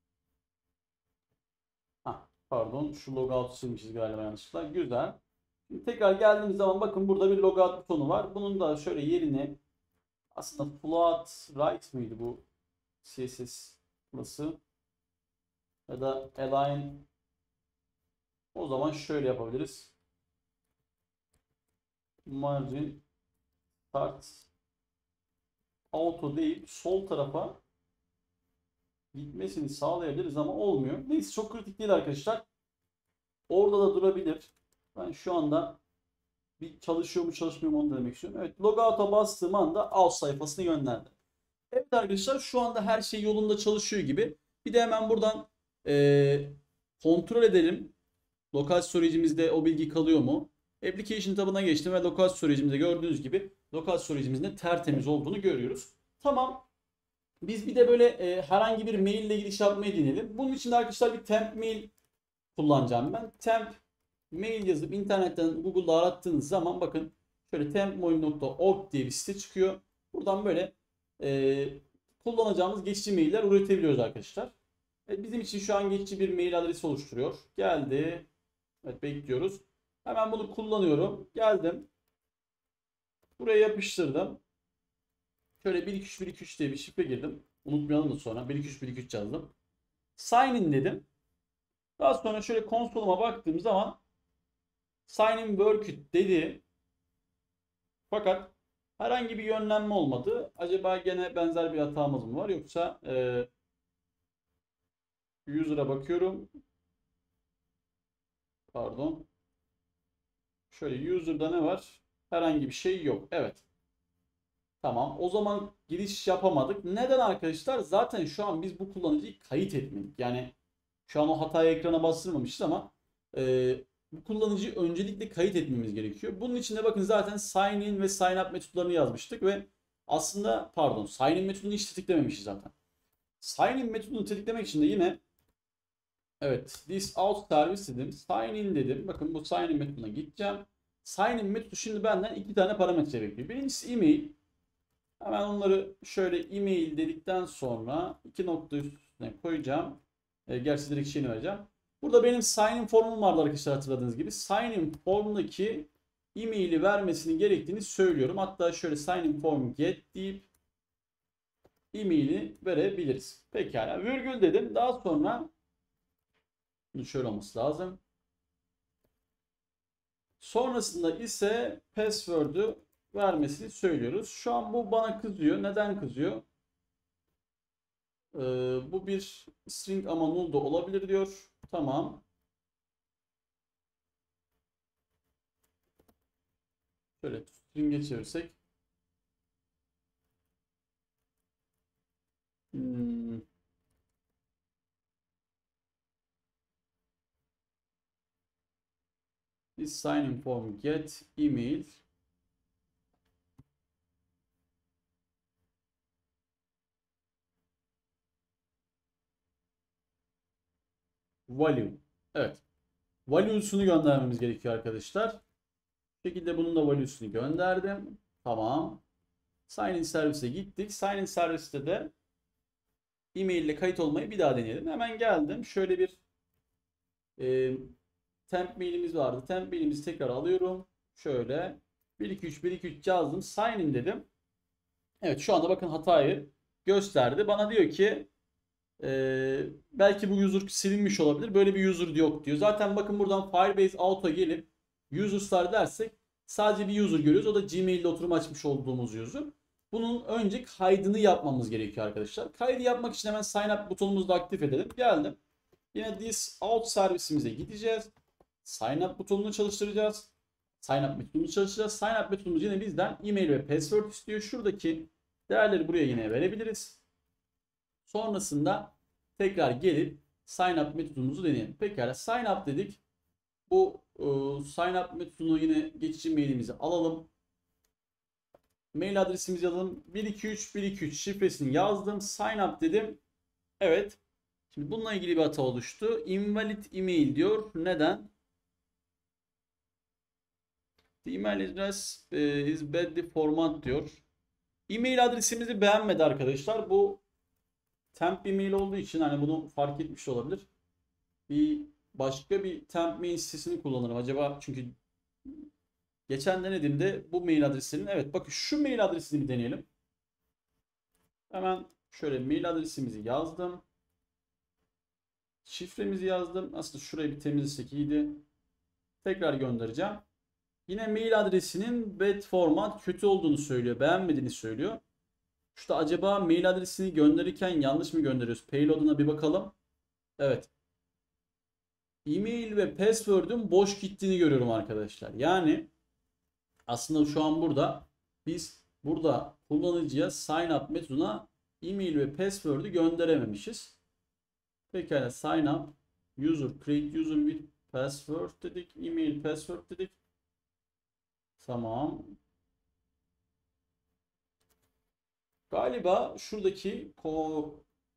Heh, pardon. Şu logout silmişiz galiba yanlışlıkla. Güzel. Şimdi tekrar geldiğimiz zaman bakın burada bir logout butonu var. Bunun da şöyle yerine aslında float right mıydı bu C S S burası? Ya da align. O zaman şöyle yapabiliriz. Margin start auto değil sol tarafa gitmesini sağlayabiliriz ama olmuyor. Neyse çok kritik değil arkadaşlar. Orada da durabilir. Ben şu anda bir çalışıyor mu çalışmıyor mu onu demek istiyorum. Evet logout'a bastığım anda alt sayfasına yönlendi. Evet arkadaşlar şu anda her şey yolunda çalışıyor gibi. Bir de hemen buradan e, kontrol edelim. Lokal storage'imizde o bilgi kalıyor mu? Application tabına geçtim ve lokal storage'imizde gördüğünüz gibi lokal storage'imizin de tertemiz olduğunu görüyoruz. Tamam. Biz bir de böyle e, herhangi bir mail ile giriş yapmayı deneyelim. Bunun için de arkadaşlar bir temp mail kullanacağım ben. Temp mail yazıp internetten Google'da arattığınız zaman bakın şöyle tempmail nokta org diye bir site çıkıyor. Buradan böyle e, kullanacağımız geçici mailler üretebiliyoruz arkadaşlar. E, bizim için şu an geçici bir mail adresi oluşturuyor. Geldi. Evet, bekliyoruz. Hemen bunu kullanıyorum. Geldim. Buraya yapıştırdım. Şöyle bir iki üç bir iki üç diye bir şifre girdim. Unutmayalım da sonra bir iki üç bir iki üç yazdım. Sign in dedim. Daha sonra şöyle konsoluma baktığım zaman sign in worked dedi. Fakat herhangi bir yönlenme olmadı. Acaba gene benzer bir hatamız mı var, yoksa e, user'a bakıyorum. Pardon. Şöyle user'da ne var? Herhangi bir şey yok. Evet. Tamam. O zaman giriş yapamadık. Neden arkadaşlar? Zaten şu an biz bu kullanıcıyı kayıt etmedik. Yani şu an o hatayı ekrana bastırmamışız ama e, bu kullanıcıyı öncelikle kayıt etmemiz gerekiyor. Bunun için de bakın zaten sign in ve sign up metotlarını yazmıştık ve aslında pardon sign in metodunu hiç tetiklememişiz zaten. Sign in metodunu tetiklemek için de yine evet this out service dedim. Sign in dedim. Bakın bu sign in metoduna gideceğim. Sign in metodu şimdi benden iki tane parametre bekliyor. Birincisi email. Hemen onları şöyle email dedikten sonra iki nokta üstüne koyacağım. E, gerçi direkt şeyini vereceğim. Burada benim sign in formum vardı arkadaşlar, hatırladığınız gibi. Sign in formundaki email'i vermesini gerektiğini söylüyorum. Hatta şöyle sign in form get deyip email'i verebiliriz. Pekala. Virgül dedim. Daha sonra şöyle olması lazım. Sonrasında ise password'ü vermesini söylüyoruz. Şu an bu bana kızıyor. Neden kızıyor? Ee, bu bir string ama null da olabilir diyor. Tamam. Şöyle string'e çevirsek. Hmm. This sign in form get email value. Evet. Value'sunu göndermemiz gerekiyor arkadaşlar. Bu şekilde bunun da value'sunu gönderdim. Tamam. Sign in servise gittik. Sign in serviste de e-mail ile kayıt olmayı bir daha deneyelim. Hemen geldim. Şöyle bir e, temp mailimiz vardı. Temp mailimizi tekrar alıyorum. Şöyle bir iki üç bir iki üç yazdım. Sign in dedim. Evet, şu anda bakın hatayı gösterdi. Bana diyor ki e, belki bu user silinmiş olabilir. Böyle bir user yok diyor. Zaten bakın buradan Firebase Auto gelip users'lar dersek sadece bir user görüyoruz. O da Gmail'de oturum açmış olduğumuz user. Bunun önce kaydını yapmamız gerekiyor arkadaşlar. Kaydı yapmak için hemen sign up butonumuzu da aktif edelim. Geldim. Yine this out servisimize gideceğiz. Sign up butonunu çalıştıracağız. Sign up metodunu çalıştıracağız. Sign up metodumuz yine bizden e-mail ve password istiyor. Şuradaki değerleri buraya yine verebiliriz. Sonrasında tekrar gelip sign up metodumuzu deneyelim. Pekala, sign up dedik. Bu e, sign up metodunu yine geçici mailimizi alalım. Mail adresimizi yazalım. bir iki üç bir iki üç şifresini yazdım. Sign up dedim. Evet. Şimdi bununla ilgili bir hata oluştu. Invalid email diyor. Neden? The email address is badly format diyor. E-mail adresimizi beğenmedi arkadaşlar. Bu temp bir mail olduğu için hani bunu fark etmiş olabilir. Bir başka bir temp mail sitesini kullanırım acaba, çünkü geçen denediğimde bu mail adresinin, evet bakın şu mail adresini bir deneyelim. Hemen şöyle mail adresimizi yazdım. Şifremizi yazdım. Aslında şurayı bir temizlesek iyiydi. Tekrar göndereceğim. Yine mail adresinin bad format, kötü olduğunu söylüyor. Beğenmediğini söylüyor. Şurada acaba mail adresini gönderirken yanlış mı gönderiyoruz? Payload'una bir bakalım. Evet. E-mail ve password'ün boş gittiğini görüyorum arkadaşlar. Yani aslında şu an burada biz burada kullanıcıya sign up metoduna e-mail ve password'ü gönderememişiz. Pekala, sign up user create user with password dedik. E-mail password dedik. Tamam. Galiba şuradaki ko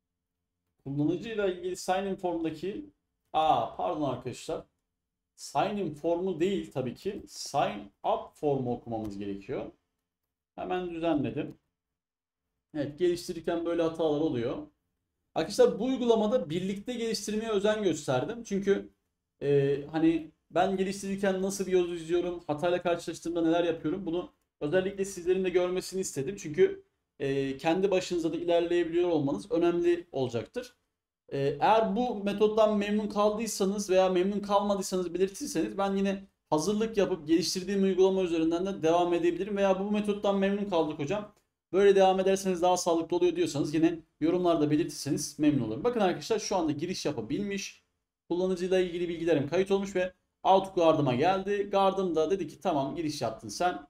kullanıcıyla ilgili sign in formdaki aa pardon arkadaşlar. Sign in formu değil tabii ki. Sign up formu okumamız gerekiyor. Hemen düzenledim. Evet, geliştirirken böyle hatalar oluyor. Arkadaşlar bu uygulamada birlikte geliştirmeye özen gösterdim. Çünkü e, hani ben geliştirirken nasıl bir yol izliyorum, hatayla karşılaştığımda neler yapıyorum, bunu özellikle sizlerin de görmesini istedim. Çünkü e, kendi başınıza da ilerleyebiliyor olmanız önemli olacaktır. E, eğer bu metottan memnun kaldıysanız veya memnun kalmadıysanız belirtirseniz ben yine hazırlık yapıp geliştirdiğim uygulama üzerinden de devam edebilirim. Veya bu metottan memnun kaldık hocam, böyle devam ederseniz daha sağlıklı oluyor diyorsanız yine yorumlarda belirtirseniz memnun olurum. Bakın arkadaşlar şu anda giriş yapabilmiş. Kullanıcıyla ilgili bilgilerim kayıt olmuş ve Out Guard'ıma geldi. Guard'ım da dedi ki tamam giriş yaptın sen.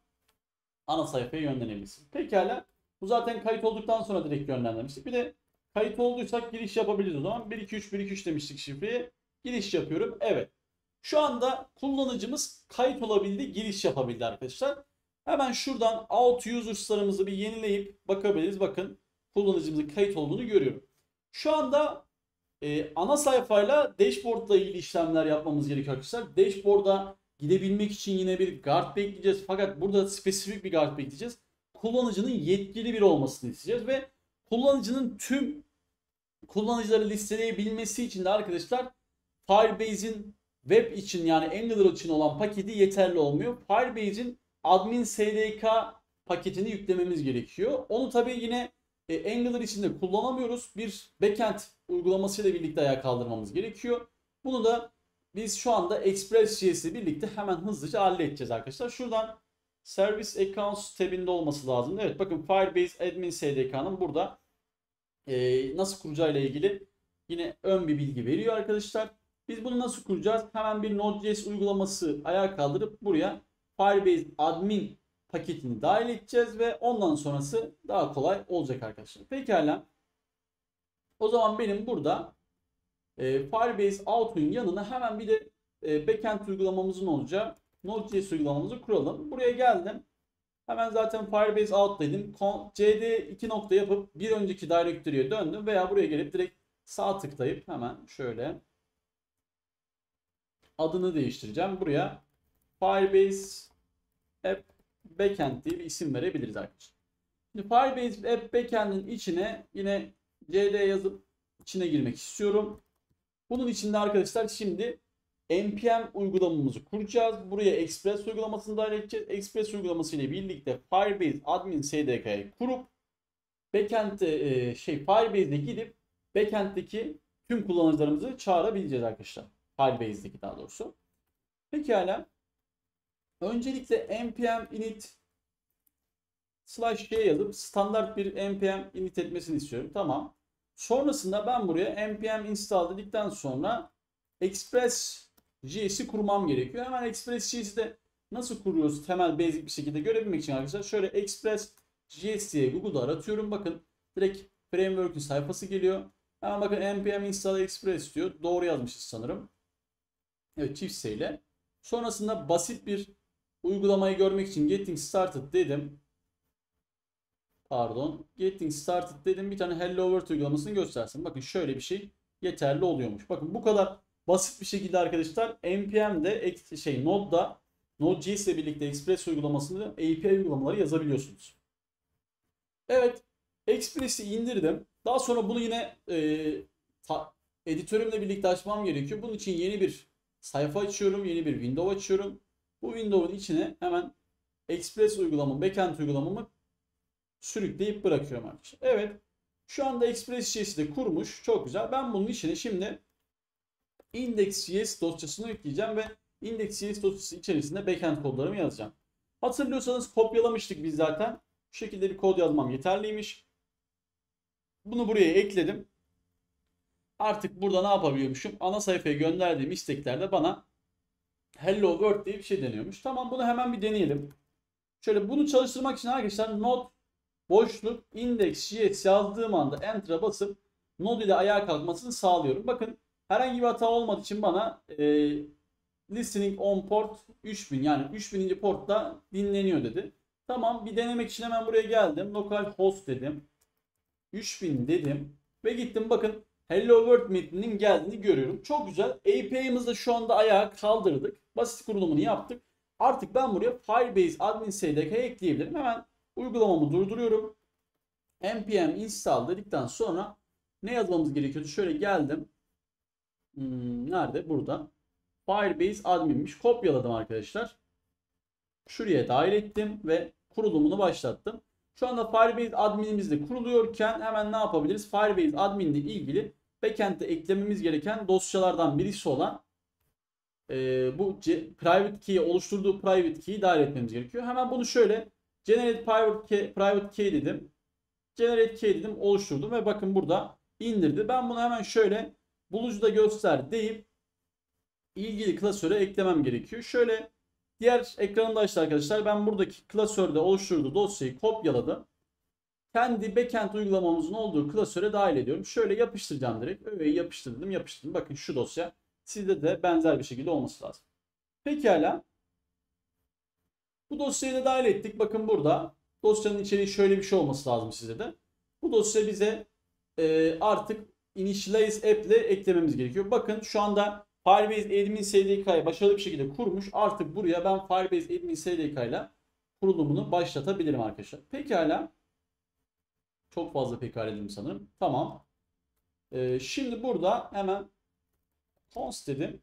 Ana sayfaya yönlenebilirsin. Pekala. Bu zaten kayıt olduktan sonra direkt yönlendirmiştik. Bir de kayıt olduysak giriş yapabiliriz o zaman. bir iki üç bir iki üç demiştik şifreye. Giriş yapıyorum. Evet. Şu anda kullanıcımız kayıt olabildi, giriş yapabildi arkadaşlar. Hemen şuradan out users'larımızı bir yenileyip bakabiliriz. Bakın kullanıcımızın kayıt olduğunu görüyorum. Şu anda e, ana sayfayla dashboard'la ilgili işlemler yapmamız gerekiyor arkadaşlar. Dashboard'a gidebilmek için yine bir guard bekleyeceğiz. Fakat burada spesifik bir guard bekleyeceğiz. Kullanıcının yetkili biri olmasını isteyeceğiz ve kullanıcının tüm kullanıcıları listeleyebilmesi için de arkadaşlar Firebase'in web için yani Angular için olan paketi yeterli olmuyor. Firebase'in admin S D K paketini yüklememiz gerekiyor. Onu tabii yine e, Angular içinde kullanamıyoruz. Bir backend uygulamasıyla birlikte ayağa kaldırmamız gerekiyor. Bunu da biz şu anda Express.js ile birlikte hemen hızlıca halledeceğiz arkadaşlar. Şuradan Service Accounts tabinde olması lazım. Evet bakın Firebase Admin S D K'nın burada e, nasıl kuracağıyla ilgili yine ön bir bilgi veriyor arkadaşlar. Biz bunu nasıl kuracağız? Hemen bir Node.js uygulaması ayağa kaldırıp buraya Firebase admin paketini dahil edeceğiz ve ondan sonrası daha kolay olacak arkadaşlar. Pekala. O zaman benim burada e, Firebase Auto'nun yanına hemen bir de e, backend uygulamamızın olacağı Node.js uygulamamızı kuralım. Buraya geldim. Hemen zaten Firebase Out dedim. C D iki nokta yapıp bir önceki directory'e döndüm veya buraya gelip direkt sağ tıklayıp hemen şöyle adını değiştireceğim. Buraya Firebase App Backend diye bir isim verebiliriz arkadaşlar. Şimdi Firebase App Backend'in içine yine C D yazıp içine girmek istiyorum. Bunun içinde arkadaşlar şimdi N P M uygulamamızı kuracağız. Buraya Express uygulamasını dahil edeceğiz. Express uygulaması ile birlikte Firebase Admin S D K'yı kurup backend'e şey Firebase'de gidip backend'deki tüm kullanıcılarımızı çağırabileceğiz arkadaşlar. Firebase'deki daha doğrusu. Pekala. Öncelikle npm init slash g yazıp standart bir npm init etmesini istiyorum. Tamam. Sonrasında ben buraya npm install dedikten sonra Express.js'i kurmam gerekiyor. Hemen Express.js'i de nasıl kuruyoruz temel basic bir şekilde görebilmek için arkadaşlar şöyle Express.js diye Google'da aratıyorum. Bakın direkt framework'ün sayfası geliyor. Hemen bakın npm install express diyor. Doğru yazmışız sanırım. Evet, çift S ile. Sonrasında basit bir uygulamayı görmek için getting started dedim. Pardon. Getting started dedim. Bir tane Hello World uygulamasını göstersin. Bakın şöyle bir şey yeterli oluyormuş. Bakın bu kadar basit bir şekilde arkadaşlar N P M'de şey Node'da Node.js ile birlikte Express uygulamasında A P I uygulamaları yazabiliyorsunuz. Evet. Express'i indirdim. Daha sonra bunu yine e, ta, editörümle birlikte açmam gerekiyor. Bunun için yeni bir sayfa açıyorum. Yeni bir window açıyorum. Bu window'un içine hemen Express uygulamamı, backend uygulamamı sürükleyip bırakıyorum arkadaşlar. Evet. Şu anda Express.js'i de kurmuş. Çok güzel. Ben bunun içine şimdi index.js dosyasını yükleyeceğim ve index.js dosyası içerisinde backend kodlarımı yazacağım. Hatırlıyorsanız kopyalamıştık biz zaten. Bu şekilde bir kod yazmam yeterliymiş. Bunu buraya ekledim. Artık burada ne yapabiliyormuşum? Ana sayfaya gönderdiğim isteklerde bana Hello World diye bir şey deniyormuş. Tamam, bunu hemen bir deneyelim. Şöyle bunu çalıştırmak için arkadaşlar node boşluk index.js yazdığım anda enter'a basıp node ile ayağa kalkmasını sağlıyorum. Bakın herhangi bir hata olmadığı için bana e, listening on port üç bin yani üç bininci portta dinleniyor dedi. Tamam, bir denemek için hemen buraya geldim. Localhost dedim. üç bin dedim ve gittim, bakın Hello World metninin geldiğini görüyorum. Çok güzel. A P I'mızı da şu anda ayağa kaldırdık. Basit kurulumunu yaptık. Artık ben buraya Firebase Admin S D K'ya ekleyebilirim. Hemen uygulamamı durduruyorum. npm install dedikten sonra ne yazmamız gerekiyordu? Şöyle geldim. Hmm, nerede? Burada. Firebase adminmiş. Kopyaladım arkadaşlar. Şuraya dahil ettim ve kurulumunu başlattım. Şu anda Firebase adminimiz de kuruluyorken hemen ne yapabiliriz? Firebase admin ile ilgili backend'de eklememiz gereken dosyalardan birisi olan e, bu private key'i oluşturduğu private key'i dahil etmemiz gerekiyor. Hemen bunu şöyle generate private key, private key dedim. Generate key dedim, oluşturdum ve bakın burada indirdi. Ben bunu hemen şöyle bulucuda göster deyip ilgili klasöre eklemem gerekiyor. Şöyle diğer ekranımda açtı arkadaşlar. Ben buradaki klasörde oluşturduğu dosyayı kopyaladım. Kendi backend uygulamamızın olduğu klasöre dahil ediyorum. Şöyle yapıştıracağım direkt. Öğeyi yapıştırdım, yapıştırdım. Bakın şu dosya. Sizde de benzer bir şekilde olması lazım. Pekala. Bu dosyayı da dahil ettik. Bakın burada dosyanın içeriği şöyle bir şey olması lazım sizde de. Bu dosya bize e, artık Initialize App ile eklememiz gerekiyor. Bakın şu anda Firebase Admin S D K'yı başarılı bir şekilde kurmuş. Artık buraya ben Firebase Admin S D K ile kurulumunu başlatabilirim arkadaşlar. Pekala. Çok fazla pekala dedim sanırım. Tamam. Ee, şimdi burada hemen const dedim.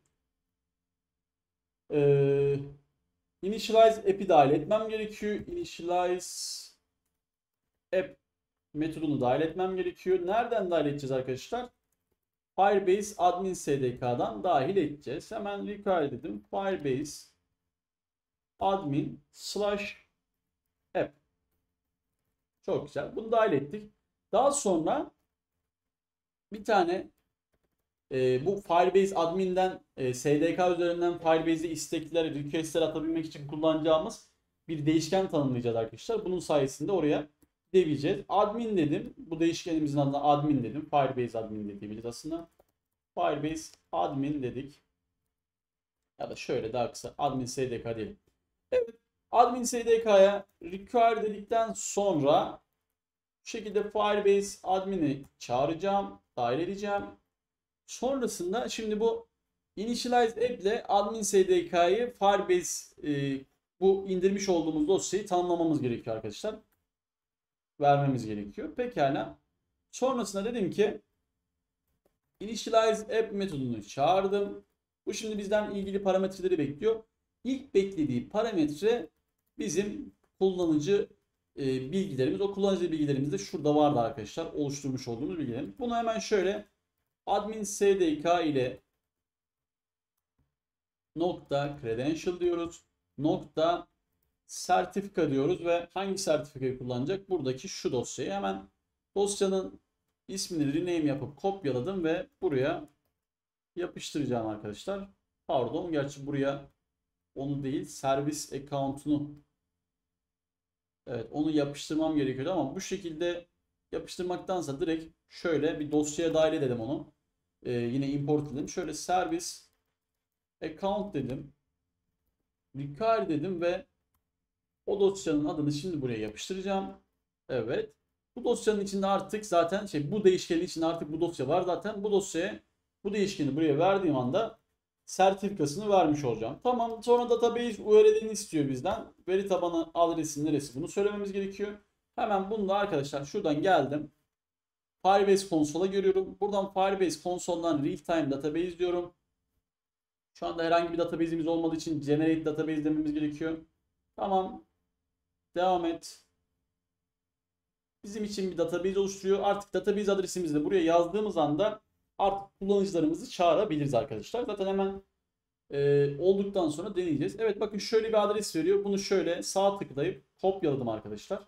Ee, Initialize app'i dahil etmem gerekiyor. Initialize app metodunu dahil etmem gerekiyor. Nereden dahil edeceğiz arkadaşlar? Firebase admin S D K'dan dahil edeceğiz. Hemen require dedim. Firebase admin slash app. Çok güzel. Bunu dahil ettik. Daha sonra bir tane e, bu Firebase admin'den e, S D K üzerinden Firebase'e istekler, request'ler atabilmek için kullanacağımız bir değişken tanımlayacağız arkadaşlar. Bunun sayesinde oraya gidebileceğiz. Admin dedim. Bu değişkenimizin adına admin dedim. Firebase admin de diyebiliriz aslında. Firebase admin dedik. Ya da şöyle daha kısa admin S D K diyelim. Evet. Admin S D K'ya require dedikten sonra bu şekilde Firebase admin'i çağıracağım. Dahil edeceğim. Sonrasında şimdi bu Initialize App ile admin S D K'yı Firebase e, bu indirmiş olduğumuz dosyayı tanımlamamız gerekiyor arkadaşlar. Vermemiz gerekiyor. Pekala. Sonrasında dedim ki Initialize App metodunu çağırdım. Bu şimdi bizden ilgili parametreleri bekliyor. İlk beklediği parametre bizim kullanıcı e, bilgilerimiz. O kullanıcı bilgilerimiz de şurada vardı arkadaşlar. Oluşturmuş olduğumuz bilgilerimiz. Bunu hemen şöyle admin S D K ile nokta credential diyoruz. Nokta sertifika diyoruz ve hangi sertifikayı kullanacak? Buradaki şu dosyayı. Hemen dosyanın ismini rename yapıp kopyaladım ve buraya yapıştıracağım arkadaşlar. Pardon, gerçi buraya onu değil, servis account'unu, evet, onu yapıştırmam gerekiyordu ama bu şekilde yapıştırmaktansa direkt şöyle bir dosyaya dahil edelim onu. Ee, yine import edelim. Şöyle servis account dedim. Require dedim ve o dosyanın adını şimdi buraya yapıştıracağım. Evet. Bu dosyanın içinde artık zaten şey bu değişkenin içinde artık bu dosya var zaten. Bu dosyaya bu değişkeni buraya verdiğim anda sertifikasını vermiş olacağım. Tamam. Sonra database U R L'ini istiyor bizden. Veri tabanı adresi neresi, bunu söylememiz gerekiyor. Hemen bunu da arkadaşlar şuradan geldim. Firebase konsola görüyorum. Buradan Firebase konsoldan real time database diyorum. Şu anda herhangi bir database'imiz olmadığı için generate database dememiz gerekiyor. Tamam. Devam et. Bizim için bir database oluşturuyor. Artık database adresimizi de buraya yazdığımız anda artık kullanıcılarımızı çağırabiliriz arkadaşlar. Zaten hemen e, olduktan sonra deneyeceğiz. Evet, bakın şöyle bir adres veriyor. Bunu şöyle sağ tıklayıp kopyaladım arkadaşlar.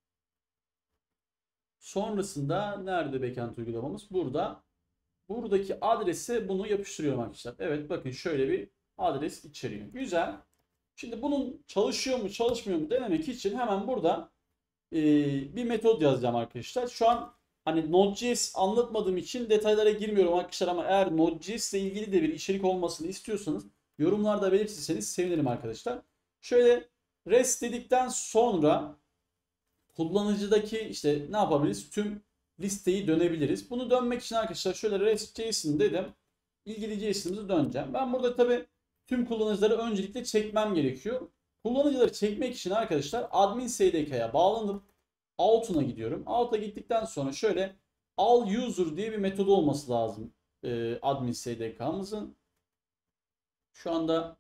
Sonrasında nerede backend uygulamamız? Burada. Buradaki adrese bunu yapıştırıyorum arkadaşlar. Evet, bakın şöyle bir adres içeriyor. Güzel. Şimdi bunun çalışıyor mu çalışmıyor mu denemek için hemen burada e, bir metot yazacağım arkadaşlar. Şu an hani Node.js anlatmadığım için detaylara girmiyorum arkadaşlar ama eğer Node.js ile ilgili de bir içerik olmasını istiyorsanız yorumlarda belirtirseniz sevinirim arkadaşlar. Şöyle rest dedikten sonra kullanıcıdaki işte ne yapabiliriz? Tüm listeyi dönebiliriz. Bunu dönmek için arkadaşlar şöyle rest.json dedim. İlgili JSON'ımızı döneceğim. Ben burada tabi tüm kullanıcıları öncelikle çekmem gerekiyor. Kullanıcıları çekmek için arkadaşlar admin S D K'ya bağlanıp out'una gidiyorum. Out'a gittikten sonra şöyle all user diye bir metodu olması lazım e, admin S D K'mızın. Şu anda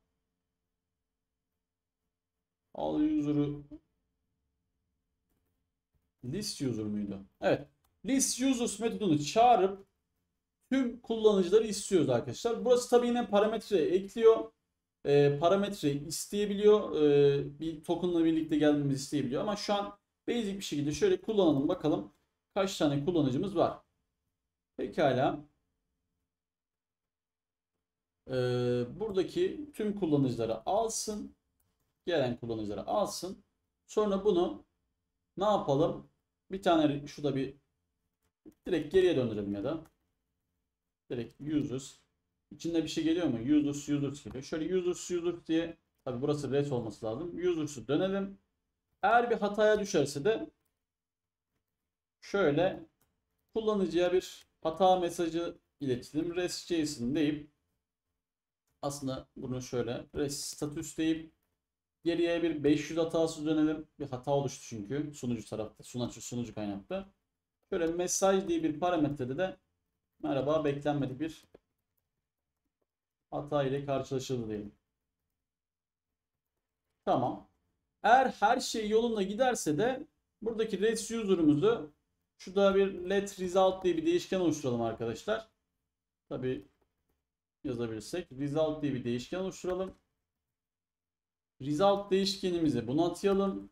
all user'ı list user muydu? Evet. List users metodunu çağırıp tüm kullanıcıları istiyoruz arkadaşlar. Burası tabii yine parametre ekliyor. E, parametre isteyebiliyor. E, bir tokenla birlikte gelmemizi isteyebiliyor. Ama şu an basic bir şekilde şöyle kullanalım bakalım. Kaç tane kullanıcımız var? Pekala. E, buradaki tüm kullanıcıları alsın. Gelen kullanıcıları alsın. Sonra bunu ne yapalım? Bir tane şurada bir direkt geriye döndürelim ya da. Direkt users. İçinde bir şey geliyor mu? Users, users geliyor. Şöyle users, users diye. Tabi burası res olması lazım. Users'ı dönelim. Eğer bir hataya düşerse de şöyle kullanıcıya bir hata mesajı iletelim. Rest.json deyip aslında bunu şöyle rest status deyip geriye bir beş yüz hatası dönelim. Bir hata oluştu çünkü sunucu tarafta, sunucu, sunucu kaynakta. Şöyle mesaj diye bir parametrede de merhaba beklenmedik bir hata ile karşılaşıldı diyelim. Tamam. Eğer her şey yolunda giderse de buradaki rest user'ımızı şurada bir let result diye bir değişken oluşturalım arkadaşlar. Tabi yazabilirsek result diye bir değişken oluşturalım. Result değişkenimizi buna atayalım.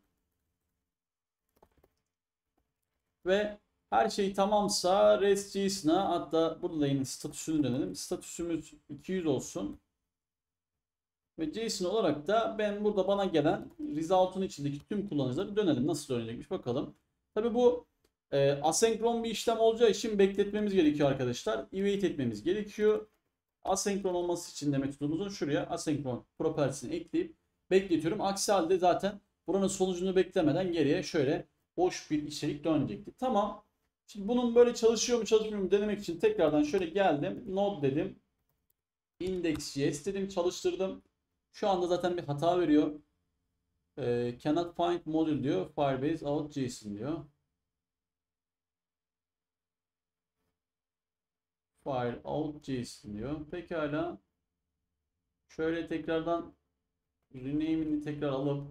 Ve her şey tamamsa rest.json'a, hatta burada da yine statüsünü dönelim. Statüsümüz iki yüz olsun. Ve JSON olarak da ben burada bana gelen result'un içindeki tüm kullanıcıları dönelim. Nasıl dönecekmiş bakalım. Tabi bu e, asenkron bir işlem olacağı için bekletmemiz gerekiyor arkadaşlar. Await etmemiz gerekiyor. Asenkron olması için de metodumuzun şuraya asenkron property'sini ekleyip bekletiyorum. Aksi halde zaten buranın sonucunu beklemeden geriye şöyle boş bir içerik dönecekti. Tamam. Şimdi bunun böyle çalışıyor mu çalışmıyor mu denemek için tekrardan şöyle geldim. Node dedim. Index.js dedim. Çalıştırdım. Şu anda zaten bir hata veriyor. E, cannot find module diyor. Firebase out JSON diyor. Fire out JSON diyor. Pekala. Şöyle tekrardan rename'ini tekrar alıp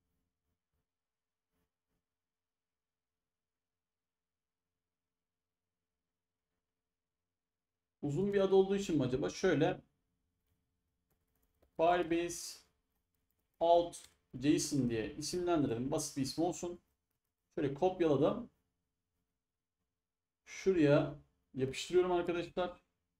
uzun bir adı olduğu için mi acaba? Şöyle Firebase out JSON diye isimlendirelim. Basit bir ismi olsun. Şöyle kopyaladım. Şuraya yapıştırıyorum arkadaşlar.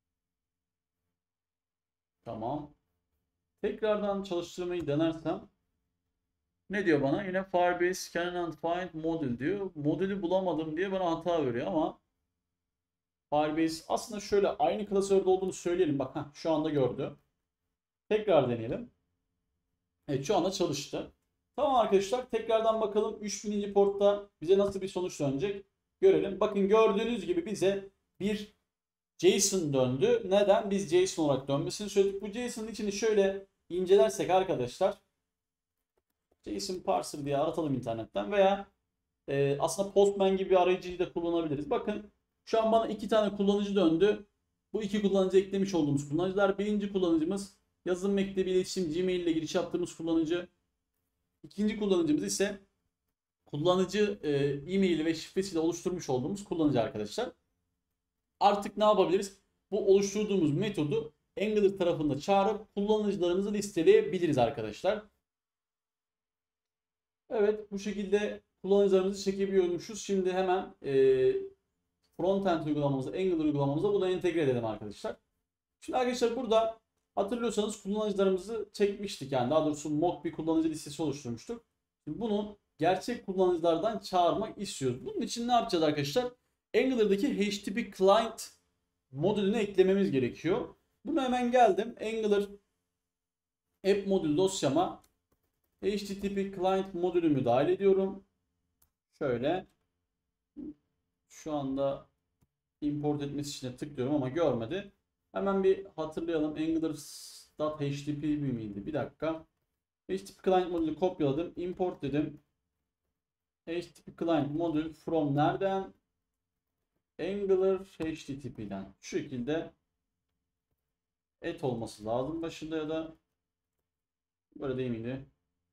Tamam. Tekrardan çalıştırmayı denersem ne diyor bana? Yine Firebase cannot find module diyor. Modülü bulamadım diye bana hata veriyor ama Firebase aslında şöyle aynı klasörde olduğunu söyleyelim. Bak heh, şu anda gördü. Tekrar deneyelim. Evet, şu anda çalıştı. Tamam arkadaşlar, tekrardan bakalım üç bininci portta bize nasıl bir sonuç dönecek görelim. Bakın gördüğünüz gibi bize bir JSON döndü. Neden? Biz JSON olarak dönmesini söyledik. Bu JSON'ın içini şöyle incelersek arkadaşlar, JSON parser diye aratalım internetten veya e, aslında Postman gibi bir arayıcıyı da kullanabiliriz. Bakın şu an bana iki tane kullanıcı döndü. Bu iki kullanıcı eklemiş olduğumuz kullanıcılar. Birinci kullanıcımız yazılım mektebi iletişim Gmail ile giriş yaptığımız kullanıcı. İkinci kullanıcımız ise kullanıcı e, e-maili ve şifresiyle oluşturmuş olduğumuz kullanıcı arkadaşlar. Artık ne yapabiliriz? Bu oluşturduğumuz metodu Angular tarafında çağırıp kullanıcılarımızı listeleyebiliriz arkadaşlar. Evet, bu şekilde kullanıcılarımızı çekebiliyormuşuz. Şimdi hemen e, frontend uygulamamıza, Angular uygulamamıza bunu entegre edelim arkadaşlar. Şimdi arkadaşlar burada hatırlıyorsanız kullanıcılarımızı çekmiştik. Yani daha doğrusu mock bir kullanıcı listesi oluşturmuştuk. Şimdi bunu gerçek kullanıcılardan çağırmak istiyoruz. Bunun için ne yapacağız arkadaşlar? Angular'daki H T T P Client modülünü eklememiz gerekiyor. Bunu hemen geldim. Angular App modül dosyama H T T P Client modülümü dahil ediyorum. Şöyle. Şu anda import etmesi için de tıklıyorum ama görmedi. Hemen bir hatırlayalım. Angular.htp miydi? Bir dakika. H T T P client modülü kopyaladım. Import dedim. H T T P client modül from nereden? Angular H T T P'den. Şu şekilde et olması lazım başında ya da böyle değil miydi?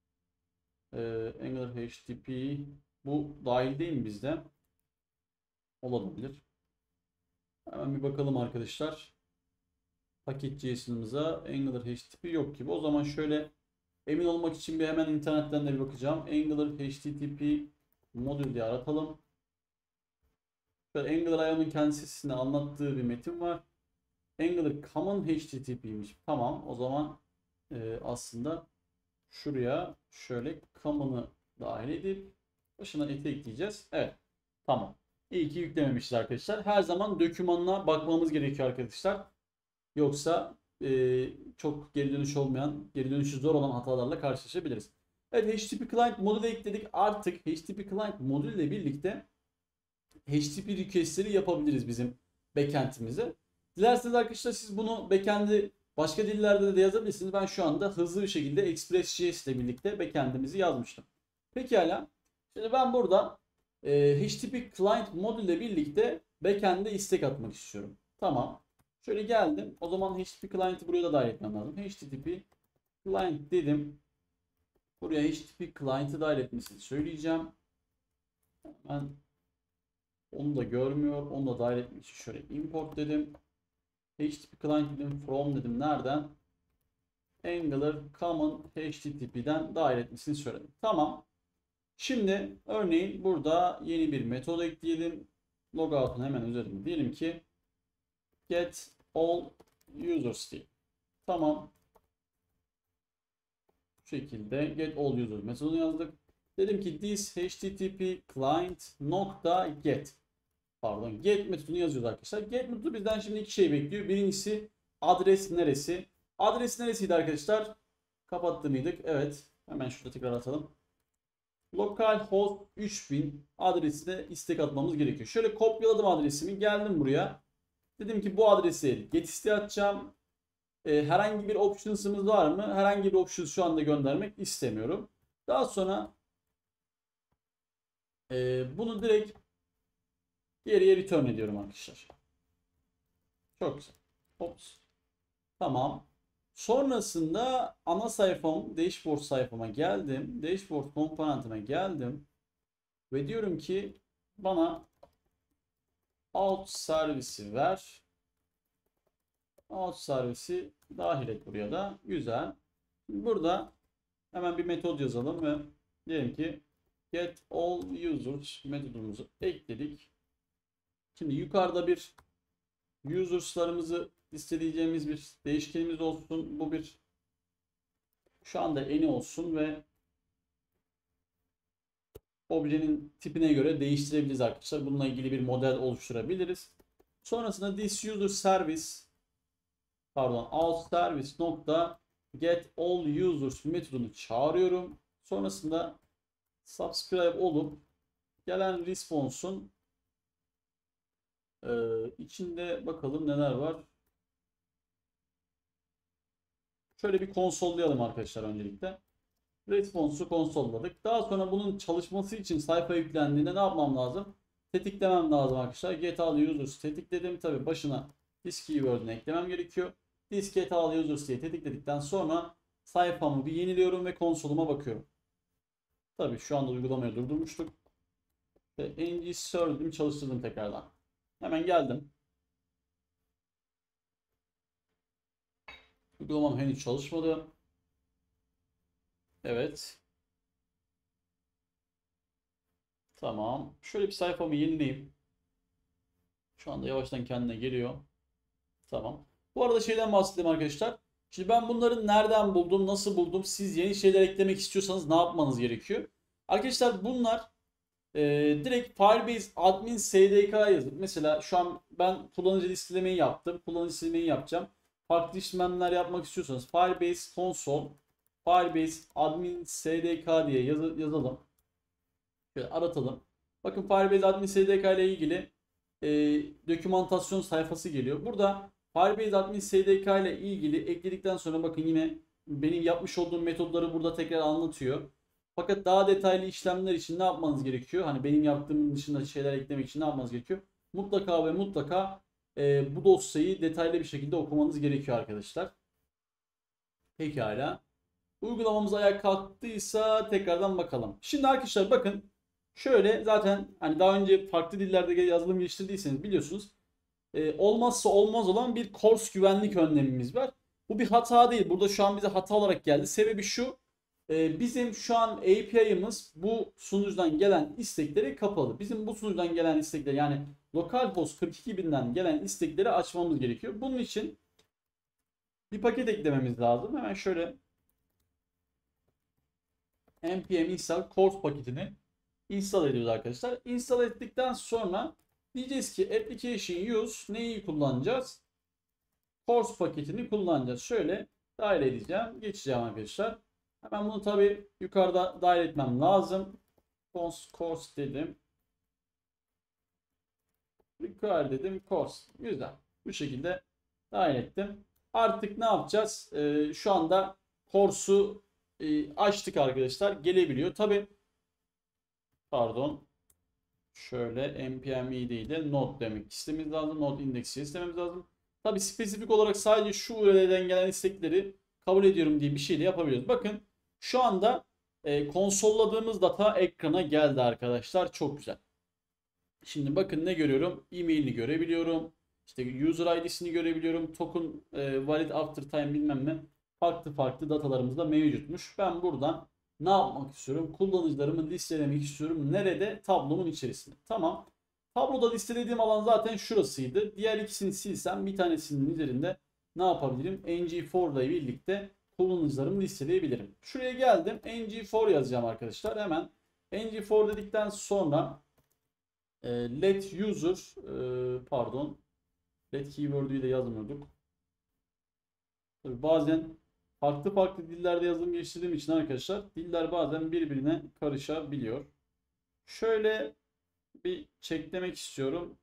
Ee, Angular H T T P bu dahil değil mi bizde? Olabilir. Hemen bir bakalım arkadaşlar. Paket.json'ımıza Angular H T T P yok gibi. O zaman şöyle emin olmak için bir hemen internetten de bir bakacağım. Angular H T T P modül diye aratalım. Şöyle Angular I O'nun kendisine anlattığı bir metin var. Angular Common H T T P'ymiş. Tamam. O zaman e, aslında şuraya şöyle Common'ı dahil edip başına eti ekleyeceğiz. Evet. Tamam. İyi ki yüklememişiz arkadaşlar. Her zaman dokümanına bakmamız gerekiyor arkadaşlar. Yoksa e, çok geri dönüş olmayan, geri dönüşü zor olan hatalarla karşılaşabiliriz. Evet, H T T P Client modülü ekledik. Artık H T T P Client modülüyle birlikte H T T P request'leri yapabiliriz bizim backend'imize. Dilerseniz arkadaşlar siz bunu backend'i başka dillerde de yazabilirsiniz. Ben şu anda hızlı bir şekilde Express.js ile birlikte backend'imizi yazmıştım. Pekala. Şimdi ben burada e, H T T P Client modülle birlikte backend'e istek atmak istiyorum. Tamam. Şöyle geldim. O zaman H T T P Client'i buraya da dahil etmem lazım. H T T P Client dedim. Buraya H T T P Client'ı dahil etmesini söyleyeceğim. Ben onu da görmüyor. Onu da dahil etmek için şöyle import dedim. H T T P Client dedim. From dedim. Nereden? Angular Common H T T P'den dahil etmesini söyledim. Tamam. Şimdi örneğin burada yeni bir metod ekleyelim. Logout'un hemen üzerinde diyelim ki get all users diye. Tamam. Bu şekilde get all users metodunu yazdık. Dedim ki this H T T P client nokta get. Pardon, get metodunu yazıyoruz arkadaşlar. Get metodu bizden şimdi iki şey bekliyor. Birincisi adres neresi? Adres neresiydi arkadaşlar? Kapattı mıydık? Evet. Hemen şurada tekrar atalım. Localhost üç bin adresine istek atmamız gerekiyor. Şöyle kopyaladım adresimi. Geldim buraya. Dedim ki bu adresi get isteği atacağım. Ee, herhangi bir options'ımız var mı? Herhangi bir options şu anda göndermek istemiyorum. Daha sonra e, bunu direkt geriye return ediyorum arkadaşlar. Çok güzel. Ops. Tamam. Sonrasında ana sayfam, dashboard sayfama geldim. Dashboard komponentime geldim. Ve diyorum ki bana out servisi ver. Out servisi dahil et buraya da. Güzel. Burada hemen bir metod yazalım ve diyelim ki get all users metodumuzu ekledik. Şimdi yukarıda bir users'larımızı istediğimiz bir değişkenimiz olsun. Bu bir şu anda any olsun ve objenin tipine göre değiştirebiliriz arkadaşlar. Bununla ilgili bir model oluşturabiliriz. Sonrasında this user service pardon out service nokta get all users metodunu çağırıyorum. Sonrasında subscribe olup gelen response'un Ee, içinde bakalım neler var. Şöyle bir konsollayalım arkadaşlar öncelikle. Response'u konsolladık. Daha sonra bunun çalışması için sayfa yüklendiğinde ne yapmam lazım? Tetiklemem lazım arkadaşlar. Get all users tetikledim. Tabi başına this keyword'ını eklemem gerekiyor. This get all users diye tetikledikten sonra sayfamı bir yeniliyorum ve konsoluma bakıyorum. Tabi şu anda uygulamayı durdurmuştuk. Ve ng server'imi çalıştırdım tekrardan. Hemen geldim. Uygulamam henüz çalışmadı. Evet. Tamam. Şöyle bir sayfamı yenileyim. Şu anda yavaştan kendine geliyor. Tamam. Bu arada şeyden bahsedeyim arkadaşlar. Şimdi ben bunları nereden buldum, nasıl buldum? Siz yeni şeyler eklemek istiyorsanız ne yapmanız gerekiyor? Arkadaşlar bunlar e, direkt Firebase admin S D K yazıp mesela şu an ben kullanıcı listelemeyi yaptım. Kullanıcı listelemeyi yapacağım. Farklı işlemler yapmak istiyorsanız Firebase console Firebase admin S D K diye yaz yazalım. Şöyle aratalım. Bakın Firebase admin S D K ile ilgili e, dokümantasyon sayfası geliyor. Burada Firebase Admin S D K ile ilgili ekledikten sonra bakın yine benim yapmış olduğum metodları burada tekrar anlatıyor. Fakat daha detaylı işlemler için ne yapmanız gerekiyor? Hani benim yaptığım dışında şeyler eklemek için ne yapmanız gerekiyor? Mutlaka ve mutlaka e, bu dosyayı detaylı bir şekilde okumanız gerekiyor arkadaşlar. Pekala. Uygulamamız ayağa kalktıysa tekrardan bakalım. Şimdi arkadaşlar bakın şöyle zaten hani daha önce farklı dillerde yazılım geliştirdiyseniz biliyorsunuz. E, olmazsa olmaz olan bir course güvenlik önlemimiz var. Bu bir hata değil. Burada şu an bize hata olarak geldi. Sebebi şu. E, bizim şu an A P I'ımız bu sunucudan gelen istekleri kapalı. Bizim bu sunucudan gelen istekleri yani localhost kırk iki binden gelen istekleri açmamız gerekiyor. Bunun için bir paket eklememiz lazım. Hemen şöyle npm install course paketini install ediyoruz arkadaşlar. Install ettikten sonra diyeceğiz ki application use neyi kullanacağız? Course paketini kullanacağız. Şöyle dahil edeceğim. Geçeceğim arkadaşlar. Hemen bunu tabi yukarıda dahil etmem lazım. Course dedim. Require dedim. Course. Güzel. Bu şekilde dahil ettim. Artık ne yapacağız? Ee, şu anda course'u e, açtık arkadaşlar. Gelebiliyor. Tabi pardon. Şöyle npm değil de node demek istememiz lazım. Node indeksi istememiz lazım. Tabi spesifik olarak sadece şu U R L'den gelen istekleri kabul ediyorum diye bir şey de yapabiliyoruz. Bakın şu anda e, konsolladığımız data ekrana geldi arkadaşlar. Çok güzel. Şimdi bakın ne görüyorum? E-mail'i görebiliyorum. İşte user I D'sini görebiliyorum. Token e, valid after time bilmem ne. Farklı farklı datalarımız da mevcutmuş. Ben buradan ne yapmak istiyorum? Kullanıcılarımı listelemek istiyorum. Nerede? Tablomun içerisinde. Tamam. Tabloda listelediğim alan zaten şurasıydı. Diğer ikisini silsem bir tanesinin üzerinde ne yapabilirim? N G four ile birlikte kullanıcılarımı listeleyebilirim. Şuraya geldim. N G four yazacağım arkadaşlar. Hemen N G four dedikten sonra e, let user e, pardon let keyword'ü de yazmıyorduk. Tabii bazen farklı farklı dillerde yazılım geliştirdiğim için arkadaşlar diller bazen birbirine karışabiliyor. Şöyle bir checklemek istiyorum.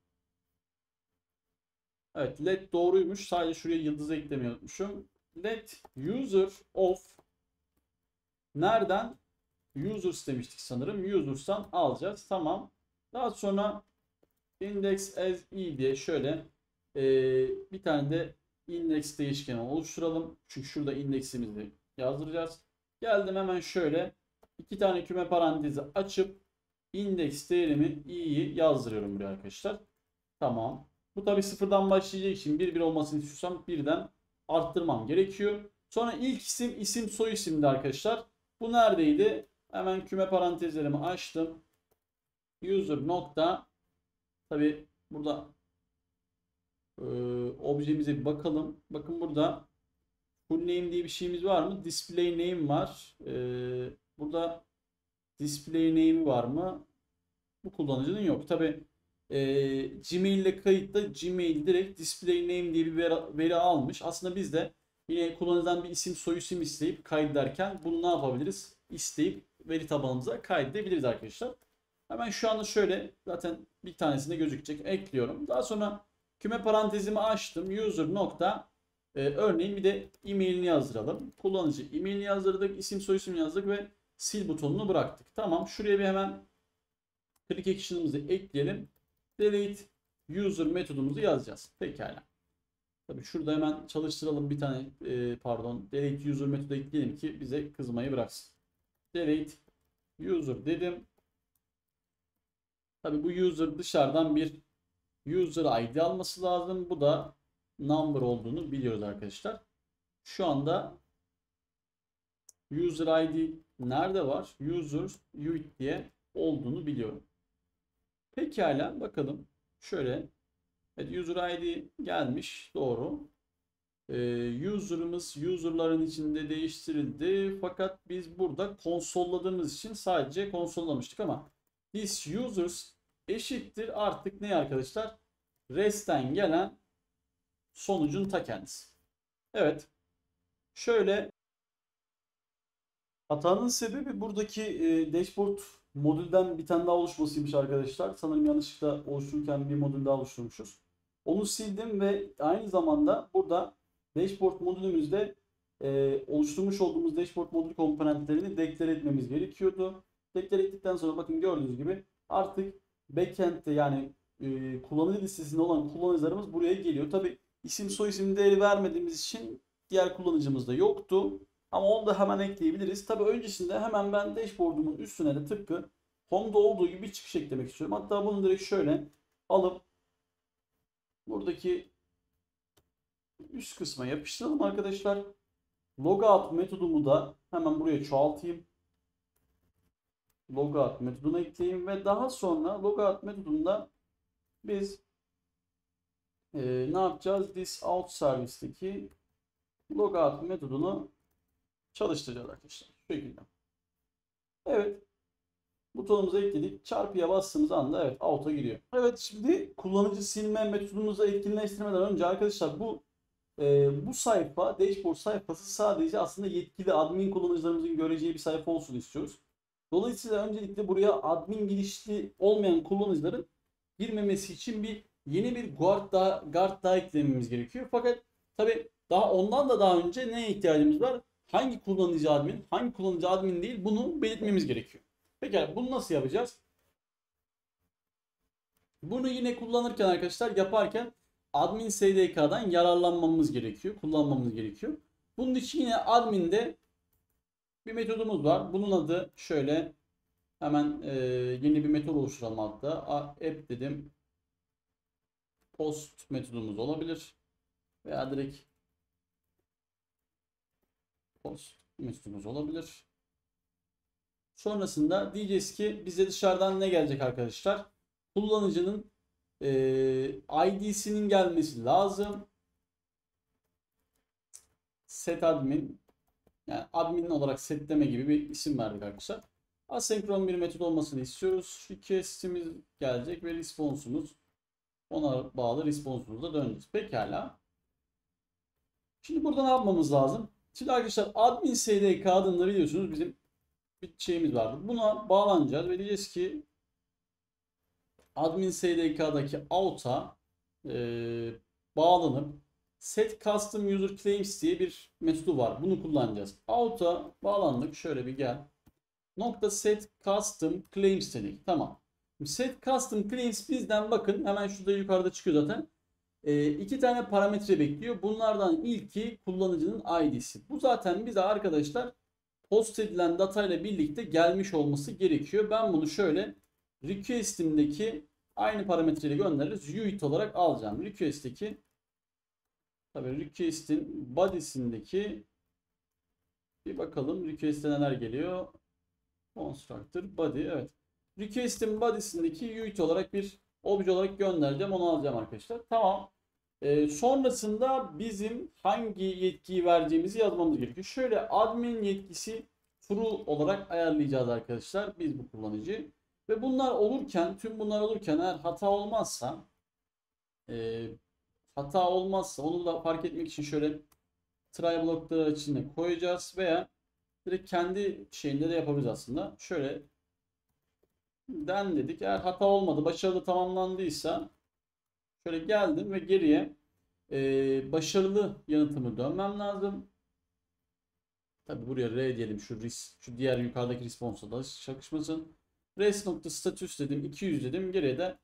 Evet, let doğruymuş. Sadece şuraya yıldız eklemeyi unutmuşum. Let user of nereden? Users demiştik sanırım. Users'tan alacağız. Tamam. Daha sonra index as i diye şöyle e, bir tane de index değişkeni oluşturalım. Çünkü şurada indeksimizi yazdıracağız. Geldim hemen şöyle iki tane küme parantezi açıp index değerimi i'yi yazdırıyorum buraya arkadaşlar. Tamam. Bu tabi sıfırdan başlayacağı için bir bir olmasını istiyorsam birden arttırmam gerekiyor. Sonra ilk isim isim soy isimdi arkadaşlar. Bu neredeydi? Hemen küme parantezlerimi açtım. User nokta tabi burada e, objemize bir bakalım. Bakın burada full name diye bir şeyimiz var mı? Display name var. E, burada display name var mı? Bu kullanıcının yok. Tabi e, Gmail ile kayıtlı Gmail direkt display name diye bir veri, veri almış. Aslında biz de yine kullanıcıdan bir isim soy isim isteyip kaydederken bunu ne yapabiliriz? İsteyip veri tabanımıza kaydedebiliriz arkadaşlar. Hemen şu anda şöyle zaten bir tanesinde gözükecek. Ekliyorum. Daha sonra küme parantezimi açtım. User nokta e, örneğin bir de e-mailini yazdıralım. Kullanıcı e-mailini yazdırdık. İsim soy isim yazdık ve sil butonunu bıraktık. Tamam. Şuraya bir hemen click action'ımızı ekleyelim. Delete user metodumuzu yazacağız. Pekala. Tabii şurada hemen çalıştıralım bir tane e, pardon. Delete user metodu ekleyelim ki bize kızmayı bıraksın. Delete user dedim. Tabii bu user dışarıdan bir user I D alması lazım. Bu da number olduğunu biliyoruz arkadaşlar. Şu anda user I D nerede var? User U I D diye olduğunu biliyorum. Pekala bakalım. Şöyle. Evet, user I D gelmiş. Doğru. Ee, user'ımız user'ların içinde değiştirildi. Fakat biz burada konsolladığımız için sadece konsollamıştık ama this users eşittir artık ne arkadaşlar? REST'ten gelen sonucun ta kendisi. Evet. Şöyle hatanın sebebi buradaki e, dashboard modülden bir tane daha oluşmasıymış arkadaşlar. Sanırım yanlışlıkla oluştururken bir modül daha oluşturmuşuz. Onu sildim ve aynı zamanda burada dashboard modülümüzde e, oluşturmuş olduğumuz dashboard modül komponentlerini deklare etmemiz gerekiyordu. Deklare ettikten sonra bakın gördüğünüz gibi artık backend'de yani e, kullanıcı listesinde olan kullanıcılarımız buraya geliyor. Tabi isim soyisim değeri vermediğimiz için diğer kullanıcımız da yoktu. Ama onu da hemen ekleyebiliriz. Tabi öncesinde hemen ben dashboard'umun üstüne de tıpkı Home'da olduğu gibi çıkış eklemek istiyorum. Hatta bunu direkt şöyle alıp buradaki üst kısma yapıştıralım arkadaşlar. Logout metodumu da hemen buraya çoğaltayım. Logout metodunu ekleyeyim ve daha sonra logout metodunda biz e, ne yapacağız? This out service'teki logout metodunu çalıştıracağız arkadaşlar. Şu şekilde. Evet. Butonumuzu ekledik. Çarpıya bastığımız anda evet out'a giriyor. Evet, şimdi kullanıcı silme metodumuzu etkinleştirmeden önce arkadaşlar bu e, bu sayfa dashboard sayfası sadece aslında yetkili admin kullanıcılarımızın göreceği bir sayfa olsun istiyoruz. Dolayısıyla öncelikle buraya admin girişli olmayan kullanıcıların girmemesi için bir yeni bir guard daha, guard daha eklememiz gerekiyor. Fakat tabi daha ondan da daha önce neye ihtiyacımız var? Hangi kullanıcı admin, hangi kullanıcı admin değil bunu belirtmemiz gerekiyor. Peki bunu nasıl yapacağız? Bunu yine kullanırken arkadaşlar yaparken admin S D K'dan yararlanmamız gerekiyor, kullanmamız gerekiyor. Bunun için yine admin'de bir metodumuz var. Bunun adı şöyle, hemen e, yeni bir metot oluşturalım hatta. App dedim. Post metodumuz olabilir. Veya direkt post metodumuz olabilir. Sonrasında diyeceğiz ki bize dışarıdan ne gelecek arkadaşlar? Kullanıcının e, I D'sinin gelmesi lazım. Set admin, yani admin olarak setleme gibi bir isim verdik arkadaşlar. Asenkron bir metot olmasını istiyoruz. Request'imiz gelecek ve response'umuz, ona bağlı response'umuza döneceğiz. Pekala. Şimdi burada ne yapmamız lazım? Şimdi arkadaşlar admin S D K adında biliyorsunuz bizim bir şeyimiz vardı. Buna bağlanacağız ve diyeceğiz ki admin S D K'daki out'a e, bağlanıp set custom user claims diye bir metodu var. Bunu kullanacağız. Out'a bağlandık. Şöyle bir gel. Nokta set custom claims dedik. Tamam. Set custom claims bizden bakın hemen şurada yukarıda çıkıyor zaten. E, iki tane parametre bekliyor. Bunlardan ilki kullanıcının I D'si. Bu zaten bize arkadaşlar post edilen data ile birlikte gelmiş olması gerekiyor. Ben bunu şöyle request'imdeki aynı parametreyle göndeririz. U I D olarak alacağım. Request'teki tabii request'in body'sindeki bir bakalım request'te neler geliyor. Constructor body, evet. Request'in body'sindeki U I D olarak bir obje olarak göndereceğim. Onu alacağım arkadaşlar. Tamam. Ee, sonrasında bizim hangi yetkiyi vereceğimizi yazmamız gerekiyor. Şöyle admin yetkisi true olarak ayarlayacağız arkadaşlar. Biz bu kullanıcı. Ve bunlar olurken, tüm bunlar olurken eğer hata olmazsa e, hata olmazsa onu da fark etmek için şöyle try blokları içine koyacağız veya direkt kendi şeyinde de yapabiliriz aslında. Şöyle den dedik. Eğer hata olmadı, başarılı tamamlandıysa şöyle geldim ve geriye e, başarılı yanıtımı dönmem lazım. Tabi buraya R diyelim, şu res, şu diğer yukarıdaki response'a da çakışmasın. Res nokta status dedim, iki yüz dedim. Geriye de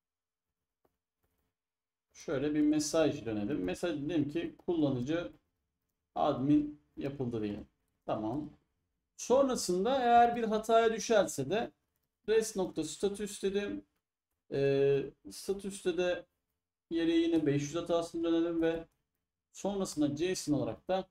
şöyle bir mesaj dönelim. Mesaj dedim ki kullanıcı admin yapıldı diye. Tamam. Sonrasında eğer bir hataya düşerse de res nokta status dedim. E, statüste de yere yine beş yüz hatasını dönelim ve sonrasında JSON olarak da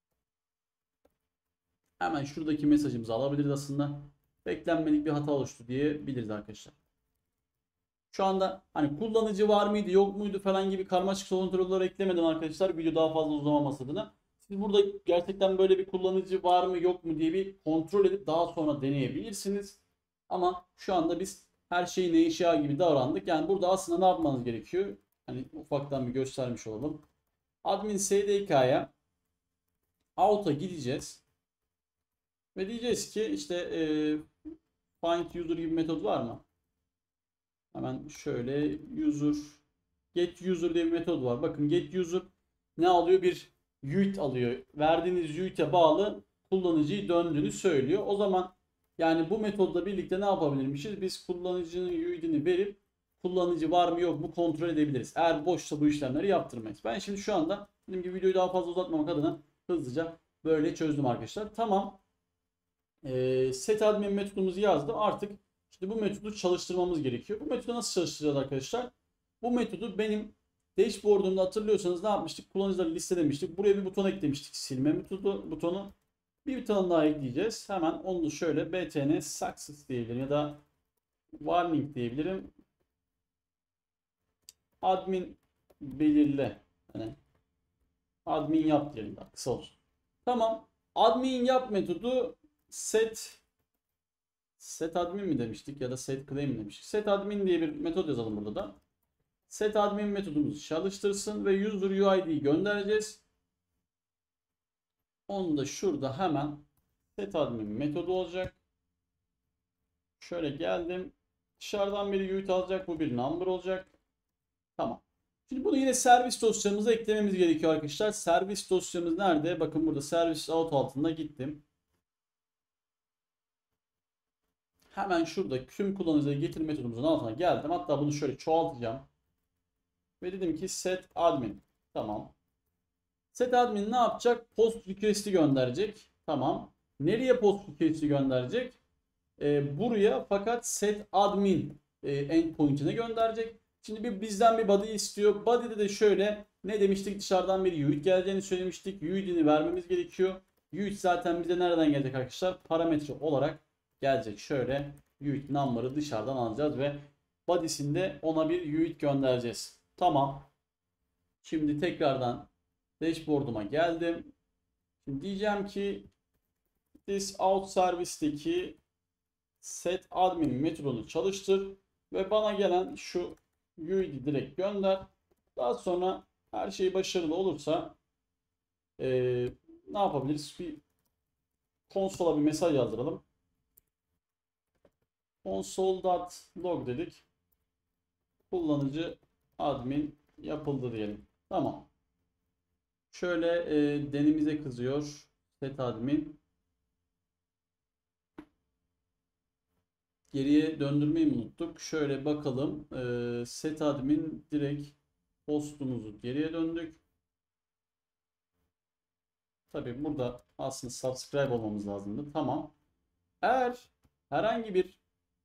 hemen şuradaki mesajımızı alabiliriz aslında. Beklenmedik bir hata oluştu diyebiliriz arkadaşlar. Şu anda hani kullanıcı var mıydı yok muydu falan gibi karmaşık kontroller eklemedim arkadaşlar. Video daha fazla uzamaması adına. Siz burada gerçekten böyle bir kullanıcı var mı yok mu diye bir kontrol edip daha sonra deneyebilirsiniz. Ama şu anda biz her şeyin eşya gibi davrandık. Yani burada aslında ne yapmanız gerekiyor? Hani ufaktan bir göstermiş olalım. Admin S D K'ya out'a gideceğiz. Ve diyeceğiz ki işte e, find user gibi bir metod var mı? Hemen şöyle user get user diye bir metod var. Bakın get user ne alıyor? Bir U I D alıyor. Verdiğiniz U I D'e bağlı kullanıcıyı döndüğünü söylüyor. O zaman yani bu metodla birlikte ne yapabilirmişiz? Biz kullanıcının U I D'ini verip kullanıcı var mı yok mu kontrol edebiliriz. Eğer boşsa bu işlemleri yaptırmayız. Ben şimdi şu anda dediğim gibi videoyu daha fazla uzatmamak adına hızlıca böyle çözdüm arkadaşlar. Tamam. Ee, set admin metodumuzu yazdım. Artık işte bu metodu çalıştırmamız gerekiyor. Bu metodu nasıl çalıştıracağız arkadaşlar? Bu metodu benim dashboard'umda hatırlıyorsanız ne yapmıştık? Kullanıcıları listelemiştik. Buraya bir buton eklemiştik. Silme metodu butonu. Bir buton daha ekleyeceğiz. Hemen onu şöyle btn success diyebilirim ya da warning diyebilirim. Admin belirle. Yani admin yap diyelim daha kısa olsun. Tamam. Admin yap metodu set set admin mi demiştik ya da set claim mi demiştik. Set admin diye bir metod yazalım burada da. Set admin metodumuzu çalıştırsın ve user U I D'yi göndereceğiz. Onu da şurada hemen set admin metodu olacak. Şöyle geldim. Dışarıdan bir U I D alacak. Bu bir number olacak. Tamam. Şimdi bunu yine servis dosyamıza eklememiz gerekiyor arkadaşlar. Servis dosyamız nerede? Bakın burada servis out altında gittim. Hemen şurada tüm kullanıcıları getir metodumuzun altına geldim. Hatta bunu şöyle çoğaltacağım. Ve dedim ki set admin. Tamam. Set admin ne yapacak? Post request'i gönderecek. Tamam. Nereye post request'i gönderecek? Ee, buraya fakat set admin e, endpoint'ine gönderecek. Şimdi bir bizden bir body istiyor. Body'de de şöyle ne demiştik? Dışarıdan bir U I D geleceğini söylemiştik. U I D'ini vermemiz gerekiyor. U I D zaten bize nereden gelecek arkadaşlar? Parametre olarak gelecek. Şöyle U I D number'ı dışarıdan alacağız ve body'sinde ona bir U I D göndereceğiz. Tamam. Şimdi tekrardan dashboard'uma geldim. Şimdi diyeceğim ki this out service'teki set admin metodunu çalıştır ve bana gelen şu U I D'yi direkt gönder. Daha sonra her şey başarılı olursa ee, ne yapabiliriz? Bir konsola bir mesaj yazdıralım. Console.log dedik. Kullanıcı admin yapıldı diyelim. Tamam. Şöyle e, denimize kızıyor. Set admin. Geriye döndürmeyi mi unuttuk? Şöyle bakalım. E, set admin direkt postumuzu geriye döndük. Tabii burada aslında subscribe olmamız lazımdı. Tamam. Eğer herhangi bir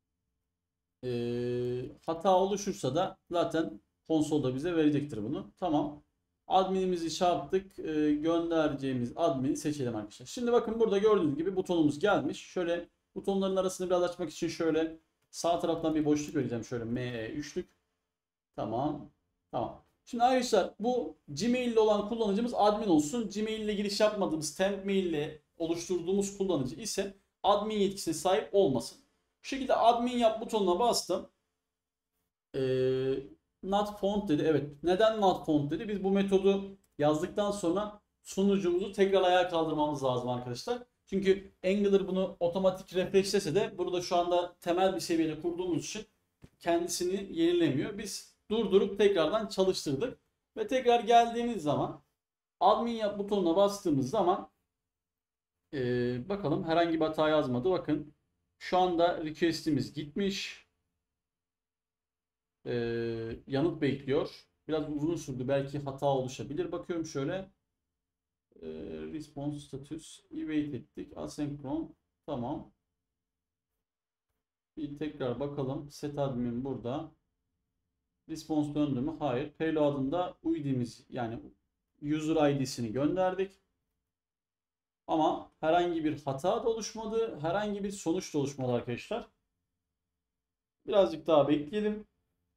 e, hata oluşursa da zaten konsolda bize verecektir bunu. Tamam. Adminimizi şey yaptık. E, göndereceğimiz admini seçelim arkadaşlar. Şimdi bakın burada gördüğünüz gibi butonumuz gelmiş. Şöyle butonların arasını biraz açmak için şöyle sağ taraftan bir boşluk vereceğim. Şöyle M E üçlük. Tamam. Tamam. Şimdi arkadaşlar bu Gmail ile olan kullanıcımız admin olsun. Gmail ile giriş yapmadığımız temp mail ile oluşturduğumuz kullanıcı ise admin yetkisine sahip olmasın. Bu şekilde admin yap butonuna bastım. Ee, not found dedi. Evet. Neden not found dedi? Biz bu metodu yazdıktan sonra sunucumuzu tekrar ayağa kaldırmamız lazım arkadaşlar. Çünkü Angular bunu otomatik refreshlese de burada şu anda temel bir seviyede kurduğumuz için kendisini yenilemiyor. Biz durdurup tekrardan çalıştırdık. Ve tekrar geldiğimiz zaman admin yap butonuna bastığımız zaman ee, bakalım herhangi bir hata yazmadı. Bakın şu anda request'imiz gitmiş. Ee, yanıt bekliyor. Biraz uzun sürdü. Belki hata oluşabilir. Bakıyorum şöyle. Ee, response status await ettik. Asenkron. Tamam. Bir tekrar bakalım. Set admin burada. Response döndü mü? Hayır. Payload'ında U I D'miz yani user I D'sini gönderdik. Ama herhangi bir hata da oluşmadı. Herhangi bir sonuç da oluşmadı arkadaşlar. Birazcık daha bekleyelim.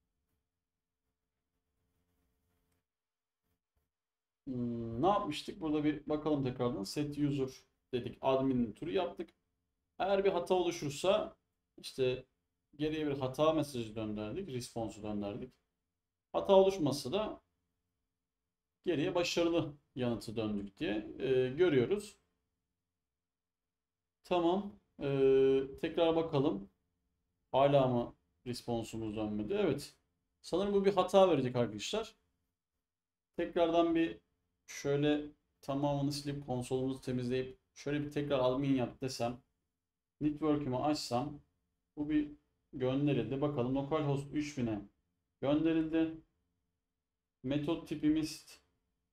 Hmm, ne yapmıştık? Burada bir bakalım tekrardan. Set user dedik. Admin'in turu yaptık. Eğer bir hata oluşursa işte geriye bir hata mesajı gönderdik. Response'u gönderdik. Hata oluşmasa da geriye başarılı yanıtı döndük diye e, görüyoruz. Tamam. E, tekrar bakalım. Hala mı responsumuz dönmedi? Evet. Sanırım bu bir hata verecek arkadaşlar. Tekrardan bir şöyle tamamını silip konsolumuzu temizleyip şöyle bir tekrar admin yap desem. Network'ümü açsam bu bir gönderildi. Bakalım localhost üç bine gönderildi. Metot tipimiz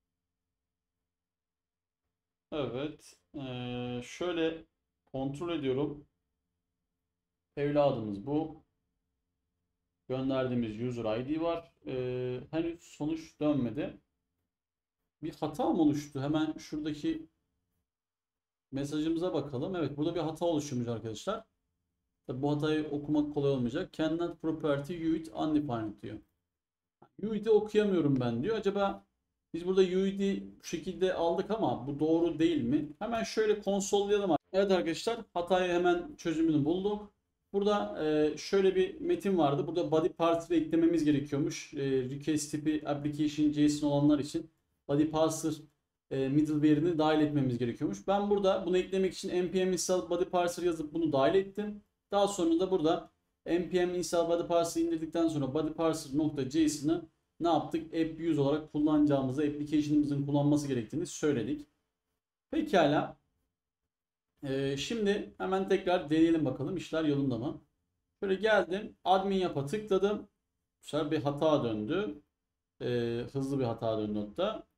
evet. Ee, şöyle kontrol ediyorum. Evladımız bu. Gönderdiğimiz user I D var. Ee, henüz sonuç dönmedi. Bir hata mı oluştu? Hemen şuradaki mesajımıza bakalım. Evet, burada bir hata oluşmuş arkadaşlar. Tabii bu hatayı okumak kolay olmayacak. Cannot property U I D undefined diyor. U I D'i okuyamıyorum ben diyor. Acaba biz burada U I D'i bu şekilde aldık ama bu doğru değil mi? Hemen şöyle konsollayalım. Evet arkadaşlar, hatayı hemen çözümünü bulduk. Burada e, şöyle bir metin vardı. Burada body parser eklememiz gerekiyormuş. E, request tipi application JSON olanlar için body parser e, middleware'ini dahil etmemiz gerekiyormuş. Ben burada bunu eklemek için npm install body parser yazıp bunu dahil ettim. Daha sonra da burada npm install body parser indirdikten sonra body parser.json'ı ne yaptık? App use olarak kullanacağımızı, application'ımızın kullanması gerektiğini söyledik. Pekala. Ee, şimdi hemen tekrar deneyelim bakalım işler yolunda mı? Şöyle geldim. Admin yap'a tıkladım. Bu sefer bir hata döndü. Ee, hızlı bir hata döndü hatta.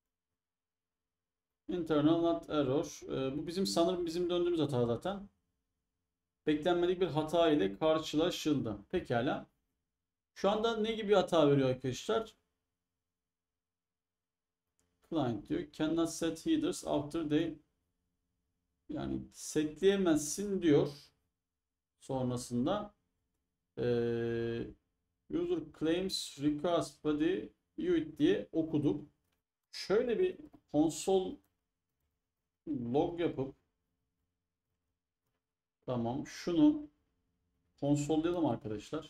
Internal not error. Ee, bu bizim sanırım bizim döndüğümüz hata zaten. Beklenmedik bir hata ile karşılaşıldı. Pekala. Şu anda ne gibi hata veriyor arkadaşlar? Client diyor. Cannot set headers after they yani setleyemezsin diyor. Sonrasında ee, user claims request body U I D diye okuduk. Şöyle bir konsol log yapıp tamam şunu konsollayalım arkadaşlar.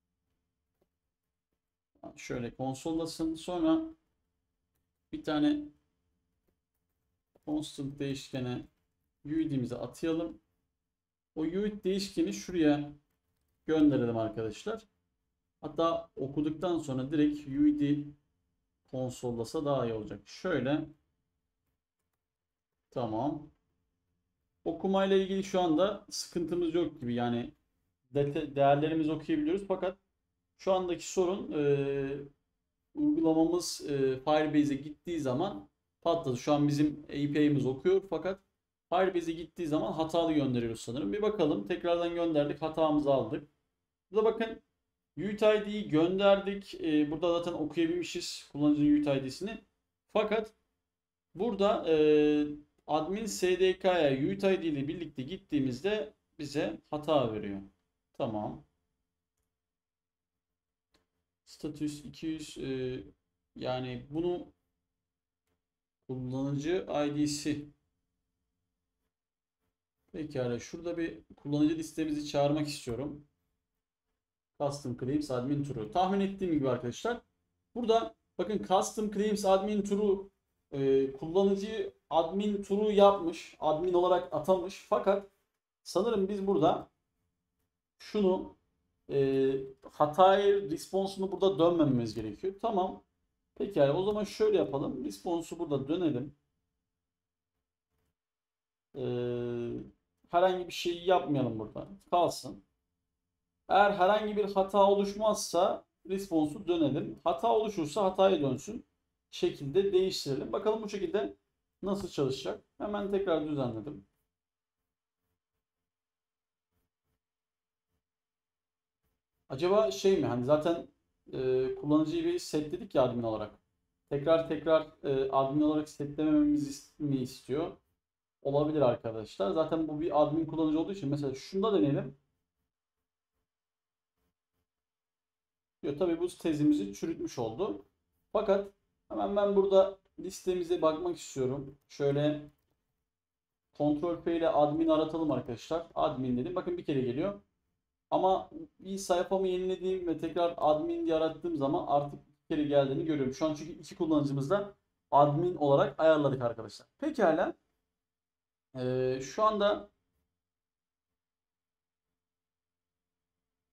Şöyle konsollasın. Sonra bir tane constant değişkene U I D'mizi atayalım. O U I D değişkeni şuraya gönderelim arkadaşlar. Hatta okuduktan sonra direkt U I D konsollasa daha iyi olacak. Şöyle. Tamam. Okumayla ilgili şu anda sıkıntımız yok gibi. Yani değerlerimizi okuyabiliyoruz. Fakat şu andaki sorun e, uygulamamız e, Firebase'e gittiği zaman patladı. Şu an bizim A P I'miz okuyor. Fakat Firebase'e gittiği zaman hatalı gönderiyoruz sanırım. Bir bakalım. Tekrardan gönderdik. Hatamızı aldık. Burada bakın U I D I D'yi gönderdik. E, burada zaten okuyabilmişiz kullanıcının U I D I D'sini. Fakat burada e, admin S D K'ya U I D I D ile birlikte gittiğimizde bize hata veriyor. Tamam. Status iki yüz e, yani bunu kullanıcı I D'si pekala şurada bir kullanıcı listemizi çağırmak istiyorum. Custom Claims Admin True. Tahmin ettiğim gibi arkadaşlar. Burada bakın Custom Claims Admin True e, kullanıcı admin true yapmış. Admin olarak atamış. Fakat sanırım biz burada şunu e, hatayı response'unu burada dönmememiz gerekiyor. Tamam. Peki o zaman şöyle yapalım. Response'u burada dönelim. Ee, herhangi bir şey yapmayalım burada. Kalsın. Eğer herhangi bir hata oluşmazsa response'u dönelim. Hata oluşursa hataya dönsün. Şekilde değiştirelim. Bakalım bu şekilde nasıl çalışacak. Hemen tekrar düzenledim. Acaba şey mi? Hani zaten e, kullanıcıyı bir setledik ya admin olarak. Tekrar tekrar e, admin olarak setlemememizi mi istiyor? Olabilir arkadaşlar. Zaten bu bir admin kullanıcı olduğu için mesela şunda deneyelim. Diyor. Tabii bu tezimizi çürütmüş oldu. Fakat hemen ben burada listemize bakmak istiyorum. Şöyle Ctrl P ile admin aratalım arkadaşlar. Admin dedim. Bakın bir kere geliyor. Ama bir sayfamı yenilediğim ve tekrar admin yarattığım zaman artık bir kere geldiğini görüyorum. Şu an çünkü iki kullanıcımızda admin olarak ayarladık arkadaşlar. Pekala. Ee, şu anda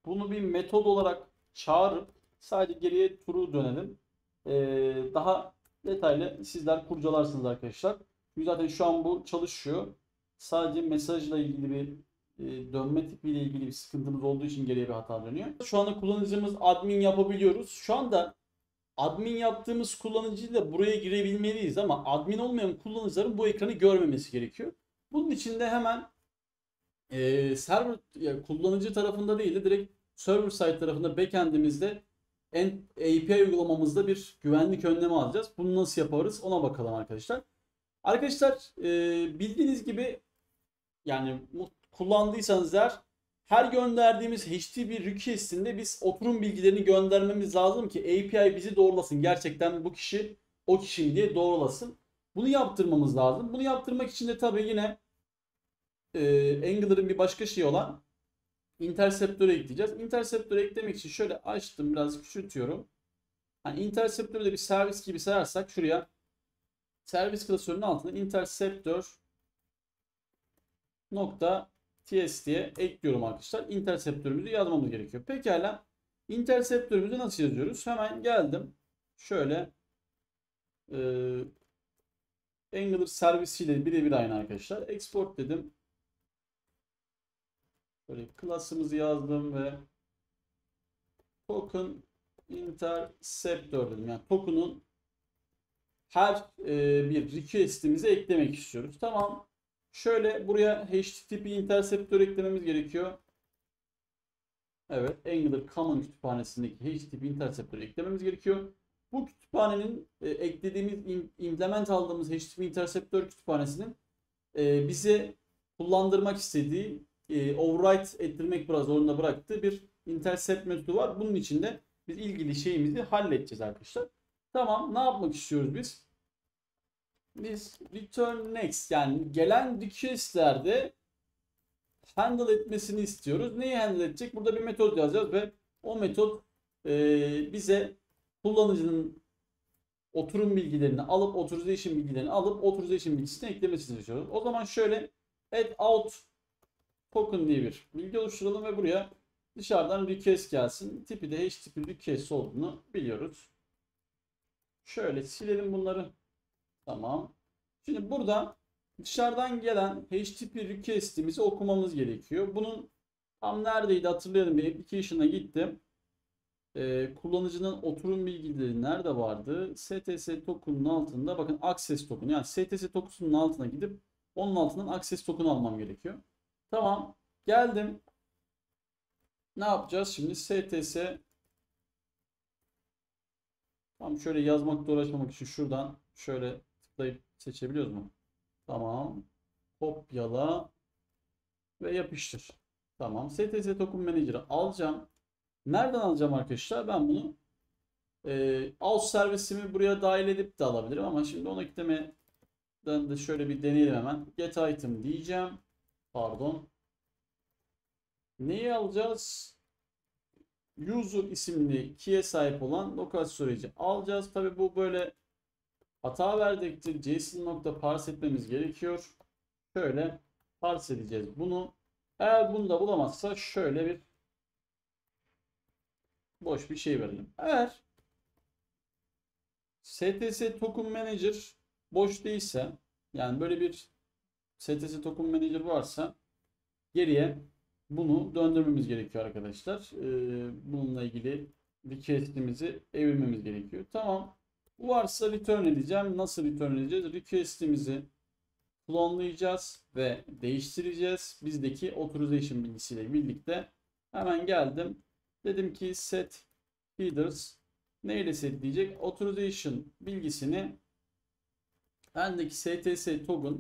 bunu bir metod olarak çağırıp sadece geriye true dönelim. Ee, daha detaylı sizler kurcalarsınız arkadaşlar. Çünkü zaten şu an bu çalışıyor. Sadece mesajla ilgili bir e, dönme tipiyle ilgili bir sıkıntımız olduğu için geriye bir hata dönüyor. Şu anda kullanıcımız admin yapabiliyoruz. Şu anda admin yaptığımız kullanıcıyla buraya girebilmeliyiz ama admin olmayan kullanıcıların bu ekranı görmemesi gerekiyor. Bunun için de hemen e, server yani kullanıcı tarafında değil de direkt server side tarafında backend'imizde A P I uygulamamızda bir güvenlik önlemi alacağız. Bunu nasıl yaparız ona bakalım arkadaşlar. Arkadaşlar e, bildiğiniz gibi yani kullandıysanız eğer her gönderdiğimiz H T T P request'inde biz oturum bilgilerini göndermemiz lazım ki A P I bizi doğrulasın. Gerçekten bu kişi o kişi mi diye doğrulasın. Bunu yaptırmamız lazım. Bunu yaptırmak için de tabii yine e, Angular'ın bir başka şeyi olan Interceptor'ı ekleyeceğiz. Interceptor'ı eklemek için şöyle açtım, biraz küçültüyorum. Hani Interceptor'ı da bir servis gibi sayarsak şuraya servis klasörünün altına Interceptor nokta ts diye ekliyorum arkadaşlar. Interceptor'ümüzü yazmamız gerekiyor. Pekala. Interceptor'ümüzü nasıl yazıyoruz? Hemen geldim. Şöyle e, Angular servisiyle birebir aynı arkadaşlar. Export dedim. Böyle klasımızı yazdım ve token interceptor dedim. Yani token'un her e, bir request'imize eklemek istiyoruz. Tamam. Şöyle buraya H T T P interceptor eklememiz gerekiyor. Evet, Angular Common kütüphanesindeki H T T P interceptor eklememiz gerekiyor. Bu kütüphanenin e, eklediğimiz im, implement aldığımız H T T P interceptor kütüphanesinin e, bize kullandırmak istediği e, override ettirmek biraz zorunda bıraktığı bir intercept metodu var. Bunun için de biz ilgili şeyimizi halledeceğiz arkadaşlar. Tamam, ne yapmak istiyoruz biz? Biz return next yani gelen requestlerde handle etmesini istiyoruz. Neyi handle edecek? Burada bir metot yazacağız ve o metot e, bize kullanıcının oturum bilgilerini alıp authorization bilgilerini alıp authorization bilgisini eklemesini istiyoruz. O zaman şöyle add out token diye bir bilgi oluşturalım ve buraya dışarıdan request gelsin. Tipi de H T T P request olduğunu biliyoruz. Şöyle silelim bunları. Tamam. Şimdi burada dışarıdan gelen H T T P request'imizi okumamız gerekiyor. Bunun tam neredeydi hatırlayalım. Bir application'a gittim. Ee, kullanıcının oturum bilgileri nerede vardı? S T S token'ın altında bakın access token. Yani S T S token'ın altına gidip onun altından access token almam gerekiyor. Tamam. Geldim. Ne yapacağız? Şimdi S T S tam şöyle yazmakla uğraşmamak için şuradan şöyle tıklayıp seçebiliyoruz mu? Tamam. Kopyala ve yapıştır. Tamam. S T S Token Manager'ı alacağım. Nereden alacağım arkadaşlar? Ben bunu e, aus servisimi buraya dahil edip de alabilirim ama şimdi onu eklemeden de şöyle bir deneyelim hemen. Get item diyeceğim. Pardon. Neyi alacağız? User isimli key'e sahip olan lokal storage'i alacağız. Tabi bu böyle hata verdikçe JSON.parse etmemiz gerekiyor. Şöyle parse edeceğiz bunu. Eğer bunu da bulamazsa şöyle bir boş bir şey verelim. Eğer S T S Token Manager boş değilse yani böyle bir S T S Token Manager varsa geriye bunu döndürmemiz gerekiyor arkadaşlar. Ee, bununla ilgili request'imizi evirmemiz gerekiyor. Tamam. Bu varsa return edeceğim. Nasıl return edeceğiz? Request'imizi clone'layacağız ve değiştireceğiz. Bizdeki authorization bilgisiyle birlikte hemen geldim. Dedim ki set headers neyle setleyecek? Authorization bilgisini bendeki S T S token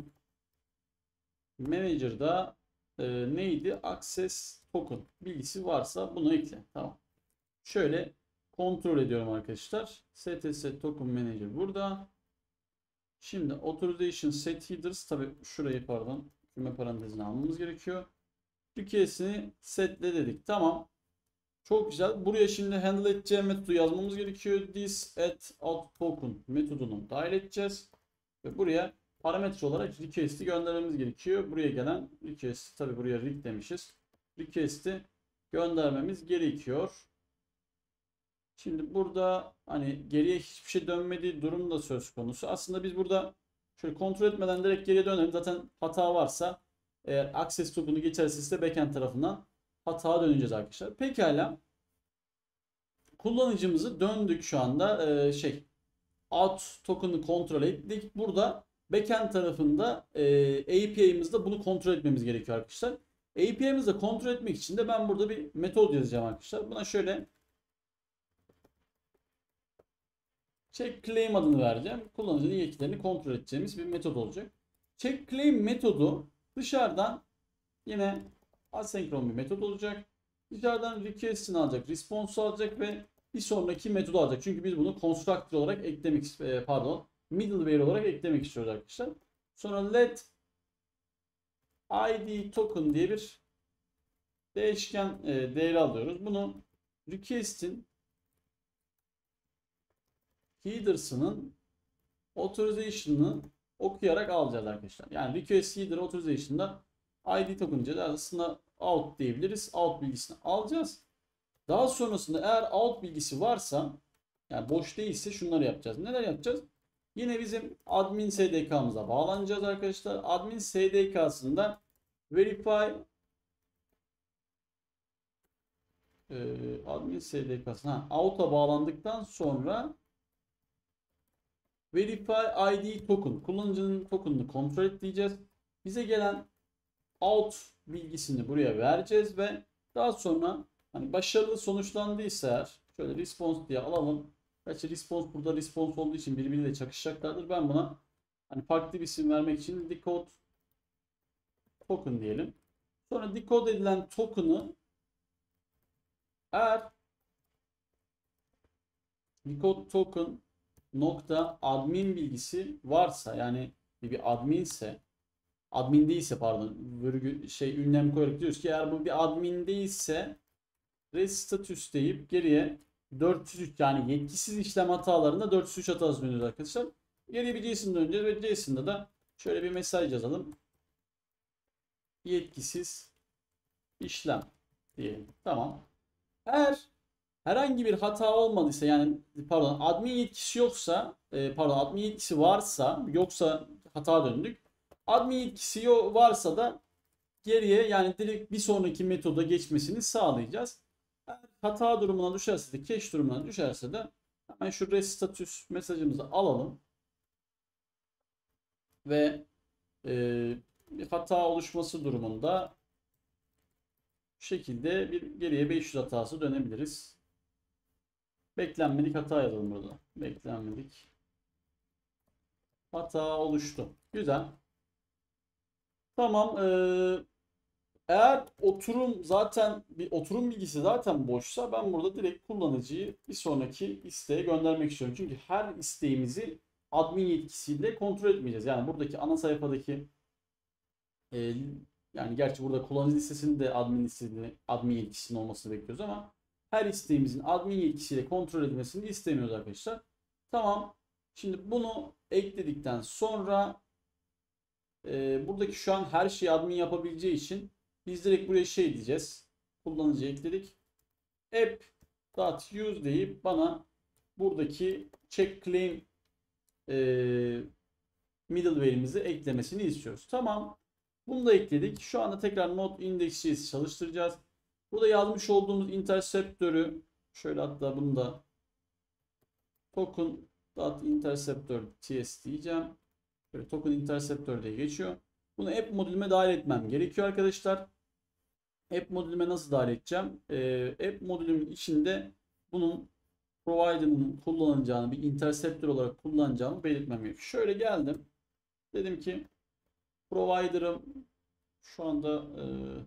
manager'da e, neydi? Access token bilgisi varsa bunu ekle. Tamam. Şöyle kontrol ediyorum arkadaşlar. S T S token manager burada. Şimdi authorization set headers tabi şurayı pardon küme parantezine almamız gerekiyor. Request'ini setle dedik. Tamam. Çok güzel. Buraya şimdi handle edeceğim metodu yazmamız gerekiyor. This at out token metodunu dahil edeceğiz. Ve buraya parametre olarak request'i göndermemiz gerekiyor. Buraya gelen request'i tabi buraya rig demişiz. Request'i göndermemiz gerekiyor. Şimdi burada hani geriye hiçbir şey dönmediği durum da söz konusu. Aslında biz burada şöyle kontrol etmeden direkt geriye dönelim. Zaten hata varsa eğer access token'u geçerse backend tarafından hata döneceğiz arkadaşlar. Pekala. Kullanıcımızı döndük şu anda. Ee, şey out token'ı kontrol ettik. Burada backend tarafında e, A P I'mizde bunu kontrol etmemiz gerekiyor arkadaşlar. A P I'mizde kontrol etmek için de ben burada bir metod yazacağım arkadaşlar. Buna şöyle check claim adını vereceğim. Kullanıcının yetkilerini kontrol edeceğimiz bir metot olacak. Check claim metodu dışarıdan yine asenkron bir metot olacak. Dışarıdan request'ini alacak, response alacak ve bir sonraki metodu alacak. Çünkü biz bunu constructor olarak eklemek pardon, middleware olarak eklemek istiyoruz arkadaşlar. Sonra let I D token diye bir değişken e, değeri alıyoruz. Bunu request'in header'sının authorization'ını okuyarak alacağız arkadaşlar. Yani request header authorization'da I D token diyeceğiz. Aslında out diyebiliriz. Out bilgisini alacağız. Daha sonrasında eğer out bilgisi varsa, yani boş değilse şunları yapacağız. Neler yapacağız? Yine bizim admin S D K'mıza bağlanacağız arkadaşlar. Admin S D K'sında verify e, admin S D K'sına out'a bağlandıktan sonra verify I D token, kullanıcının token'ını kontrol et diyeceğiz. Bize gelen out bilgisini buraya vereceğiz ve daha sonra hani başarılı sonuçlandıysa eğer şöyle response diye alalım. Gerçi response burada response olduğu için birbiriyle çakışacaklardır. Ben buna hani farklı bir isim vermek için decode token diyelim. Sonra decode edilen token'ı eğer decode token nokta admin bilgisi varsa, yani bir adminse, admin değilse pardon, virgül şey ünlem koyarak diyoruz ki eğer bu bir admin değilse res status deyip geriye dört yüz üç, yani yetkisiz işlem hatalarında dört yüz üç hatası dönüyoruz arkadaşlar. Geriye bir JSON döneceğiz ve JSON'da da şöyle bir mesaj yazalım. Yetkisiz işlem diyelim. Tamam. Eğer herhangi bir hata olmadıysa, yani pardon admin yetkisi yoksa, pardon admin yetkisi varsa, yoksa hata döndük. Admin yetkisi varsa da geriye, yani direkt bir sonraki metoda geçmesini sağlayacağız. Eğer hata durumuna düşerse de, cache durumuna düşerse de hemen şu res status mesajımızı alalım. Ve e, bir hata oluşması durumunda bu şekilde bir geriye beş yüz hatası dönebiliriz. Beklenmedik hata yazalım burada. Beklenmedik hata oluştu. Güzel. Tamam. Ee, eğer oturum zaten bir oturum bilgisi zaten boşsa ben burada direkt kullanıcıyı bir sonraki isteğe göndermek istiyorum. Çünkü her isteğimizi admin yetkisiyle kontrol etmeyeceğiz. Yani buradaki ana sayfadaki e, yani gerçi burada kullanıcı listesinde admin listesinde admin yetkisinin olmasını bekliyoruz ama her isteğimizin admin yetkisiyle kontrol edilmesini istemiyoruz arkadaşlar. Tamam. Şimdi bunu ekledikten sonra e, buradaki şu an her şeyi admin yapabileceği için biz direkt buraya şey diyeceğiz. Kullanıcı ekledik. app.use deyip bana buradaki check claim e, middleware'imizi eklemesini istiyoruz. Tamam. Bunu da ekledik. Şu anda tekrar node index.js çalıştıracağız. Burada yazmış olduğumuz interceptörü şöyle, hatta bunu da token.interceptor ts diyeceğim. Böyle token interceptor diye geçiyor. Bunu app modülüme dahil etmem gerekiyor arkadaşlar. App modülüme nasıl dahil edeceğim? Ee, app modülümün içinde bunun provider'ın kullanacağını, bir interceptor olarak kullanacağımı belirtmem gerekiyor. Şöyle geldim. Dedim ki provider'ım şu anda e,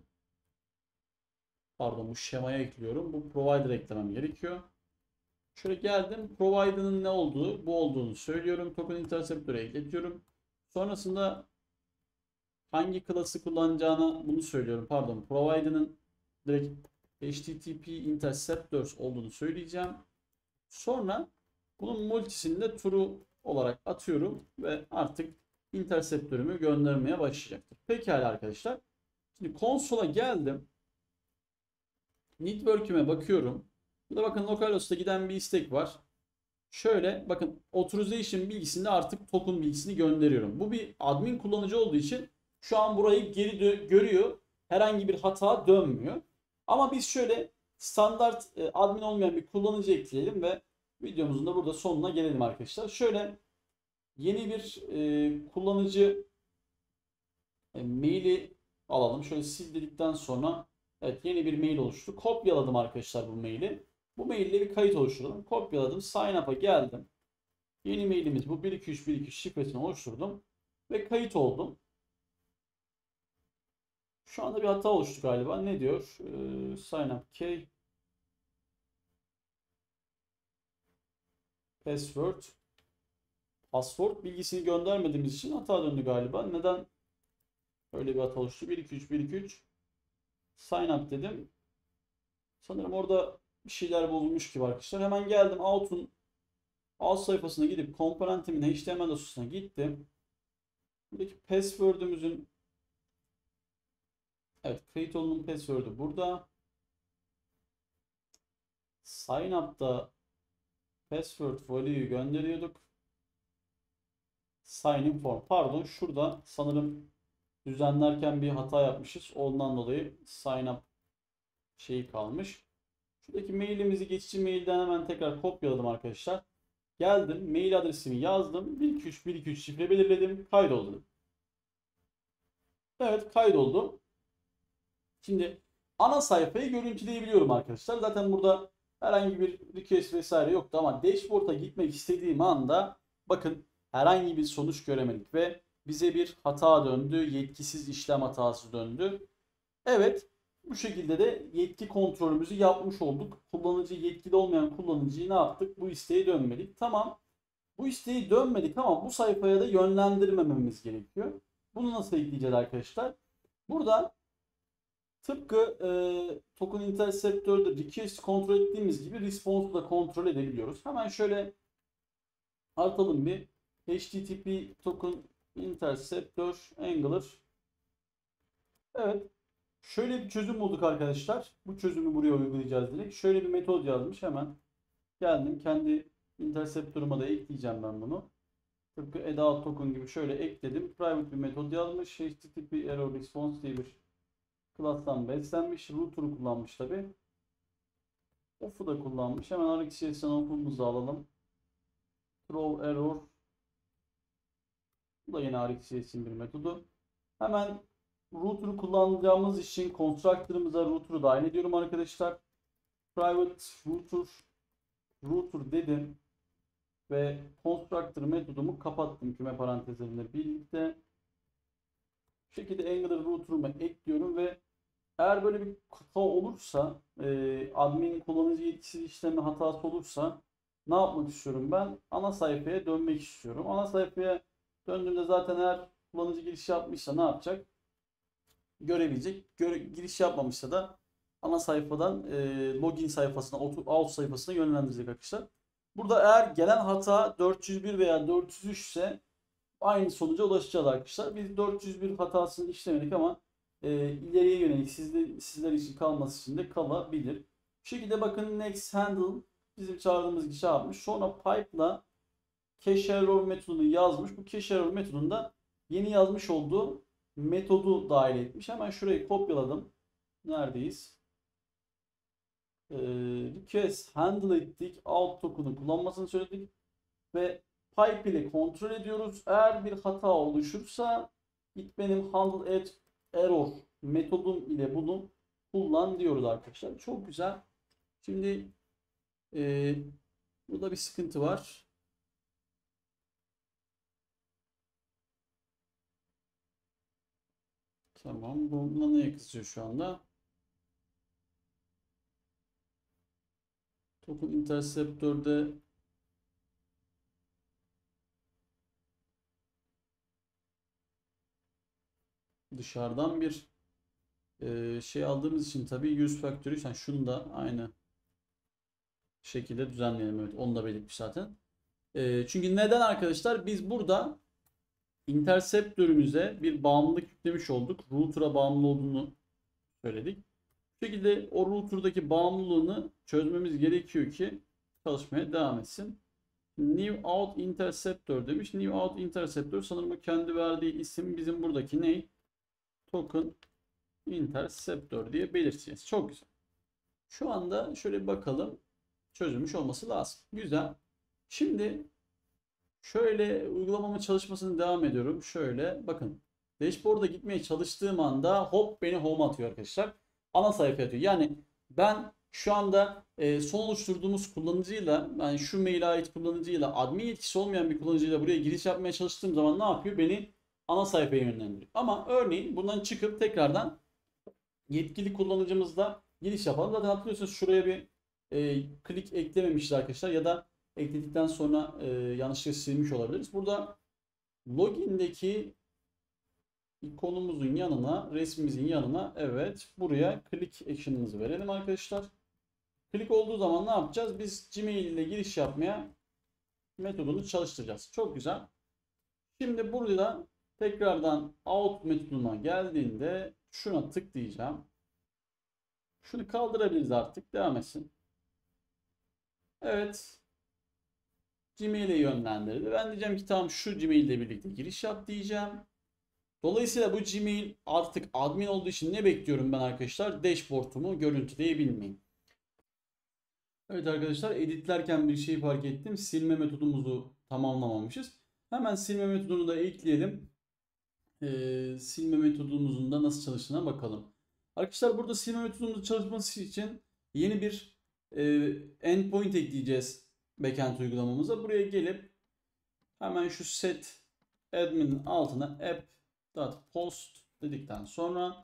pardon bu şemaya ekliyorum. Bu provider eklemem gerekiyor. Şöyle geldim. Provider'ın ne olduğu, bu olduğunu söylüyorum. Token interceptor'a ekletiyorum. Sonrasında hangi klası kullanacağını bunu söylüyorum. Pardon. Provider'ın direkt H T T P interceptors olduğunu söyleyeceğim. Sonra bunun multisini de true olarak atıyorum ve artık interceptörümü göndermeye başlayacaktır. Pekala arkadaşlar. Şimdi konsola geldim. Network'üme bakıyorum. Burada bakın localhost'a giden bir istek var. Şöyle bakın authorization bilgisinde artık token bilgisini gönderiyorum. Bu bir admin kullanıcı olduğu için şu an burayı geri görüyor. Herhangi bir hata dönmüyor. Ama biz şöyle standart e, admin olmayan bir kullanıcı ekleyelim ve videomuzun da burada sonuna gelelim arkadaşlar. Şöyle yeni bir e, kullanıcı e, maili alalım. Şöyle sil dedikten sonra evet yeni bir mail oluştu. Kopyaladım arkadaşlar bu maili. Bu maille bir kayıt oluşturdum. Kopyaladım. Sign up'a geldim. Yeni mailimiz bu bir iki üç bir iki üç şifresini oluşturdum. Ve kayıt oldum. Şu anda bir hata oluştu galiba. Ne diyor? Ee, sign up key. Password. Password bilgisini göndermediğimiz için hata döndü galiba. Neden öyle bir hata oluştu? bir iki üç bir iki üç sign up dedim. Sanırım orada bir şeyler bozulmuş gibi arkadaşlar. Hemen geldim Out'un alt sayfasına gidip komponentimin H T M L dosyasına gittim. Buradaki password'ümüzün evet create olunun password'ü burada. Sign up'ta password value'yu gönderiyorduk. Sign in form. Pardon şurada sanırım düzenlerken bir hata yapmışız. Ondan dolayı sign up şeyi kalmış. Şuradaki mailimizi geçici mailden hemen tekrar kopyaladım arkadaşlar. Geldim mail adresimi yazdım. bir iki üç bir iki üç şifre belirledim. Kaydoldum. Evet kaydoldu. Şimdi ana sayfayı görüntüleyebiliyorum arkadaşlar. Zaten burada herhangi bir request vesaire yoktu ama dashboard'a gitmek istediğim anda bakın herhangi bir sonuç göremedik ve bize bir hata döndü. Yetkisiz işlem hatası döndü. Evet bu şekilde de yetki kontrolümüzü yapmış olduk. Kullanıcı yetkili olmayan kullanıcıyı ne yaptık? Bu isteği dönmedik. Tamam. Bu isteği dönmedik ama bu sayfaya da yönlendirmememiz gerekiyor. Bunu nasıl ekleyeceğiz arkadaşlar? Burada tıpkı e, token interceptor'da request kontrol ettiğimiz gibi response'u da kontrol edebiliyoruz. Hemen şöyle artalım bir H T T P token interceptor angler. Evet. Şöyle bir çözüm bulduk arkadaşlar. Bu çözümü buraya uygulayacağız direkt. Şöyle bir metod yazmış hemen. Geldim kendi interceptor'ıma da ekleyeceğim ben bunu. Tıpkı Eda token gibi şöyle ekledim. Private bir metod yazmış. H T T P error response diye bir class'tan beslenmiş. Router'ı kullanmış tabi. Off'u da kullanmış. Hemen R X J S'den off'umuzu alalım. Throw error. Bu da yine R X J S'in bir metodu. Hemen router'ı kullanacağımız için constructor'ımıza router'ı dahil ediyorum arkadaşlar. Private router router dedim ve constructor metodumu kapattım küme parantezlerinde birlikte. Bu şekilde Angular router'ımı ekliyorum ve eğer böyle bir hata olursa, e, admin kullanıcı yetkisiz işlemi hatası olursa ne yapmak istiyorum ben? Ana sayfaya dönmek istiyorum. Ana sayfaya döndüğümde zaten eğer kullanıcı giriş yapmışsa ne yapacak? Görebilecek. Göre, giriş yapmamışsa da ana sayfadan e, login sayfasına, out sayfasına yönlendirecek arkadaşlar. Burada eğer gelen hata dört yüz bir veya dört yüz üç ise aynı sonuca ulaşacağız arkadaşlar. Biz dört yüz bir hatasını işlemedik ama e, ileriye yönelik sizde, sizler için kalması için de kalabilir. Bu şekilde bakın next handle bizim çağırdığımız kişi yapmış. Sonra pipe'la cache error metodunu yazmış. Bu cache error metodunda yeni yazmış olduğu metodu dahil etmiş. Hemen şurayı kopyaladım. Neredeyiz? Ee, request handle ettik. Out token'ı kullanmasını söyledik. Ve pipe ile kontrol ediyoruz. Eğer bir hata oluşursa git benim handle at error metodum ile bunu kullan diyoruz arkadaşlar. Çok güzel. Şimdi e, burada bir sıkıntı var. Tamam. Buna neye kızıyor şu anda? Token interceptor'da dışarıdan bir e, şey aldığımız için tabii use factory yani şunu da aynı şekilde düzenleyelim. Evet, onu da belirtmiş zaten. E, çünkü neden arkadaşlar? Biz burada interceptor'ümüze bir bağımlılık yüklemiş olduk. Router'a bağımlı olduğunu söyledik. Bu şekilde o router'daki bağımlılığını çözmemiz gerekiyor ki çalışmaya devam etsin. New out interceptor demiş. New out interceptor sanırım o kendi verdiği isim bizim buradaki ne? Token interceptor diye belirteceğiz. Çok güzel. Şu anda şöyle bir bakalım. Çözülmüş olması lazım. Güzel. Şimdi şöyle uygulamamın çalışmasını devam ediyorum. Şöyle bakın. Dashboard'a gitmeye çalıştığım anda hop beni home atıyor arkadaşlar. Ana sayfaya atıyor. Yani ben şu anda e, son oluşturduğumuz kullanıcıyla, yani şu maile ait kullanıcıyla, admin yetkisi olmayan bir kullanıcıyla buraya giriş yapmaya çalıştığım zaman ne yapıyor? Beni ana sayfaya yönlendiriyor. Ama örneğin bundan çıkıp tekrardan yetkili kullanıcımızla giriş yapalım. Zaten hatırlıyorsunuz şuraya bir e, klik eklememişler arkadaşlar ya da ekledikten sonra e, yanlışlıkla silmiş olabiliriz. Burada login'deki ikonumuzun yanına, resmimizin yanına evet buraya click action'ımızı verelim arkadaşlar. Click olduğu zaman ne yapacağız? Biz Gmail ile giriş yapmaya metodunu çalıştıracağız. Çok güzel. Şimdi burada tekrardan out metoduna geldiğinde şuna tıklayacağım. Şunu kaldırabiliriz artık. Devam etsin. Evet. Gmail'e yönlendirdi. Ben diyeceğim ki tamam şu Gmail ile birlikte giriş yap diyeceğim. Dolayısıyla bu Gmail artık admin olduğu için ne bekliyorum ben arkadaşlar? Dashboard'umu görüntüleyebilmeyi. Evet arkadaşlar editlerken bir şey fark ettim. Silme metodumuzu tamamlamamışız. Hemen silme metodunu da ekleyelim. Ee, silme metodumuzun da nasıl çalıştığına bakalım. Arkadaşlar burada silme metodumuzun çalışması için yeni bir e, endpoint ekleyeceğiz backend uygulamamıza. Buraya gelip hemen şu set admin'in altına app.post dedikten sonra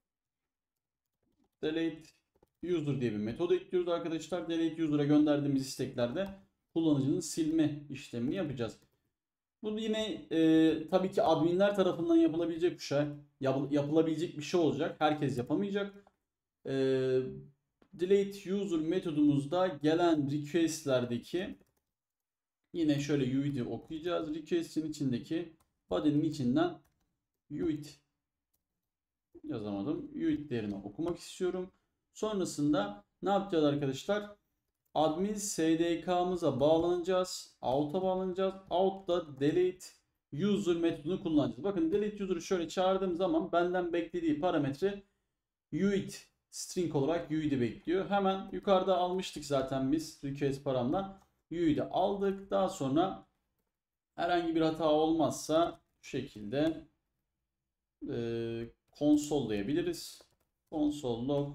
delete user diye bir metod ekliyoruz arkadaşlar. Delete user'a gönderdiğimiz isteklerde kullanıcının silme işlemini yapacağız. Bu yine e, tabii ki adminler tarafından yapılabilecek bir şey. Yap, yapılabilecek bir şey olacak. Herkes yapamayacak. E, delete user metodumuzda gelen request'lerdeki yine şöyle U I D'i okuyacağız. Request'in içindeki body'nin içinden U I D yazamadım. U I D değerini okumak istiyorum. Sonrasında ne yapacağız arkadaşlar? Admin S D K'mıza bağlanacağız. Out'a bağlanacağız. Out'ta delete user metodunu kullanacağız. Bakın delete user'ı şöyle çağırdığım zaman benden beklediği parametre U I D string olarak U I D bekliyor. Hemen yukarıda almıştık zaten biz request paramdan. U I D'i aldık. Daha sonra herhangi bir hata olmazsa şu şekilde e, konsollayabiliriz. Console log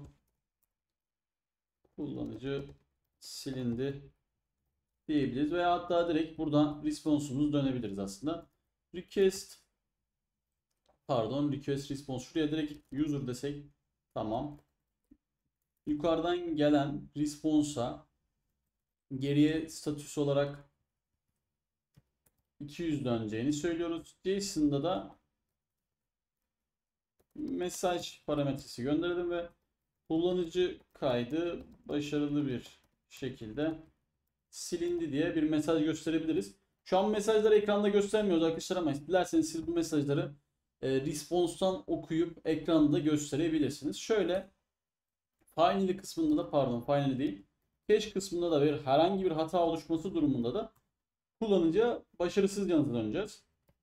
kullanıcı silindi diyebiliriz veya hatta direkt buradan response'umuzu dönebiliriz aslında. Request pardon request response şuraya direkt user desek tamam. Yukarıdan gelen response'a geriye statüs olarak iki yüz döneceğini söylüyoruz. JSON'da da mesaj parametresi gönderelim ve kullanıcı kaydı başarılı bir şekilde silindi diye bir mesaj gösterebiliriz. Şu an mesajları ekranda göstermiyoruz arkadaşlar ama dilerseniz siz bu mesajları e, response'tan okuyup ekranda gösterebilirsiniz. Şöyle finally kısmında da pardon finally değil cache kısmında da bir herhangi bir hata oluşması durumunda da kullanıcıya başarısız yanıtı döneceğiz.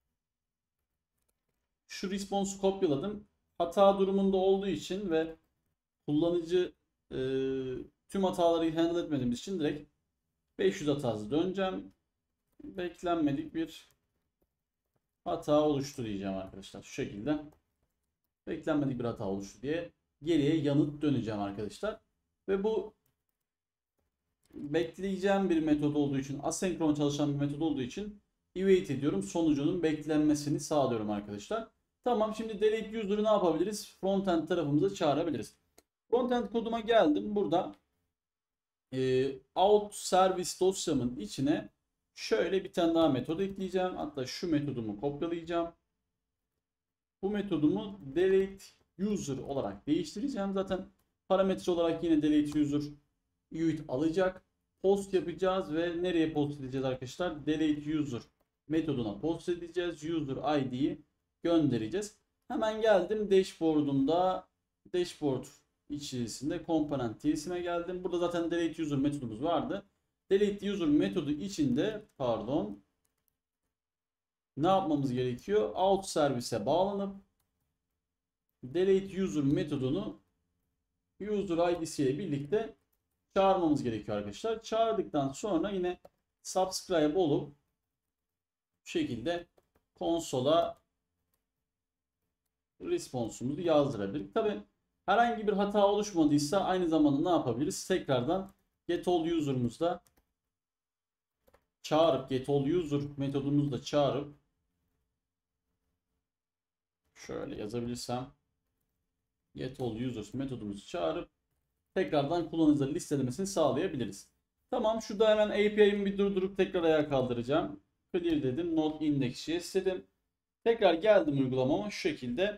Şu response'u kopyaladım. Hata durumunda olduğu için ve kullanıcı e, tüm hataları handle etmediğimiz için direkt beş yüz hatası döneceğim. Beklenmedik bir hata oluştu diyeceğim arkadaşlar. Şu şekilde beklenmedik bir hata oluştu diye geriye yanıt döneceğim arkadaşlar. Ve bu bekleyeceğim bir metod olduğu için, asenkron çalışan bir metod olduğu için await ediyorum. Sonucunun beklenmesini sağlıyorum arkadaşlar. Tamam, şimdi delete user'ı ne yapabiliriz? Frontend tarafımıza çağırabiliriz. Frontend koduma geldim. Burada e, out service dosyamın içine şöyle bir tane daha metod ekleyeceğim. Hatta şu metodumu kopyalayacağım. Bu metodumu delete user olarak değiştireceğim. Zaten parametre olarak yine delete user U I D alacak. Post yapacağız ve nereye post edeceğiz arkadaşlar? Delete user metoduna post edeceğiz. User I D'yi göndereceğiz. Hemen geldim dashboard'umda dashboard içerisinde komponent tsime geldim. Burada zaten delete user metodumuz vardı. Delete user metodu içinde pardon ne yapmamız gerekiyor? Out servise bağlanıp delete user metodunu user I D'si ile birlikte çağırmamız gerekiyor arkadaşlar. Çağırdıktan sonra yine subscribe olup bu şekilde konsola response'umuzu yazdırabiliriz. Tabi herhangi bir hata oluşmadıysa aynı zamanda ne yapabiliriz? Tekrardan getAllUser'ımızda çağırıp getAllUser metodumuzda çağırıp şöyle yazabilirsem getAllUser metodumuzu çağırıp tekrardan kullanıcıları listelemesini sağlayabiliriz. Tamam, şurada hemen A P I'mi bir durdurup tekrar ayağa kaldıracağım. Clear dedim. Node index.js dedim. Tekrar geldim uygulamama şu şekilde.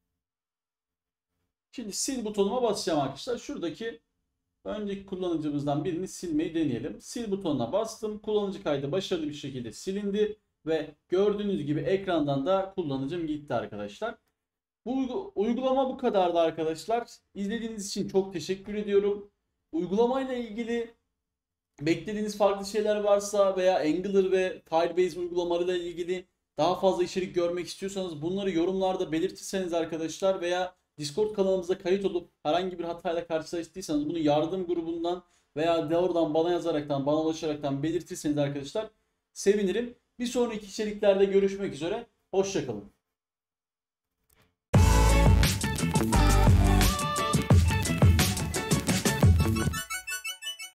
Şimdi sil butonuma basacağım arkadaşlar. Şuradaki önceki kullanıcımızdan birini silmeyi deneyelim. Sil butonuna bastım. Kullanıcı kaydı başarılı bir şekilde silindi. Ve gördüğünüz gibi ekrandan da kullanıcım gitti arkadaşlar. Bu uygulama bu kadardı arkadaşlar. İzlediğiniz için çok teşekkür ediyorum. Uygulamayla ilgili beklediğiniz farklı şeyler varsa veya Angular ve Firebase uygulamalarıyla ilgili daha fazla içerik görmek istiyorsanız bunları yorumlarda belirtirseniz arkadaşlar veya Discord kanalımıza kayıt olup herhangi bir hatayla karşılaştıysanız bunu yardım grubundan veya de oradan bana yazaraktan, bana ulaşaraktan belirtirseniz arkadaşlar sevinirim. Bir sonraki içeriklerde görüşmek üzere. Hoşça kalın.